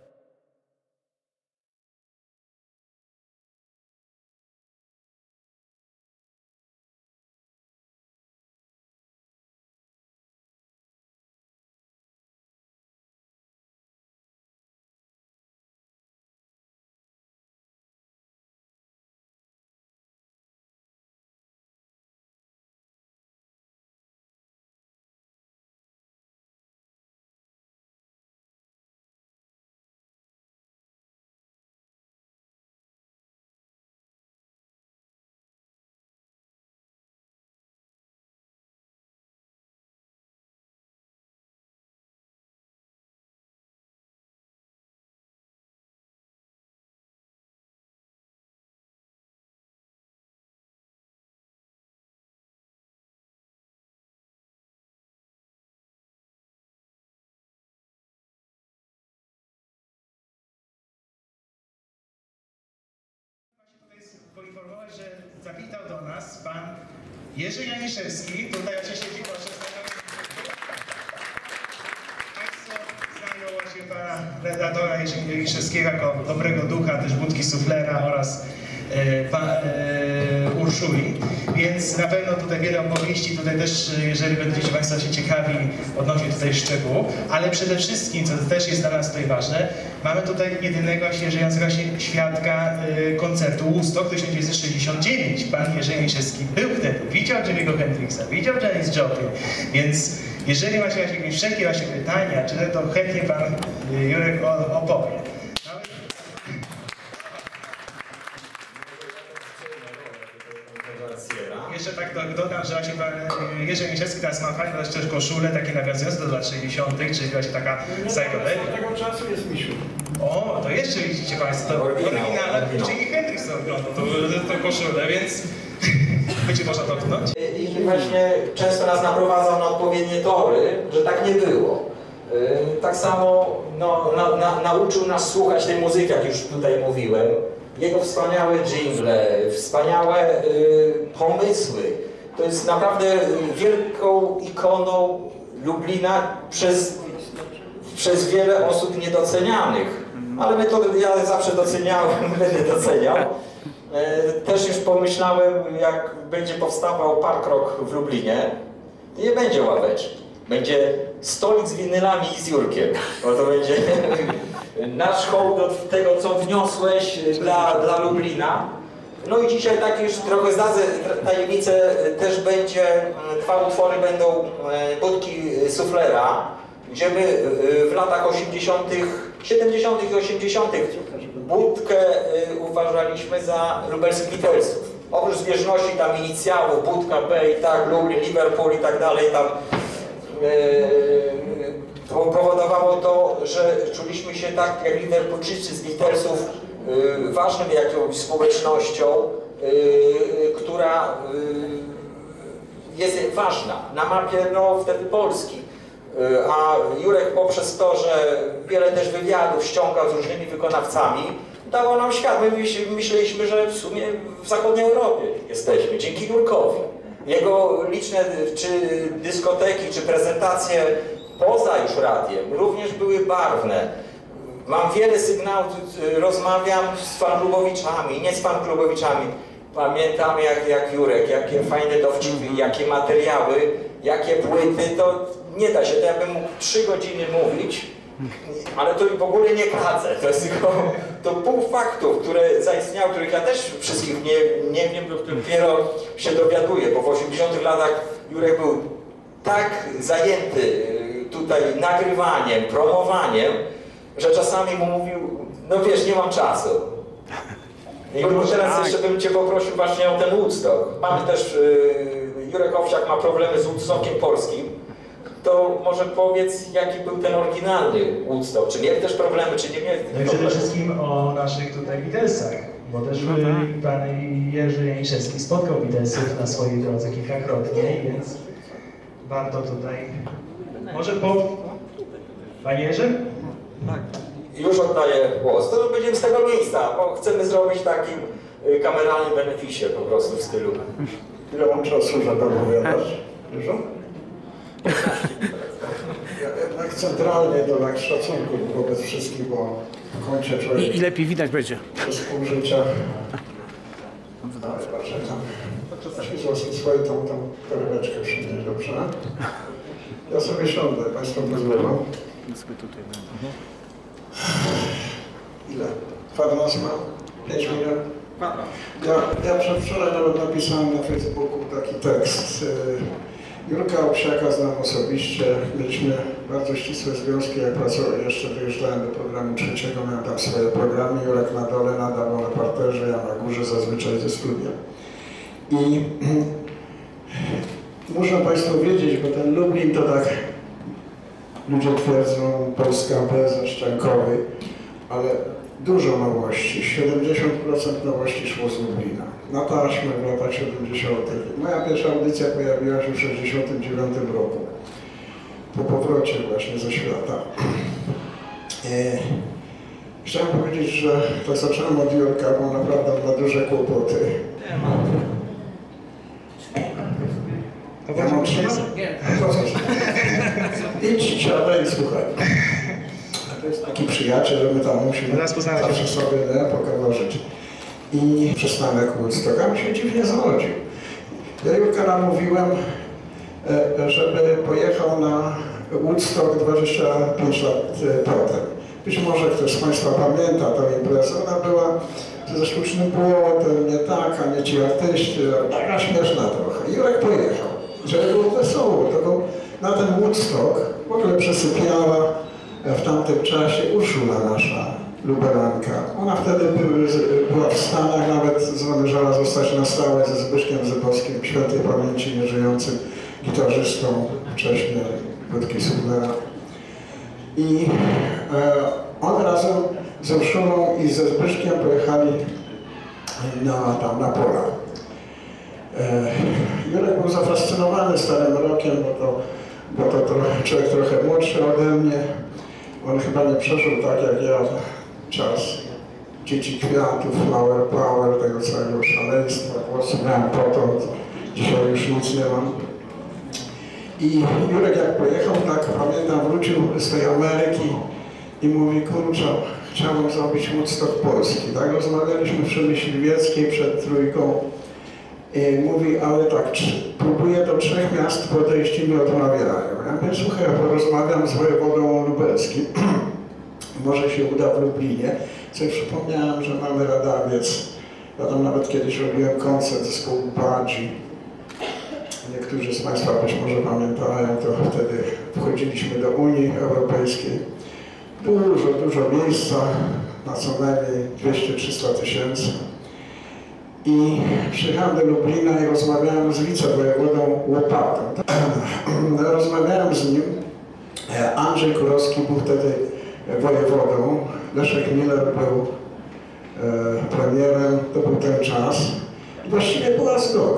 poinformować, że zawitał do nas pan Jerzy Janiszewski. Tutaj oczywiście siedzi proszę Państwo znają właśnie pana redaktora Jerzego Janiszewskiego jako dobrego ducha, też budki suflera oraz e, pa, e, koszuli, więc na pewno tutaj wiele opowieści, tutaj też, jeżeli będziecie Państwo się ciekawi, odnośnie tutaj szczegółu, ale przede wszystkim, co też jest dla nas tutaj ważne, mamy tutaj jedynego żyjącego świadka koncertu Woodstock tysiąc dziewięćset sześćdziesiąt dziewięć. Pan Jerzy Janiszewski był wtedy, widział Jimmy'ego Hendrixa, widział Janis Joplin, więc jeżeli macie jakieś wszelkie właśnie pytania, czy to chętnie Pan Jurek opowie. Jeszcze tak dodam, że właśnie Pan Jerzy Janiszewski teraz ma fajną też koszulę, takie nawiązujące do lat sześćdziesiątych, czyli właśnie taka psychodelia. Od tego czasu jest misiu. O, to jeszcze widzicie Państwo, to oryginalne, czyli Hendrix to ogląda, to, to koszulę, więc będzie można dotknąć. I właśnie często nas naprowadzał na odpowiednie tory, że tak nie było. Tak samo no, na, na, nauczył nas słuchać tej muzyki, jak już tutaj mówiłem. Jego wspaniałe dżingle, wspaniałe y, pomysły. To jest naprawdę wielką ikoną Lublina przez, przez wiele osób niedocenianych. Ale my to, ja zawsze doceniałem, będę doceniał. Też już pomyślałem, jak będzie powstawał Park Rock w Lublinie, to nie będzie ławeczki. Będzie stolik z winylami i z Jurkiem. Bo to będzie nasz hołd do tego, co wniosłeś dla, dla Lublina. No i dzisiaj tak już trochę zdradzę tajemnicę, też będzie, dwa utwory będą Budki Suflera, gdzie my w latach osiemdziesiątych, siedemdziesiątych i osiemdziesiątych Budkę uważaliśmy za lubelskich Beatlesów. Oprócz zbieżności tam inicjałów, Budka, B i tak, Lublin, Liverpool i tak dalej, tam to powodowało to, że czuliśmy się tak jak Liverpoolczycy z Beatlesów ważnym jakąś społecznością, która jest ważna na mapie no, wtedy Polski. A Jurek poprzez to, że wiele też wywiadów ściągał z różnymi wykonawcami, dało nam świat. My myśleliśmy, że w sumie w zachodniej Europie jesteśmy, dzięki Jurkowi. Jego liczne czy dyskoteki, czy prezentacje poza już radiem również były barwne. Mam wiele sygnałów, rozmawiam z fanklubowiczami, nie z fanklubowiczami. Pamiętam jak, jak Jurek, jakie fajne dowcipy, jakie materiały, jakie płyty, to nie da się, to ja bym mógł trzy godziny mówić, ale to w ogóle nie kradzę, to jest tylko to pół faktów, które zaistniały, których ja też wszystkich nie, nie wiem, dopiero się dowiaduję, bo w osiemdziesiątych latach Jurek był tak zajęty tutaj nagrywaniem, promowaniem, że czasami mu mówił, no wiesz, nie mam czasu. I teraz jeszcze bym Cię poprosił właśnie o ten Woodstock. Mamy też, yy, Jurek Owsiak ma problemy z Woodstockiem polskim. To może powiedz, jaki był ten oryginalny Woodstock? Czy mieli też problemy, czy nie mieli? No i przede wszystkim o naszych tutaj Beatlesach, bo też no, pan Jerzy Janiszewski spotkał Beatlesów na swojej drodze kilkakrotnie, więc warto tutaj... Może po... Panie Jerzy? Tak. Już oddaję głos. To będziemy z tego miejsca, bo chcemy zrobić takim kameralnym beneficie po prostu w stylu. Ile mam czasu, żeby opowiadać? Dużo? Ja jednak centralnie to tak szacunku wobec wszystkich, bo kończę człowiek. I, I lepiej widać będzie. Przez pół życia. Dalej patrzę tam. Świetło swoją tą, tą torebeczkę przynieść, dobrze? Ja sobie siądę, Państwo pozwolą. Ile? Kwadrans ma? pięć minut? Ja, ja przedwczoraj nawet napisałem na Facebooku taki tekst. Jurka Owsiaka znam osobiście. Mieliśmy bardzo ścisłe związki, jak pracowałem, jeszcze wyjeżdżałem do programu trzeciego, miałem tam swoje programy. Jurek na dole nadawał na parterze, ja na górze zazwyczaj ze studia. I muszą Państwo wiedzieć, bo ten Lublin to tak ludzie twierdzą Polska bezoszczękowy, ale dużo nowości, siedemdziesiąt procent nowości szło z Lublina. Na taśmę w latach siedemdziesiątych. Moja pierwsza audycja pojawiła się w sześćdziesiątym dziewiątym roku. Po powrocie właśnie ze świata. E, chciałem powiedzieć, że tak zacząłem od Jurka, bo naprawdę ma duże kłopoty. Ja mam trzymać? Idź, siadaj i słuchaj. To jest taki przyjaciel, że my tam musimy zawsze sobie nie, pokazać. i przystanek Woodstock, a mi się dziwnie zawodził. Ja Jurka namówiłem, żeby pojechał na Woodstock dwadzieścia pięć lat potem. Być może ktoś z Państwa pamięta tę imprezę, ona była ze sztucznym błotem, nie taka, nie ci artyści, taka śmieszna trochę. Jurek pojechał, żeby było wesoło, to był na ten Woodstock w ogóle przesypiała w tamtym czasie Urszula nasza, luberanka. Ona wtedy była w Stanach, nawet zamierzała zostać na stałe ze Zbyszkiem Zybowskim, świętej pamięci nieżyjącym gitarzystą wcześniej Wódki Sublera. I e, on razem z Urszulą i ze Zbyszkiem pojechali na, tam, na pola. E, Jurek był zafascynowany Starym Rokiem, bo to, bo to trochę, człowiek trochę młodszy ode mnie. On chyba nie przeżył tak jak ja czas Dzieci Kwiatów, Flower Power, tego całego szaleństwa. Głos miałem potąd, dzisiaj już nic nie mam. I Jurek jak pojechał, tak pamiętam, wrócił z tej Ameryki i mówi, kurczę, chciałbym zrobić Woodstock Polski. Tak rozmawialiśmy przy Myśliwieckiej przed trójką. I mówi, ale tak, próbuję do trzech miast podejść i mi odmawiają. Ja mówię, słuchaj, ja porozmawiam z wojewodą lubelskim. Może się uda w Lublinie. Coś przypomniałem, że mamy Radawiec. Ja tam nawet kiedyś robiłem koncert zespołu Badzi. Niektórzy z Państwa być może pamiętają, to wtedy wchodziliśmy do Unii Europejskiej. Dużo, dużo miejsca, na co najmniej dwieście do trzystu tysięcy. I przyjechałem do Lublina i rozmawiałem z wicewojewodą Łopatą. Rozmawiałem z nim. Andrzej Kurowski był wtedy wojewodą. Leszek Miller był e, premierem. To był ten czas. I właściwie była zgoda.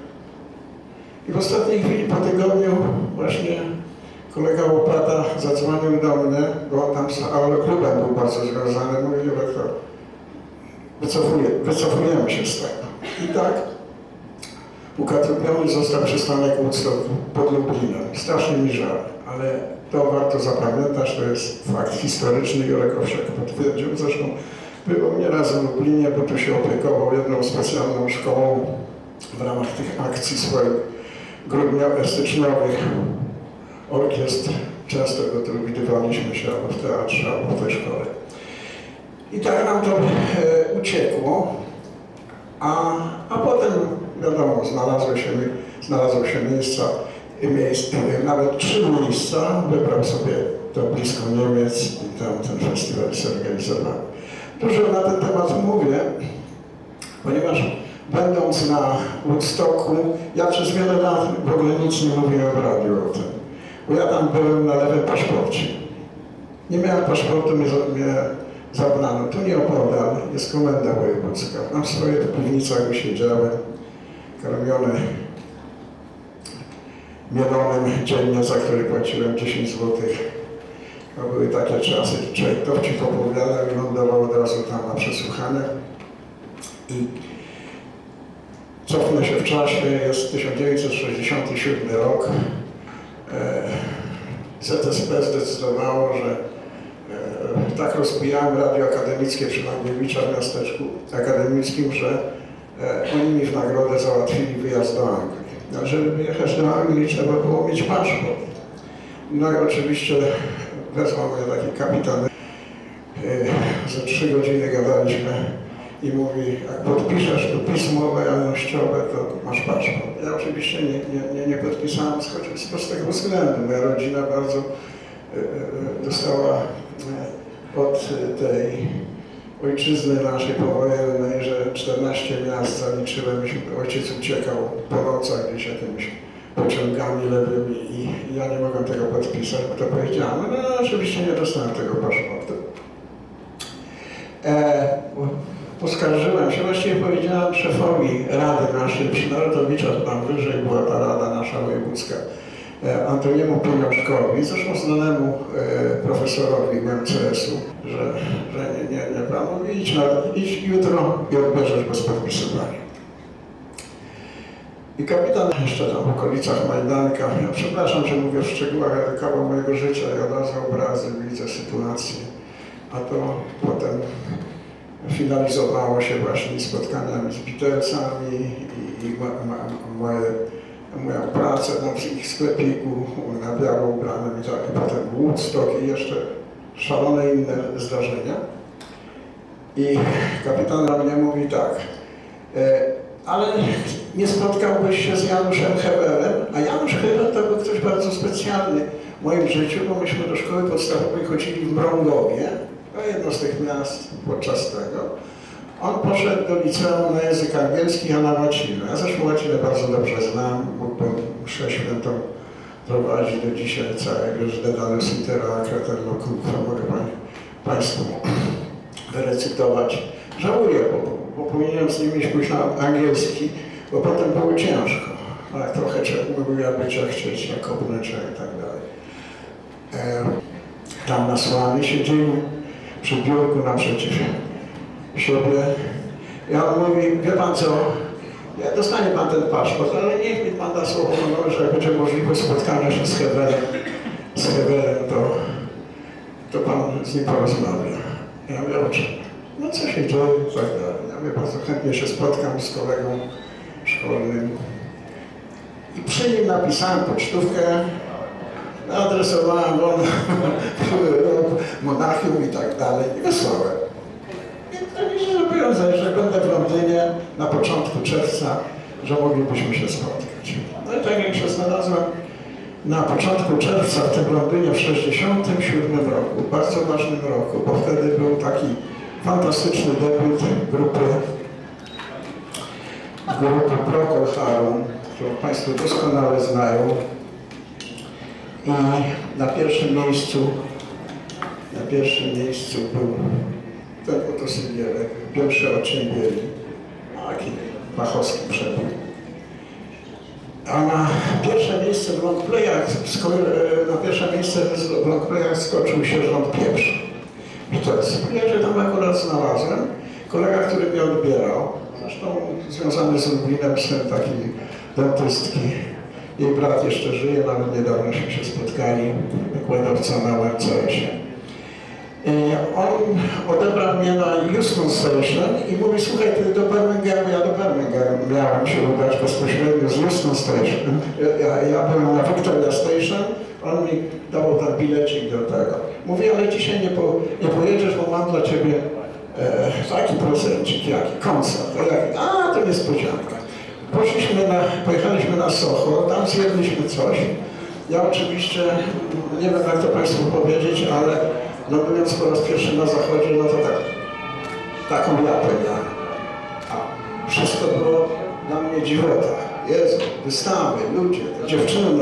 I w ostatniej chwili, po tygodniu, właśnie kolega Łopata zadzwonił do mnie, bo on tam z Aeroklubem był bardzo związany. Mówi, że to wycofuje, wycofujemy się z tego. I tak ukatrupiony został przystanek Woodstock pod Lublinem. Strasznie mi żal, ale to warto zapamiętać, to jest fakt historyczny. Jurek Owsiak potwierdził. Zresztą był mnie raz w Lublinie, bo tu się opiekował jedną specjalną szkołą w ramach tych akcji swoich grudniowych, styczniowych orkiestr. Często go tu widywaliśmy się albo w teatrze, albo w tej szkole. I tak nam to e, uciekło, a, a potem, wiadomo, znalazły się, znalazło się miejsca, miejsce, nawet trzy miejsca, wybrał sobie to blisko Niemiec i tam ten festiwal zorganizowany. Dużo na ten temat mówię, ponieważ będąc na Woodstocku, ja przez wiele lat w ogóle nic nie mówiłem w radiu o tym, bo ja tam byłem na lewym paszporcie. Nie miałem paszportu, mnie, mnie zabrano. Tu nieopodal jest komenda wojewódzka. Tam w swoich piwnicach siedziałem, karmiony mielonym dziennie, za który płaciłem dziesięć złotych. To były takie czasy, człowiek to ci opowiadał i lądował od razu tam na przesłuchaniach. I cofnę się w czasie, jest tysiąc dziewięćset sześćdziesiąty siódmy rok. Z S P zdecydowało, że e, tak rozbijałem radio akademickie przy Langiewicza w miasteczku akademickim, że e, oni mi w nagrodę załatwili wyjazd do Anglii. A żeby wyjechać do Anglii, trzeba było mieć paszport. No i oczywiście wezwał mnie taki kapitan. E, za trzy godziny gadaliśmy i mówi, jak podpiszesz to pismo lojalnościowe, to masz paszport. Ja oczywiście nie, nie, nie, nie podpisałem z, z prostego względu. Moja rodzina bardzo e, e, dostała e, od tej ojczyzny naszej powojennej, że czternaście miast zaliczyłem, ojciec uciekał po nocach gdzieś jakimiś pociągami lewymi i ja nie mogłem tego podpisać, bo to powiedziałem. No, no oczywiście nie dostałem tego paszportu. E, Poskarżyłem się, właściwie powiedziałem szefowi rady naszej, przy Narodowicza, tam wyżej była ta rada nasza wojewódzka, e, Antoniemu Pieniążkowi, zresztą znanemu e, profesorowi M C S u, że, że nie, nie, nie pan mówi, idź, na, idź jutro i odbierzesz bez podpisywania. I kapitan jeszcze tam w okolicach Majdanka, ja przepraszam, że mówię w szczegółach, ale kawał mojego życia, ja od razu obrazy, widzę sytuację, a to potem finalizowało się właśnie spotkaniami z Beatlesami i, i ma, ma, moje, moją pracę na ich sklepiku na biało ubranym i tak, i potem Woodstock i jeszcze szalone inne zdarzenia. I kapitan na mnie mówi tak, e, ale nie spotkałbyś się z Januszem Hewelem, a Janusz Hewel to był ktoś bardzo specjalny w moim życiu, bo myśmy do szkoły podstawowej chodzili w Mrągowie, jedno z tych miast podczas tego. On poszedł do liceum na język angielski, a na łacinę. Ja zresztą łacinę bardzo dobrze znam, mógłbym mszę świętą prowadzić do dzisiaj całego Żdedalus Intera Krater Locutra, mogę pań, Państwu wyrecytować. Żałuję, bo, bo powinienem z nimi pójść na angielski, bo potem było ciężko. Tak, trochę mógł ja być, jak chcieć, na Kopnyczę i tak dalej. E, tam na Słanie siedzieli przy biurku naprzeciw siebie. I on mówi, wie pan co, ja dostanie pan ten paszport, ale niech mi pan da słowo honoru, że jak będzie możliwość spotkania się z Hewelem, z Hewelem, to, to pan z nim porozmawia. Ja mówię, o czym? No co się dzieje i tak dalej. Ja mówię, bardzo chętnie się spotkam z kolegą szkolnym. I przy nim napisałem pocztówkę, adresowałem on Monachium i tak dalej i wysłałem. I to mi się zobowiązać, że będę w Londynie na początku czerwca, że moglibyśmy się spotkać. No i tak jak się znalazłem na początku czerwca w tym Londynie w sześćdziesiątym siódmym roku, bardzo ważnym roku, bo wtedy był taki fantastyczny debiut grupy, grupy Procol Harum, którą Państwo doskonale znają. I na pierwszym miejscu, na pierwszym miejscu był ten oto Sylwierek, pierwszy odcień bieli, taki Machowski przebój. A na pierwsze miejsce w longplayach, na pierwsze miejsce w longplayach skoczył sierżant Pieprz. Beatles. Ja się tam akurat znalazłem. Kolega, który mnie odbierał, zresztą związany z Lublinem, syn takiej dentystki. Jej brat jeszcze żyje, nawet niedawno się spotkali, wykładowca na U M C S-ie. On odebrał mnie na Euston Station i mówi, słuchaj, ty do Birminghamu, ja do Birmingham miałem się udać bezpośrednio z Euston Station. Ja, ja byłem na Victoria Station, on mi dał ten bilecik do tego. Mówi, ale dzisiaj nie, po, nie pojedziesz, bo mam dla ciebie e, taki procencik, jaki koncert. A, jak, a to niespodzianka. Poszliśmy na, pojechaliśmy na Soho, tam zjedliśmy coś. Ja oczywiście, nie wiem jak to Państwu powiedzieć, ale no byłem po raz pierwszy na zachodzie, no to tak, taką japę miałem. A wszystko było dla mnie dziwota. Jezu, wystawy, ludzie, dziewczyny,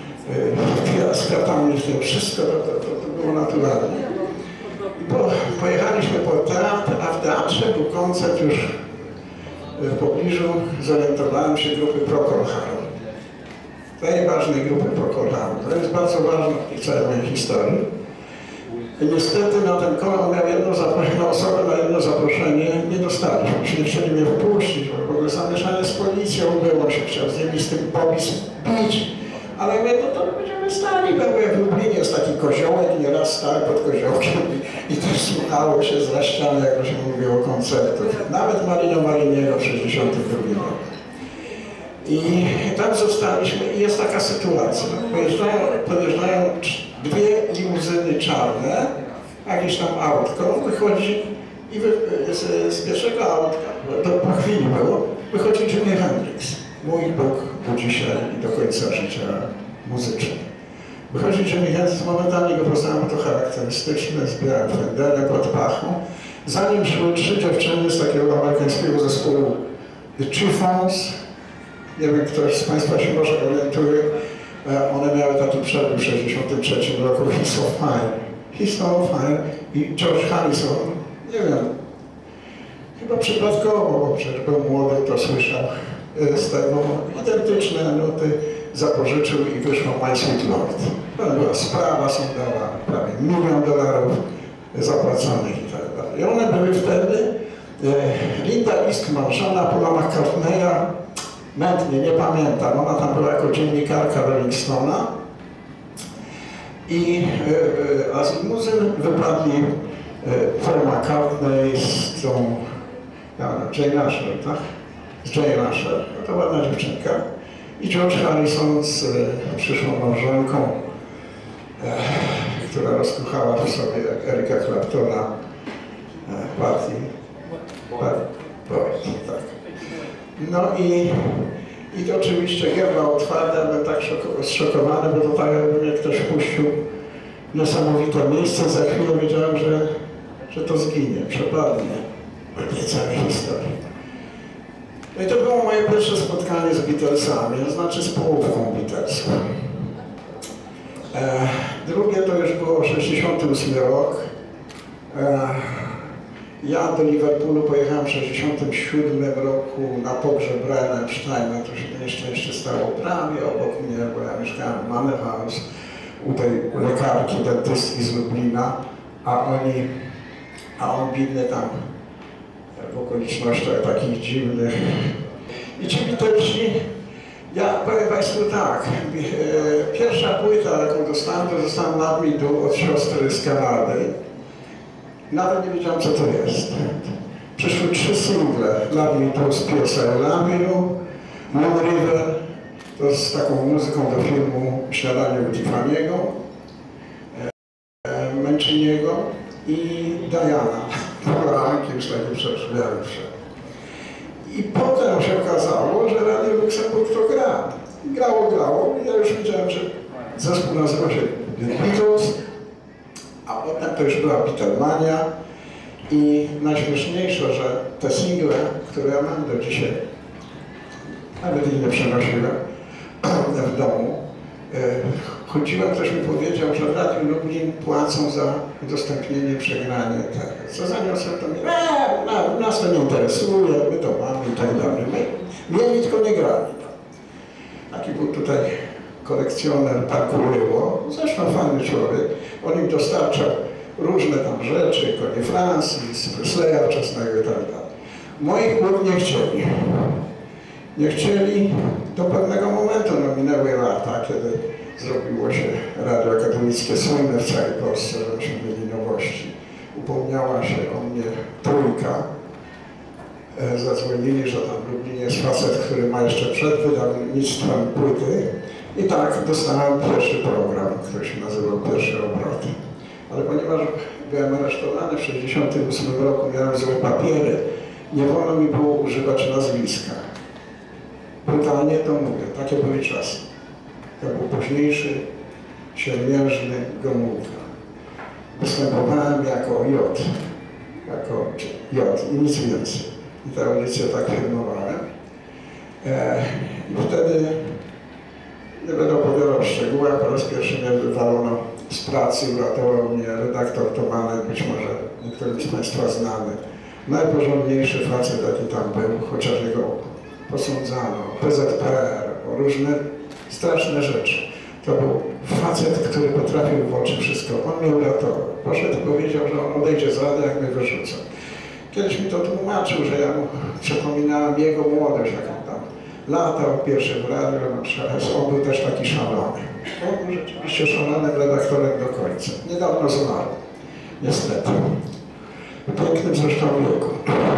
yy, z kwiatami, wszystko to, to, to było naturalne. I po, pojechaliśmy po teatr, a w teatrze był koncert już w pobliżu, zorientowałem się grupy Procol Harum. Tej ważnej grupy Procol Harum. To jest bardzo ważne w całej mojej historii. I niestety na ten koło miał jedno zaproszenie, osobę na jedno zaproszenie nie dostaliśmy. Nie chcieli mnie wpuścić, bo w ogóle zamieszanie z policją było, się chciał z nimi z tym popis bić. Ale ja mówię, no to będziemy stali, bo jak w Lublinie jest taki koziołek, nieraz stali pod koziołkiem i, i też słuchało się z ściany, jak to się mówiło, koncertów. Nawet Marino Mariniego w sześćdziesiątym drugim roku. I tam zostaliśmy i jest taka sytuacja. Pojeżdżają, pojeżdżają dwie limuzyny czarne, jakieś tam autko, wychodzi i wy, z, z pierwszego autka, to po chwili było, wychodzi Jimi Hendrix. Mój Bóg był dzisiaj i do końca życia muzyczny. Wychodzi Jimi Hendrix, momentalnie go poznałem, to charakterystyczne, zbierałem Fenderę pod pachą. Za nim szły trzy dziewczyny z takiego amerykańskiego zespołu The Chiffons. Nie wiem, ktoś z Państwa się może orientuje. One miały taki przebój w sześćdziesiątym trzecim roku, He's So Fine. He's So Fine i George Harrison, nie wiem, chyba przypadkowo, bo przecież był młody, to słyszał z tego, identyczne nuty zapożyczył i wyszło My Sweet Lord. To była sprawa sądowa, prawie milion dolarów zapłaconych i tak dalej. I one były wtedy, Linda Eastman, żona Paula McCartneya, mętnie, nie pamiętam, ona tam była jako dziennikarka Rolling Stone'a i a z limuzyn wypadli Paul McCartney z tą Jane Asher, tak? Z Jane Asher, no to ładna dziewczynka. I George Harrison z przyszłą małżonką, e, która rozkochała w sobie Erika Claptona, e, Patty Boyd, tak. No i, i to oczywiście gęba otwarta, byłem tak zszokowany, bo to tak jakby mnie ktoś puścił w niesamowite miejsce, za chwilę wiedziałem, że, że to zginie, przepadnie w tej całej historii. No i to było moje pierwsze spotkanie z Beatlesami, to znaczy z połówką Beatlesów. E, drugie to już było sześćdziesiąty ósmy rok. E, ja do Liverpoolu pojechałem w sześćdziesiątym siódmym roku na pogrzeb Briana Epsteina. To się nieszczęście stało prawie obok mnie, bo ja mieszkałem w Manor House u tej lekarki, dentystki z Lublina, a oni, a on biedny tam w okolicznościach takich dziwnych. I ci Beatlesi, ja powiem Państwu tak, pierwsza płyta, jaką dostałem, to dostałem Love Me Do od siostry z Kanady. Nawet nie wiedziałem, co to jest. Przyszły trzy single. Love Me Do z P S L, Love Me Do, Moon River, to z taką muzyką do filmu Śniadanie u Tiffany'ego, Manciniego i Diana. Poranki już takie przeżywiające. I potem się okazało, że Radio Luksemburg to gra. Grało, grało i ja już wiedziałem, że zespół nazywa się Beatles, a potem to już była Beatlemania i najśmieszniejsze, że te single, które ja mam do dzisiaj, nawet ich nie przenosiłem w domu, chodziłem, ktoś mi powiedział, że w Radiu Lublin płacą za udostępnienie, przegranie. Tak. Co zaniosłem, to mnie, eee, nas to nie interesuje, my to mamy i tak dalej. My, mieli, tylko nie grali. Taki był tutaj kolekcjoner Parku Ryło, zresztą fajny człowiek. On im dostarczał różne tam rzeczy, Connie Francis, Presleya wczesnego i tak dalej. Moich płyt nie chcieli. Nie chcieli do pewnego momentu, no minęły lata, kiedy zrobiło się radio akademickie słynne w całej Polsce, żebyśmy mieli nowości. Upomniała się o mnie trójka. E, zadzwonili, że tam w Lublinie jest facet, który ma jeszcze przed wydawnictwem płyty. I tak dostałem pierwszy program, który się nazywał Pierwsze Obroty. Ale ponieważ byłem aresztowany w tysiąc dziewięćset sześćdziesiątym ósmym roku, miałem złe papiery, nie wolno mi było używać nazwiska. Brutalnie to mówię, takie były czasy. To był późniejszy, siermiężny Gomułka. Występowałem jako J, jako J i nic więcej. I tę audycję tak filmowałem. E, I wtedy, nie będę opowiadał o szczegółach, po raz pierwszy mnie wywalono z pracy, uratował mnie redaktor Tomanek, być może niektórzy z Państwa znany. Najporządniejszy facet, jaki tam był, chociaż jego posądzano, P Z P R, o różne straszne rzeczy. To był facet, który potrafił w oczy wszystko. On mnie uratował. Poszedł i powiedział, że on odejdzie z rady, jak mnie wyrzucą. Kiedyś mi to tłumaczył, że ja mu przypominałem jego młodość, jaką tam latał pierwszy w radiu, on był też taki szalony. On był rzeczywiście szalonym redaktorem do końca. Niedawno zmarł, niestety. W pięknym zresztą wieku.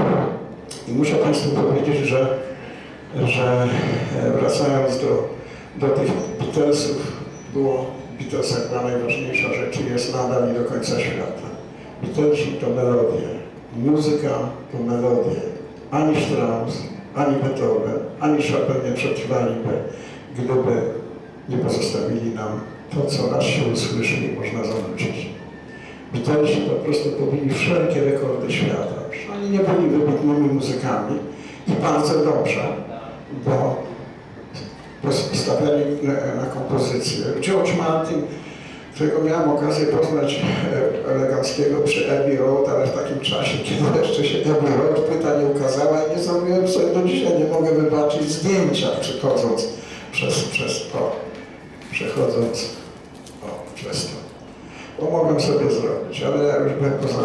I muszę Państwu powiedzieć, że, że wracając do, do tych Beatlesów, było w Beatlesach była najważniejsza rzecz i jest nadal i do końca świata. Beatlesi to melodie, muzyka to melodie. Ani Strauss, ani Beethoven, ani Chopin nie przetrwaliby, gdyby nie pozostawili nam to, co raz się usłyszy i można zanucić. Beatlesi po prostu pobili wszelkie rekordy świata. Oni nie byli wybitnymi muzykami i bardzo dobrze, bo stawiali na, na kompozycję. George Martin, którego miałem okazję poznać eleganckiego przy Abbey Road, ale w takim czasie, kiedy jeszcze się Abbey Road płyta nie ukazała i nie zrobiłem sobie do dzisiaj, nie mogę wybaczyć zdjęcia, przechodząc przez, przez o, przechodząc o, przez to. Bo mogłem sobie zrobić, ale ja już byłem poza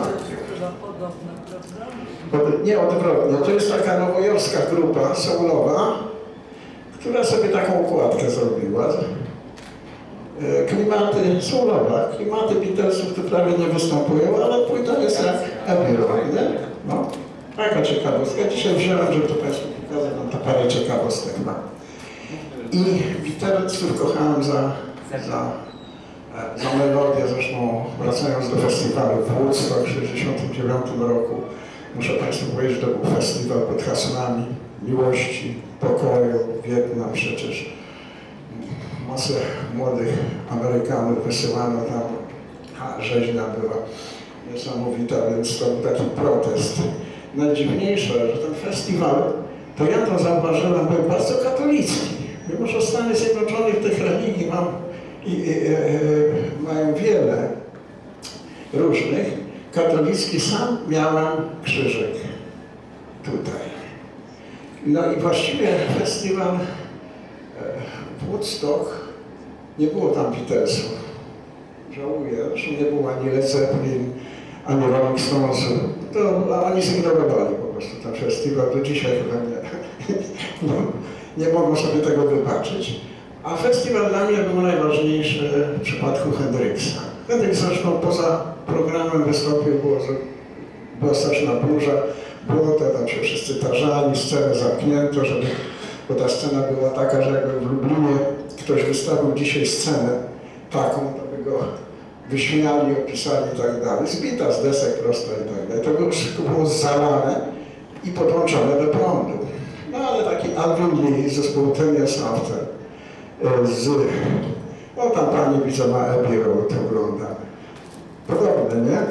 Nie, odwrotnie. To jest taka nowojorska grupa soulowa, która sobie taką układkę zrobiła. Klimaty są nowe, klimaty Beatlesów tu prawie nie występują, ale płyta jest jak Abbey Road, nie? No, taka ciekawostka. Dzisiaj wziąłem, żeby to Państwu pokazać, mam to parę ciekawostek mam. I Beatlesów kochałem za, za, za melodię, zresztą wracając do festiwalu w Woodstock w tysiąc dziewięćset sześćdziesiątym dziewiątym roku, muszę Państwu powiedzieć, że to był festiwal pod hasłami miłości, pokoju, Wietnam przecież. Masę młodych Amerykanów wysyłano tam, a rzeźnia była niesamowita, więc to był taki protest. Najdziwniejsze, że ten festiwal, to ja to zauważyłem, był bardzo katolicki. Mimo że Stany Zjednoczone tych religii mam, i, i, i, mają wiele różnych, katolicki sam miałem krzyżyk tutaj. No i właściwie festiwal Woodstock, nie było tam Beatlesów. Żałuję, że nie było ani Led Zeppelin, ani Rolling Stonesów. To oni zignorowali po prostu ten festiwal, do dzisiaj chyba nie, no, nie mogą sobie tego wybaczyć. A festiwal dla mnie był najważniejszy w przypadku Hendrixa. Hendrix zresztą poza programem wystąpił, było, była straszna burza, było to, tam się wszyscy tarzali, scenę zamknięto, żeby, bo ta scena była taka, że jakby w Lublinie ktoś wystawił dzisiaj scenę taką, to by go wyśmiali, opisali i tak dalej, zbita z desek prosto i tak dalej. To było, wszystko było zalane i podłączone do prądu. No ale taki Alvin Lee z zespołu Ten Years After, z, no tam pani widzę ma Abbey Road, ogląda. Podobne, nie?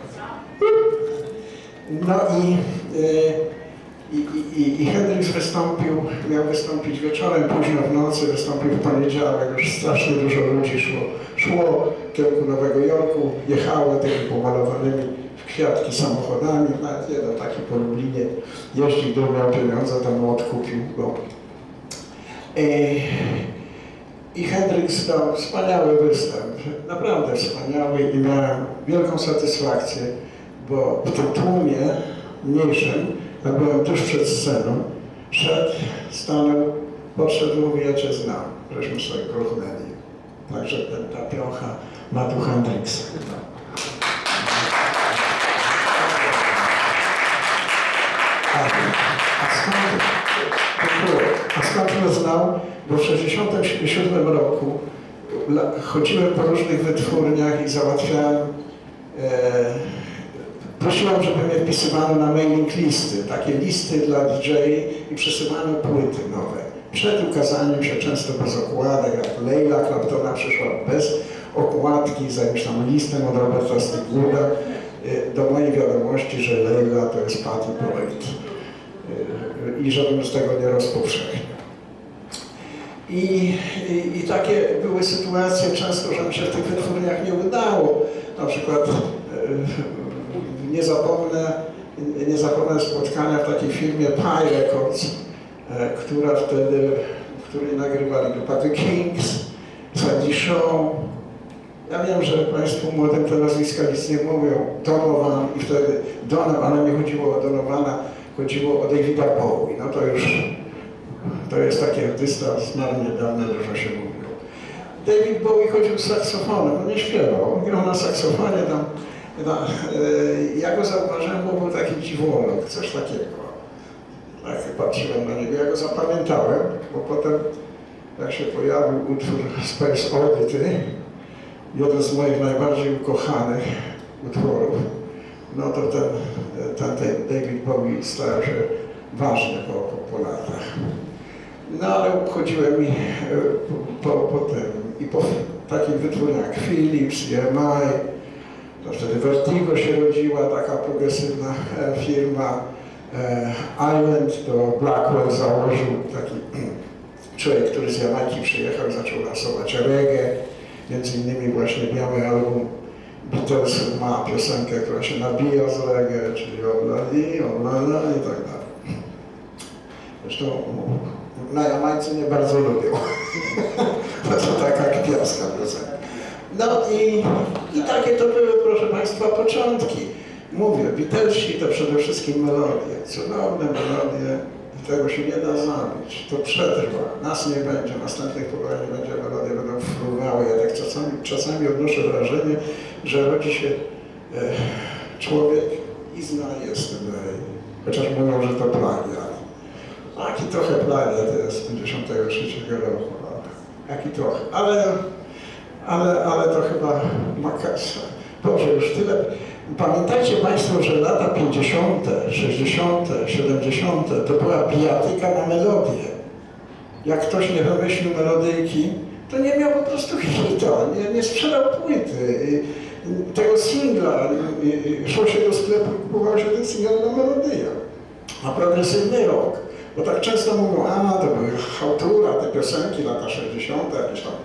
No i, i, i, i Hendrix wystąpił, miał wystąpić wieczorem, późno w nocy, wystąpił w poniedziałek, już strasznie dużo ludzi szło, szło w kierunku Nowego Jorku, jechało tymi pomalowanymi w kwiatki samochodami, nawet jeden taki po Lublinie jeździł, gdy miał pieniądze, tam odkupił go. I, I Hendrix dał wspaniały występ, naprawdę wspaniały i miałem wielką satysfakcję, bo w tym tłumie mniejszym, jak byłem tuż przed sceną, szedł, stanął, podszedł, mówi, ja Cię znam, żeśmy sobie gruchnęli. Także ta, ta piocha ma tu Hendrixa. A, a skąd, a skąd mnie znał? Bo w tysiąc dziewięćset sześćdziesiątym siódmym roku chodziłem po różnych wytwórniach i załatwiałem, e, prosiłem, żeby mnie wpisywano na mailing listy, takie listy dla D J i przesyłano płyty nowe. Przed ukazaniem się często bez okładek, jak Leila Claptona przyszła bez okładki, za jakimś tam listem od Roberta Stigwooda, do mojej wiadomości, że Leila to jest Patty Boyd i żebym z tego nie rozpowszechniał. I, i, I takie były sytuacje często, że mi się w tych wytwórniach nie udało. Na przykład e, nie zapomnę, nie zapomnę spotkania w takiej firmie Pie Records, e, która wtedy, w której nagrywali grupę The Kings, Sandy Shaw. Ja wiem, że Państwu młodym te nazwiska nic nie mówią. Donovan i wtedy Donovan, ale nie chodziło o Donovana, chodziło o Davida Bowie. No to już to jest taki dystans marnie dawny, dużo się mówiło. David Bowie chodził z saksofonem, on nie śpiewał, on grał na saksofonie tam. Na, e, ja go zauważyłem, bo był taki dziwolog, coś takiego. Tak patrzyłem na niego, ja go zapamiętałem, bo potem jak się pojawił utwór Space Oddity, jeden z moich najbardziej ukochanych utworów, no to ten, ten, ten David Bowie stał się ważny po, po, po latach. No ale obchodziłem i po, po, po tym i po takich wytwórniach jak Philips, E M I, to wtedy Vertigo się rodziła, taka progresywna firma. Island to Blackwell założył, taki człowiek, który z Jamajki przyjechał i zaczął lansować reggae. Między innymi właśnie biały album Beatles ma piosenkę, która się nabija z reggae, czyli Oblali, Oblala i tak dalej. Zresztą na Jamajce nie bardzo lubią. To taka kpiarska piosenka. No i, i takie to były, proszę Państwa, początki. Mówię, Beatlesi to przede wszystkim melodie, cudowne melodie, I tego się nie da zabić. To przetrwa. Nas nie będzie, następnych pokoleń nie będzie, melodie będą fruwały. Ja tak czasami, czasami odnoszę wrażenie, że rodzi się e, człowiek i zna jest chociaż mówią, że to plagiat. Taki trochę plagiat jest z pięćdziesiątego trzeciego roku. Jaki trochę, ale, ale, ale to chyba makasa. Boże, już tyle. Pamiętajcie Państwo, że lata pięćdziesiąte, sześćdziesiąte, siedemdziesiąte to była bijatyka na melodię. Jak ktoś nie wymyślił melodyjki, to nie miał po prostu hita, nie, nie sprzedał płyty, tego singla. Szło się do sklepu i kupowało się ten singiel na melodyję. A progresywny rok, bo tak często mówią, a to były chałtura, te piosenki, lata sześćdziesiąte, jakieś tam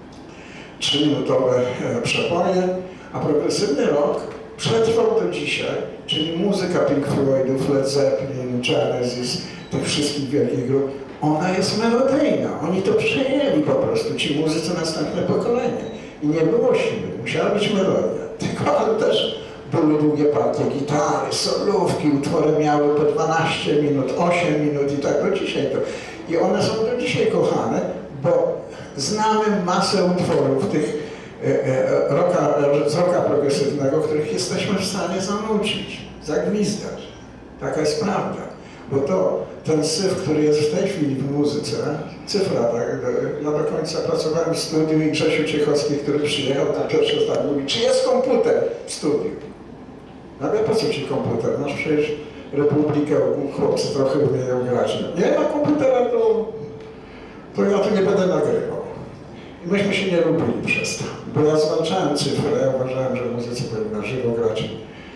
trzyminutowe przeboje, a progresywny rok przetrwał do dzisiaj, czyli muzyka Pink Floydów, Led Zeppelin, Genesis, tych wszystkich wielkich grup, ona jest melodyjna. Oni to przejęli po prostu, ci muzycy następne pokolenie. I nie było siły, musiała być melodia. Tylko ale też były długie partie gitary, solówki, utwory miały po dwanaście minut, osiem minut i tak do dzisiaj to. I one są do dzisiaj kochane, bo znamy masę utworów tych Roka, z rocka progresywnego, których jesteśmy w stanie zanucić, zagwizdać. Taka jest prawda. Bo to, ten syf, który jest w tej chwili w muzyce, cyfra, tak, ja do końca pracowałem w studiu i Grzesiu Ciechowski, który przyjechał, to pierwszy tak mówi, czy jest komputer w studiu? No ale po co ci komputer? Masz przecież Republikę, chłopcy trochę umieją grać. Nie ma komputera, to, to ja tu nie będę nagrywał. I myśmy się nie lubili przez to, bo ja zwalczałem cyfrę, ja uważałem, że muzycy powinni na żywo grać.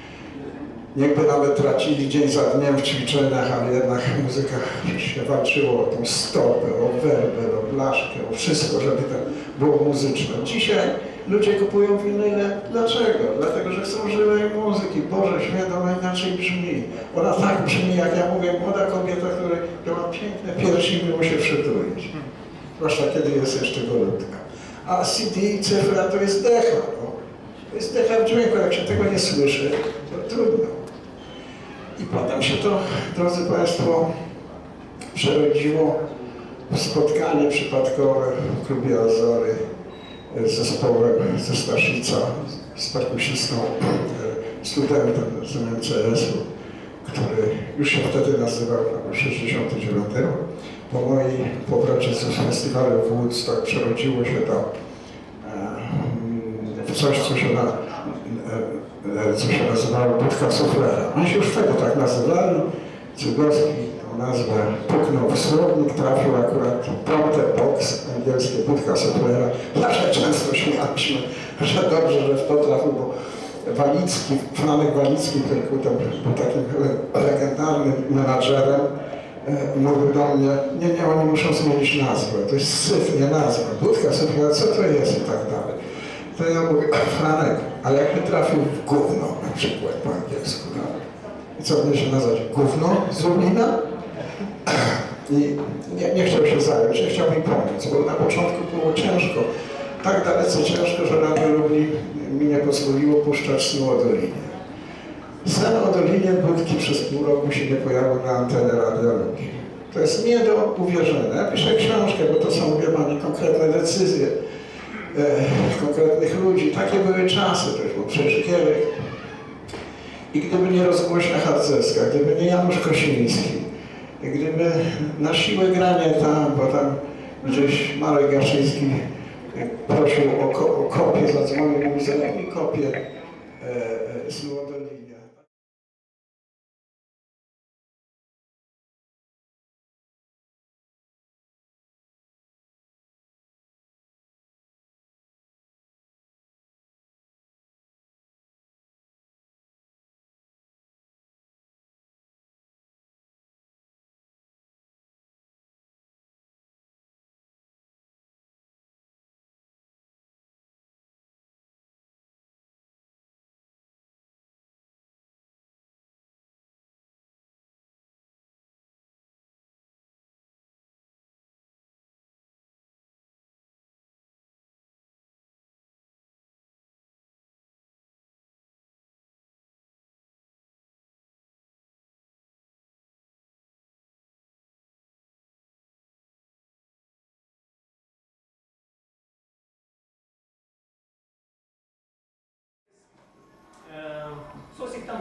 Niechby nawet tracili dzień za dniem w ćwiczeniach, ale jednak muzyka się walczyło o tą stopę, o werbel, o blaszkę, o wszystko, żeby to było muzyczne. Dzisiaj ludzie kupują winyle. Dlaczego? Dlatego, że chcą żywej muzyki. Boże święty, ona inaczej brzmi. Ona tak brzmi, jak ja mówię, młoda kobieta, która ma piękne piersi i miło się przytulić. Zwłaszcza kiedy jest jeszcze gorączka. A C D, cyfra to jest decha. No. To jest decha w dźwięku. Jak się tego nie słyszy, to trudno. I potem się to, drodzy Państwo, przerodziło w spotkanie przypadkowe w klubie Azory z zespołem ze Staszica, z perkusistą, studentem z M C S-u, który już się wtedy nazywał sześćdziesiąty dziewiąty rok. Po mojej powrocie z festiwalu w Woodstock przerodziło się to w coś, co się, na, co się nazywało budka suflera. Oni się już wtedy tak nazywali. Cygowski tą nazwę puknął w słownik, trafił akurat prompter box, angielskie budka suflera. Zawsze często śmialiśmy, że dobrze, że w to trafił, bo Walicki, Franek Walicki, który był takim legendarnym menadżerem, mówił do mnie, nie, nie, oni muszą zmienić nazwę, to jest syf, nie nazwa, budka suflera, co to jest i tak dalej. To ja mówię, Franek, ale jakby trafił w gówno, na przykład po angielsku, no? I co mnie się nazwać? Gówno z Lublina? I nie, nie chciał się zająć, nie chciał mi pomóc, bo na początku było ciężko, tak dalece ciężko, że Radio Lublin mi nie pozwoliło puszczać snu o Dolinie. Sen o Dolinie Budki przez pół roku się nie pojawił na antenie Radio Lublin. To jest nie do uwierzenia. Ja piszę książkę, bo to są, wie pani, konkretne decyzje e, konkretnych ludzi. Takie były czasy, to już był Przeczykierek. I gdyby nie rozgłośnia harcerska, gdyby nie Janusz Kosiński, gdyby na siłę granie tam, bo tam gdzieś Marek Gaszyński prosił o, ko o kopię, zadzwonił, mówi, że kopię e, e, snu o Dolinie.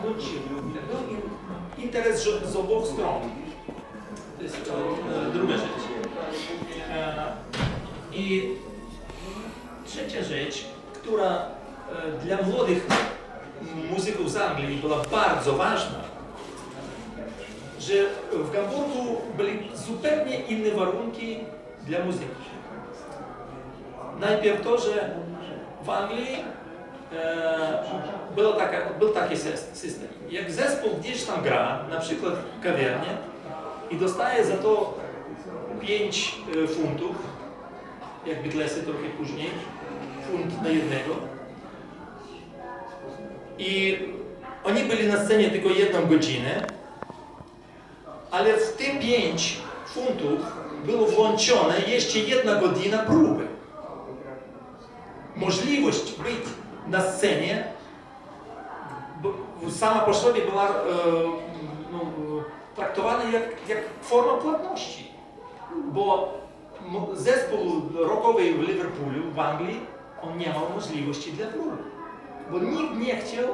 odłączyli od tego. Interes z obu stron. To jest e, druga rzecz. E, I trzecia rzecz, która e, dla młodych muzyków z Anglii była bardzo ważna, że w Hamburgu były zupełnie inne warunki dla muzyki. Najpierw to, że w Anglii e, było taka, był taki system. Jak zespół gdzieś tam gra, na przykład w kawiarni, i dostaje za to pięć funtów, jak Beatlesy trochę później, funt na jednego. I oni byli na scenie tylko jedną godzinę, ale w tym pięć funtów było włączone jeszcze jedna godzina próby. Możliwość być na scenie sama po sobie była e, no, traktowana jak, jak forma płatności. Bo zespół rockowy w Liverpoolu, w Anglii, on nie miał możliwości dla próby. Bo nikt nie chciał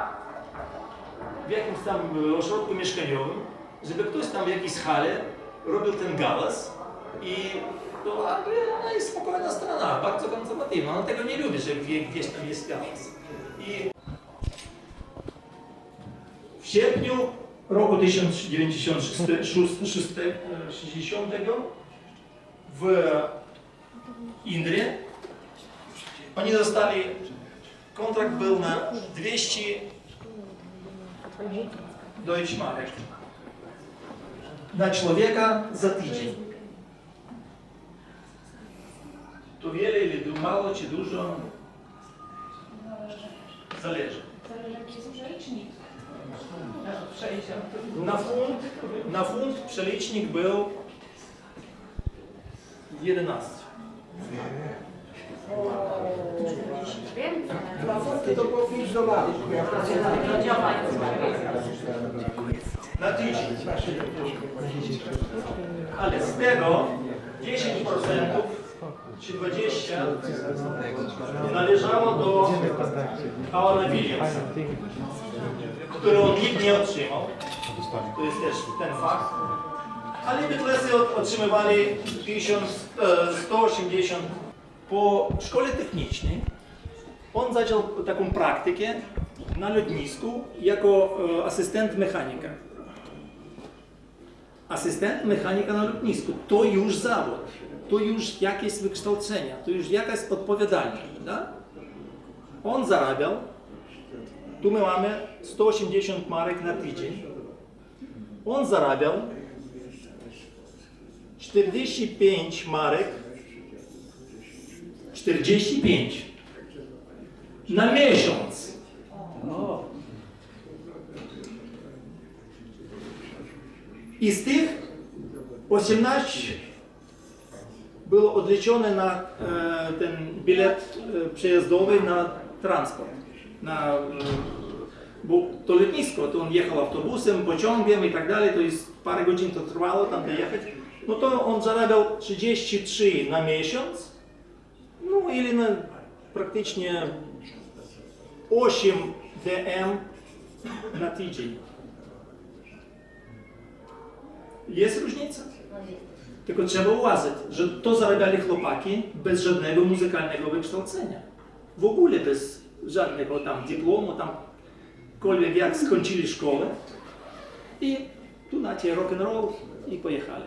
w jakimś tam ośrodku mieszkaniowym, żeby ktoś tam w jakiejś hale robił ten галас. I to Anglia, ona jest spokojna strona, bardzo konserwatywna, ona tego nie lubi, że gdzieś tam jest галас. I w sierpniu roku tysiąc dziewięćset sześćdziesiątego w Indrie oni dostali, kontrakt był na dwieście Deutschmark na człowieka za tydzień. To wiele ili mało, czy dużo, zależy. Na funt, na funt przelicznik był jedenaście. Dwa funty to było pięć dolarów. Na tydzień. Ale z tego dziesięć procent czy dwadzieścia procent należało do Aona Williamsa, który on nikt nie otrzymał. To jest też ten fakt. Ale Beatlesy otrzymywali tysiąc sto osiemdziesiąt. Po szkole technicznej on zaczął taką praktykę na lotnisku jako asystent mechanika. Asystent mechanika na lotnisku to już zawód, to już jakieś wykształcenie, to już jakaś odpowiedzialność. Da? On zarabiał, tu my mamy sto osiemdziesiąt marek na tydzień, on zarabiał czterdzieści pięć marek, czterdzieści pięć na miesiąc. I z tych osiemnaście było odliczone na e, ten bilet e, przejazdowy na transport. Na, e, bo to lotnisko, to on jechał autobusem, pociągiem i tak dalej, to jest parę godzin to trwało tam dojechać. No to on zarabiał trzydzieści trzy na miesiąc, no ili na praktycznie osiem dm na tydzień. Jest różnica. Tylko trzeba uważać, że to zarabiali chłopaki bez żadnego muzykalnego wykształcenia. W ogóle bez żadnego tam dyplomu, tam kolwiek jak skończyli szkołę. I tu macie rock'n'roll i pojechali.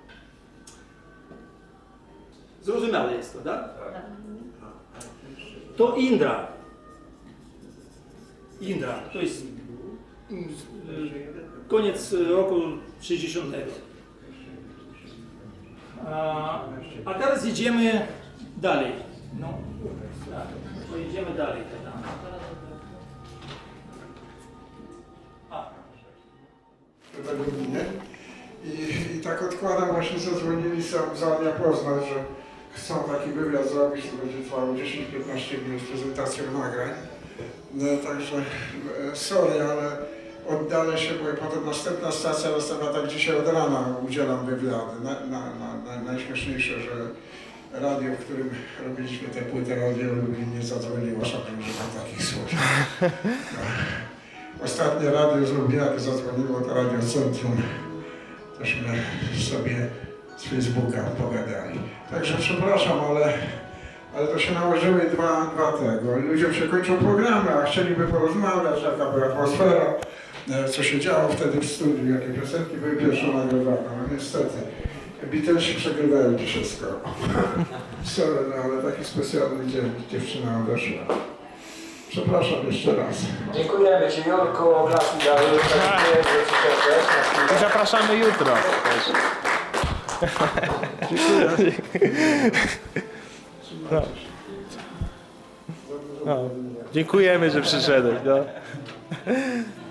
Zrozumiałe jest to, tak? To Indra. Indra, to jest koniec roku sześćdziesiątego. A, a teraz idziemy dalej. No, tak, to idziemy dalej. Do godziny. I, I tak odkładam, właśnie zadzwonili sam z Ania Poznań, że chcą taki wywiad zrobić, to będzie trwało dziesięć piętnaście minut z prezentacją nagrań. No, także sorry, ale oddalę się, bo potem następna stacja następna, tak dzisiaj od rana udzielam wywiady. Na, na, na, na, najśmieszniejsze, że radio, w którym robiliśmy tę płytę, radio Lublin nie zadzwoniło, że mam takich słów. No. ostatnie radio z Lubiaka zadzwoniło, to Radio Centrum. Tośmy sobie z Facebooka pogadali. Także przepraszam, ale, ale to się nałożyły dwa, dwa tego. Ludziom się kończą programy, a chcieliby porozmawiać, jaka była atmosfera, co się działo wtedy w studiu, jakie piosenki były pierwsze nagrywane. No niestety, Beatlesi przegrywają dzisiaj skoro. Sorry, no, ale taki specjalny dzień dziewczyna odeszła. Przepraszam jeszcze raz. Dziękujemy Ci, Jurku, oklaski dały. I zapraszamy jutro. Dziękuję. No. No. Dziękujemy, że przyszedłeś. No.